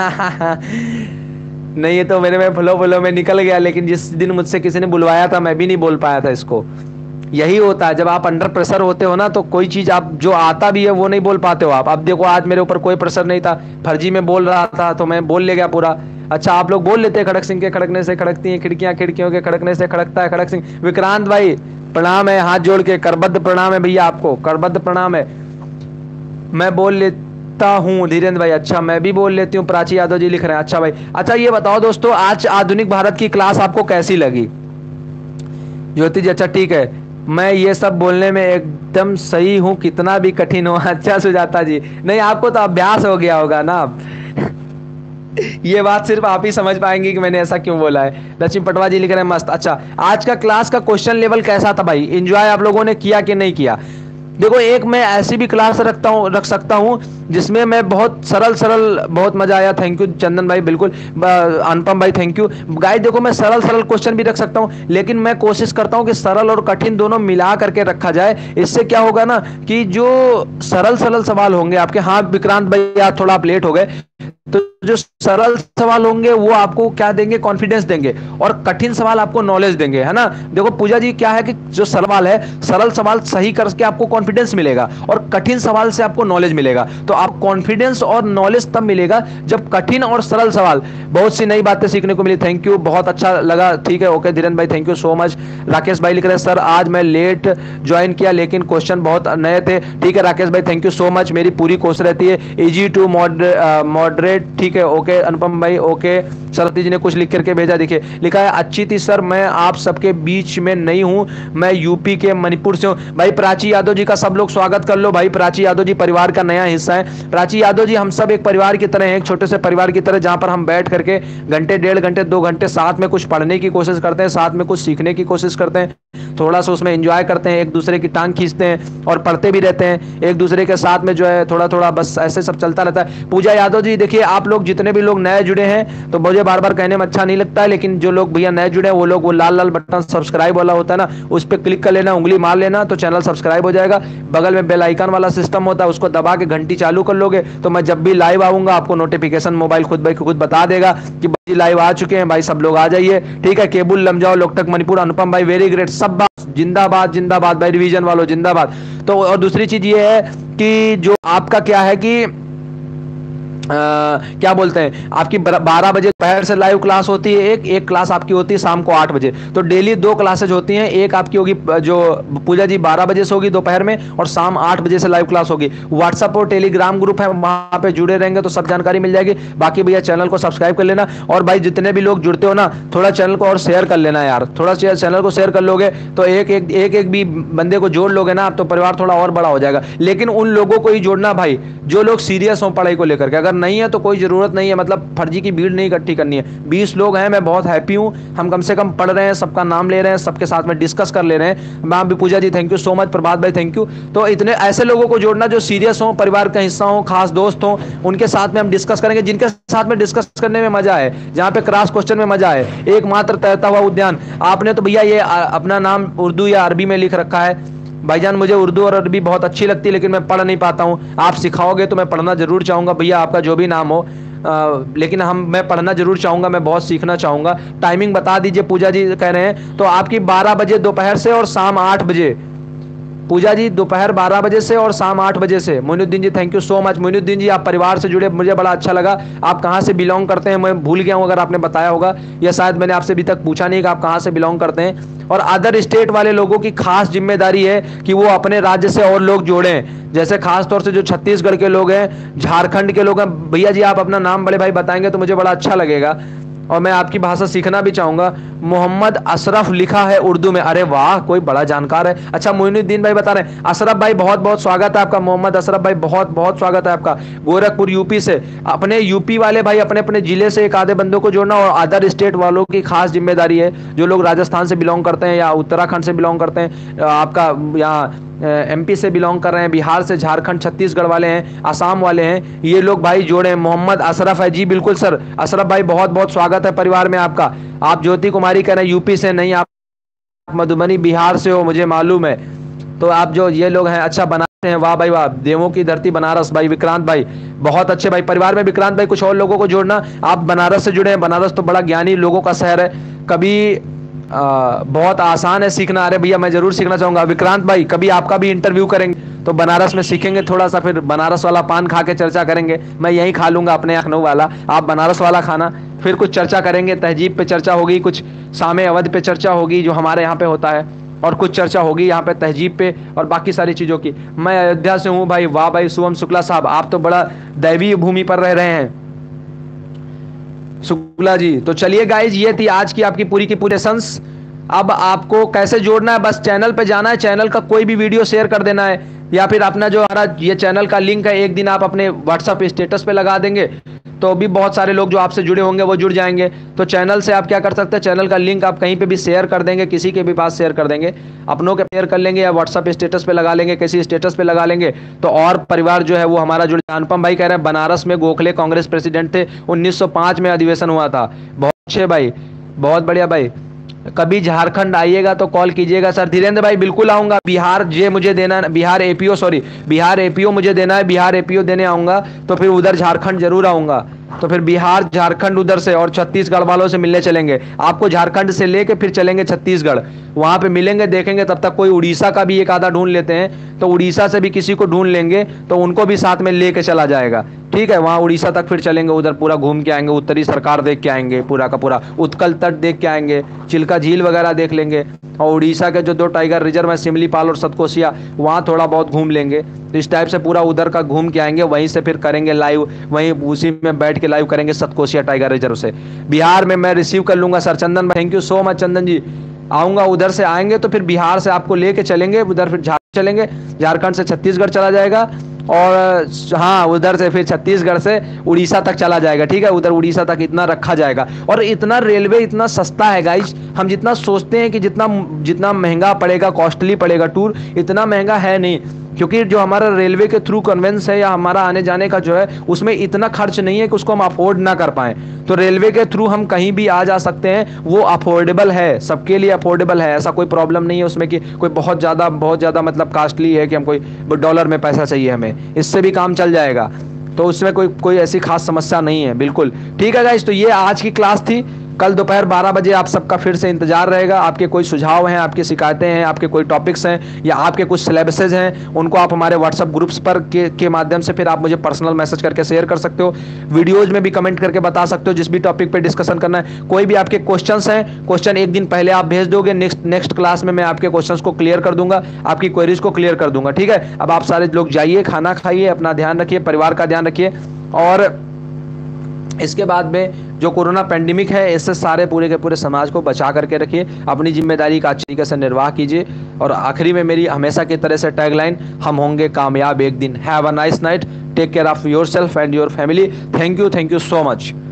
[SPEAKER 1] नहीं, ये तो मेरे में फ्लो फ्लो में निकल गया, लेकिन जिस दिन मुझसे किसी ने बुलवाया था मैं भी नहीं बोल पाया था इसको। यही होता है जब आप अंडर प्रेशर होते हो ना, तो कोई चीज आप जो आता भी है वो नहीं बोल पाते हो आप। अब देखो आज मेरे ऊपर कोई प्रेशर नहीं था, फर्जी में बोल रहा था तो मैं बोल ले गया पूरा। अच्छा, आप लोग बोल लेते हैं खड़क सिंह के खड़कने से खड़कती हैं खिड़कियां, खिड़कियों के खड़कने से खड़कता है खड़क सिंह। विक्रांत भाई प्रणाम है, हाथ जोड़ के करबद्ध प्रणाम है भैया, आपको करबद्ध प्रणाम है। मैं बोल लेता हूँ धीरेन्द्र भाई, अच्छा मैं भी बोल लेती हूँ। प्राची यादव जी लिख रहे हैं, अच्छा भाई। अच्छा ये बताओ दोस्तों, आज आधुनिक भारत की क्लास आपको कैसी लगी? ज्योति जी, अच्छा ठीक है, मैं ये सब बोलने में एकदम सही हूँ, कितना भी कठिन हो। अच्छा सुजाता जी, नहीं आपको तो अभ्यास हो गया होगा ना। ये बात सिर्फ आप ही समझ पाएंगे कि मैंने ऐसा क्यों बोला है। लक्ष्मी पटवा जी लिख रहे हैं मस्त। अच्छा, आज का क्लास का क्वेश्चन लेवल कैसा था भाई? एंजॉय आप लोगों ने किया कि नहीं किया? देखो, एक मैं ऐसी भी क्लास रखता हूँ रख सकता हूँ जिसमें मैं बहुत सरल सरल, बहुत मजा आया। थैंक यू चंदन भाई, बिल्कुल। अनुपम भाई थैंक यू। गाइस देखो, मैं सरल सरल क्वेश्चन भी रख सकता हूँ, लेकिन मैं कोशिश करता हूँ कि सरल और कठिन दोनों मिला करके रखा जाए। इससे क्या होगा ना कि जो सरल सरल सवाल होंगे आपके, हाँ विक्रांत भाई आज थोड़ा आप लेट हो गए, तो जो सरल सवाल होंगे वो आपको क्या देंगे? कॉन्फिडेंस देंगे। और कठिन सवाल आपको नॉलेज देंगे, है ना। देखो पूजा जी, क्या है कि जो सवाल है, सरल सवाल सही करके आपको कॉन्फिडेंस मिलेगा और कठिन सवाल से आपको नॉलेज मिलेगा। तो आप कॉन्फिडेंस और नॉलेज तब मिलेगा जब कठिन और सरल सवाल। बहुत सी नई बातें सीखने को मिली, थैंक यू, बहुत अच्छा लगा। ठीक है, ओके धीरेन्द्र भाई, thank you so much. Rakesh भाई लिख रहे हैं सर आज मैं लेट ज्वाइन किया लेकिन क्वेश्चन बहुत नए थे। ठीक है राकेश भाई, थैंक यू सो मच। मेरी पूरी कोशिश रहती है इजी टू मॉडरेट। ठीक है, ओके अनुपम भाई, ओके। सरस्वती जी ने कुछ लिख करके भेजा, देखिए लिखा है, अच्छी थी सर, मैं आप सबके बीच में नहीं हूं, मैं यूपी के मणिपुर से हूं। भाई प्राची यादव जी का सब लोग स्वागत कर लो भाई। प्राची यादव जी परिवार का नया हिस्सा है। प्राची यादव जी, हम सब एक परिवार की तरह हैं, एक छोटे से परिवार की तरह, जहां पर हम बैठ करके घंटे डेढ़ घंटे दो घंटे साथ में कुछ पढ़ने की कोशिश करते हैं, साथ में कुछ सीखने की कोशिश करते हैं, थोड़ा सा उसमें एंजॉय करते हैं, एक दूसरे की टांग खींचते हैं और पढ़ते भी रहते हैं एक दूसरे के साथ में, जो है थोड़ा थोड़ा बस ऐसे सब चलता रहता है। पूजा यादव जी देखिए, आप लोग जितने भी लोग नए जुड़े हैं, तो मुझे बार बार कहने में अच्छा नहीं लगता है, लेकिन जो लोग भैया नए जुड़े हैं वो लोग वो लाल लाल बटन सब्सक्राइब वाला होता है ना, उस पर क्लिक कर लेना, उंगली मार लेना, तो चैनल सब्सक्राइब हो जाएगा। बगल में बेल आइकन वाला सिस्टम होता है, उसको दबा के घंटी चालू कर लोगे तो मैं जब भी लाइव आऊंगा आपको नोटिफिकेशन मोबाइल खुद भाई खुद बता देगा कि भाई लाइव आ चुके हैं। भाई सब लोग आ जाइए, ठीक है। केबुल लमजाओ, लोकटक मणिपुर, अनुपम भाई वेरी ग्रेट, सब बात जिंदाबाद जिंदाबाद भाई, रिवीजन वालों जिंदाबाद। तो और दूसरी चीज ये है कि जो आपका क्या है कि आ, क्या बोलते हैं, आपकी बारह बजे दोपहर से लाइव क्लास होती है, एक एक क्लास आपकी होती है शाम को आठ बजे। तो डेली दो क्लासेज होती हैं, एक आपकी होगी जो पूजा जी बारह बजे से होगी दोपहर में, और शाम आठ बजे से लाइव क्लास होगी। व्हाट्सएप और टेलीग्राम ग्रुप है, वहां पे जुड़े रहेंगे तो सब जानकारी मिल जाएगी। बाकी भैया चैनल को सब्सक्राइब कर लेना, और भाई जितने भी लोग जुड़ते हो ना, थोड़ा चैनल को और शेयर कर लेना यार, थोड़ा चैनल को शेयर कर लोगे तो एक एक एक एक भी बंदे को जोड़ लोगे ना, तो परिवार थोड़ा और बड़ा हो जाएगा। लेकिन उन लोगों को ही जोड़ना भाई जो लोग सीरियस हो पढ़ाई को लेकर के, अगर नहीं है तो कोई जरूरत नहीं है, मतलब फर्जी की भीड़ नहीं इकट्ठी करनी है। बीस लोग हैं, मैं बहुत हैप्पी हूं, हम कम से कम पढ़ रहे हैं, सबका नाम ले रहे हैं, सबके साथ में डिस्कस कर ले रहे हैं। मैम भी Pooja ji thank you so much, Prabhat भाई थैंक यू। तो इतने ऐसे लोगों को जोड़ना जो सीरियस हो, परिवार का हिस्सा हो, खास दोस्त हो, उनके साथ में हम डिस्कस करेंगे, जिनके साथ में डिस्कस करने में मजा है, जहां पे क्रॉस क्वेश्चन में मजा है। एकमात्र तैरता हुआ उद्यान, आपने तो भैया ये अपना नाम उर्दू या अरबी में लिख रखा है। भाईजान मुझे उर्दू और अरबी बहुत अच्छी लगती है, लेकिन मैं पढ़ नहीं पाता हूँ, आप सिखाओगे तो मैं पढ़ना जरूर चाहूंगा भैया, आपका जो भी नाम हो। आ, लेकिन हम मैं पढ़ना जरूर चाहूंगा, मैं बहुत सीखना चाहूंगा। टाइमिंग बता दीजिए, पूजा जी कह रहे हैं तो आपकी बारह बजे दोपहर से और शाम आठ बजे। पूजा जी दोपहर बारह बजे से और शाम आठ बजे से। Moinuddin ji thank you so much. Moinuddin ji आप परिवार से जुड़े, मुझे बड़ा अच्छा लगा। आप कहाँ से बिलोंग करते हैं मैं भूल गया हूँ, अगर आपने बताया होगा, या शायद मैंने आपसे अभी तक पूछा नहीं कि आप कहाँ से बिलोंग करते हैं। और अदर स्टेट वाले लोगों की खास जिम्मेदारी है कि वो अपने राज्य से और लोग जोड़ें, जैसे खास तौर से जो छत्तीसगढ़ के लोग हैं, झारखंड के लोग हैं। भैया जी आप अपना नाम बड़े भाई बताएंगे तो मुझे बड़ा अच्छा लगेगा, और मैं आपकी भाषा सीखना भी चाहूंगा। मोहम्मद अशरफ लिखा है उर्दू में, अरे वाह, कोई बड़ा जानकार है। अच्छा मोइनुद्दीन भाई बता रहे हैं, अशरफ भाई बहुत बहुत स्वागत है आपका। मोहम्मद अशरफ भाई बहुत बहुत स्वागत है आपका, गोरखपुर यूपी से। अपने यूपी वाले भाई अपने अपने जिले से एक आधे बंदों को जोड़ना, और अदर स्टेट वालों की खास जिम्मेदारी है, जो लोग राजस्थान से बिलोंग करते हैं या उत्तराखंड से बिलोंग करते हैं, आपका यहाँ एमपी से बिलोंग कर रहे हैं, बिहार से, झारखंड, छत्तीसगढ़ वाले हैं, आसाम वाले हैं, ये लोग भाई जोड़े। मोहम्मद अशरफ है जी, बिल्कुल सर। अशरफ भाई बहुत बहुत स्वागत है परिवार में आपका। आप ज्योति कुमारी कह रहे हैं यूपी से नहीं, आप मधुबनी बिहार से हो, मुझे मालूम है। तो आप जो ये लोग हैं अच्छा बनाते हैं, वाह भाई वाह, देवों की धरती बनारस भाई विक्रांत भाई, बहुत अच्छे भाई। परिवार में विक्रांत भाई कुछ और लोगों को जोड़ना, आप बनारस से जुड़े हैं, बनारस तो बड़ा ज्ञानी लोगों का शहर है, कभी आ, बहुत आसान है सीखना। अरे भैया मैं जरूर सीखना चाहूंगा विक्रांत भाई, कभी आपका भी इंटरव्यू करेंगे तो बनारस में सीखेंगे थोड़ा सा, फिर बनारस वाला पान खा के चर्चा करेंगे, मैं यही खा लूंगा अपने लखनऊ वाला, आप बनारस वाला खाना, फिर कुछ चर्चा करेंगे, तहजीब पे चर्चा होगी, कुछ सामे अवध पे चर्चा होगी जो हमारे यहाँ पे होता है, और कुछ चर्चा होगी यहाँ पे तहजीब पे और बाकी सारी चीज़ों की। मैं अयोध्या से हूँ भाई, वाह भाई शुभम शुक्ला साहब, आप तो बड़ा दैवीय भूमि पर रह रहे हैं शुक्ला जी। तो चलिए गाइज, ये थी आज की आपकी पूरी की पूरी लेसन्स। अब आपको कैसे जोड़ना है, बस चैनल पे जाना है, चैनल का कोई भी वीडियो शेयर कर देना है, या फिर अपना जो हमारा ये चैनल का लिंक है एक दिन आप अपने व्हाट्सएप स्टेटस पे लगा देंगे तो भी बहुत सारे लोग जो आपसे जुड़े होंगे वो जुड़ जाएंगे। तो चैनल से आप क्या कर सकते हैं, चैनल का लिंक आप कहीं पे भी शेयर कर देंगे, किसी के भी पास शेयर कर देंगे, अपनों के शेयर कर लेंगे या व्हाट्सएप स्टेटस पे लगा लेंगे, किसी स्टेटस पे लगा लेंगे, तो और परिवार जो है वो हमारा जुड़। अनुपम भाई कह रहे हैं बनारस में गोखले कांग्रेस प्रेसिडेंट थे, उन्नीस सौ पाँच में अधिवेशन हुआ था। बहुत अच्छे भाई, बहुत बढ़िया भाई। कभी झारखंड आइएगा तो कॉल कीजिएगा सर। धीरेन्द्र भाई बिल्कुल आऊंगा, बिहार जे मुझे देना है, Bihar APO sorry Bihar APO मुझे देना है, बिहार एपीओ देने आऊंगा तो फिर उधर झारखंड जरूर आऊंगा, तो फिर बिहार झारखंड उधर से और छत्तीसगढ़ वालों से मिलने चलेंगे, आपको झारखंड से लेके फिर चलेंगे छत्तीसगढ़, वहां पे मिलेंगे देखेंगे, तब तक कोई उड़ीसा का भी एक आधा ढूंढ लेते हैं, तो उड़ीसा से भी किसी को ढूंढ लेंगे तो उनको भी साथ में लेके चला जाएगा, ठीक है। वहां उड़ीसा तक फिर चलेंगे, उधर पूरा घूम के आएंगे, उत्तरी सरकार देख के आएंगे, पूरा का पूरा उत्कल तट देख के आएंगे, चिल्का झील वगैरह देख लेंगे, और उड़ीसा के जो दो टाइगर रिजर्व है सिमलीपाल और सतकोशिया, वहाँ थोड़ा बहुत घूम लेंगे। तो इस टाइप से पूरा उधर का घूम के आएंगे, वहीं से फिर करेंगे लाइव, वहीं उसी में बैठ के लाइव करेंगे सतकोशिया टाइगर रिजर्व से। बिहार में मैं रिसीव कर लूंगा sir. Chandan thank you so much Chandan ji, आऊँगा उधर से, आएंगे तो फिर बिहार से आपको लेके चलेंगे, उधर फिर झारखंड चलेंगे, झारखंड से छत्तीसगढ़ चला जाएगा, और हाँ उधर से फिर छत्तीसगढ़ से उड़ीसा तक चला जाएगा, ठीक है। उधर उड़ीसा तक इतना रखा जाएगा, और इतना रेलवे इतना सस्ता है गाइस, हम जितना सोचते हैं कि जितना जितना महंगा पड़ेगा, कॉस्टली पड़ेगा टूर, इतना महंगा है नहीं, क्योंकि जो हमारा रेलवे के थ्रू कन्वेंस है या हमारा आने जाने का जो है उसमें इतना खर्च नहीं है कि उसको हम अफोर्ड ना कर पाएं। तो रेलवे के थ्रू हम कहीं भी आ जा सकते हैं, वो अफोर्डेबल है, सबके लिए अफोर्डेबल है, ऐसा कोई प्रॉब्लम नहीं है उसमें कि कोई बहुत ज़्यादा बहुत ज़्यादा मतलब कास्टली है कि हम कोई डॉलर में पैसा चाहिए हमें, इससे भी काम चल जाएगा, तो उसमें कोई कोई ऐसी खास समस्या नहीं है, बिल्कुल ठीक है गाइस। तो ये आज की क्लास थी, कल दोपहर बारह बजे आप सबका फिर से इंतजार रहेगा। आपके कोई सुझाव हैं, आपकी शिकायतें हैं, आपके कोई टॉपिक्स हैं, या आपके कुछ सिलेबसेज हैं, उनको आप हमारे व्हाट्सएप ग्रुप्स पर के, के माध्यम से फिर आप मुझे पर्सनल मैसेज करके शेयर कर सकते हो, वीडियोज में भी कमेंट करके बता सकते हो जिस भी टॉपिक पे डिस्कशन करना है। कोई भी आपके क्वेश्चंस हैं, क्वेश्चन एक दिन पहले आप भेज दोगे, नेक्स्ट नेक्स्ट क्लास में मैं आपके क्वेश्चंस को क्लियर कर दूंगा, आपकी क्वेरीज को क्लियर कर दूंगा, ठीक है। अब आप सारे लोग जाइए, खाना खाइए, अपना ध्यान रखिए, परिवार का ध्यान रखिए, और इसके बाद में जो कोरोना पेंडेमिक है इससे सारे पूरे के पूरे समाज को बचा करके रखिए, अपनी जिम्मेदारी का अच्छी तरीके से निर्वाह कीजिए। और आखिरी में मेरी हमेशा की तरह से टैगलाइन, हम होंगे कामयाब एक दिन। Have a nice night, take care of yourself and your family. Thank you thank you so much.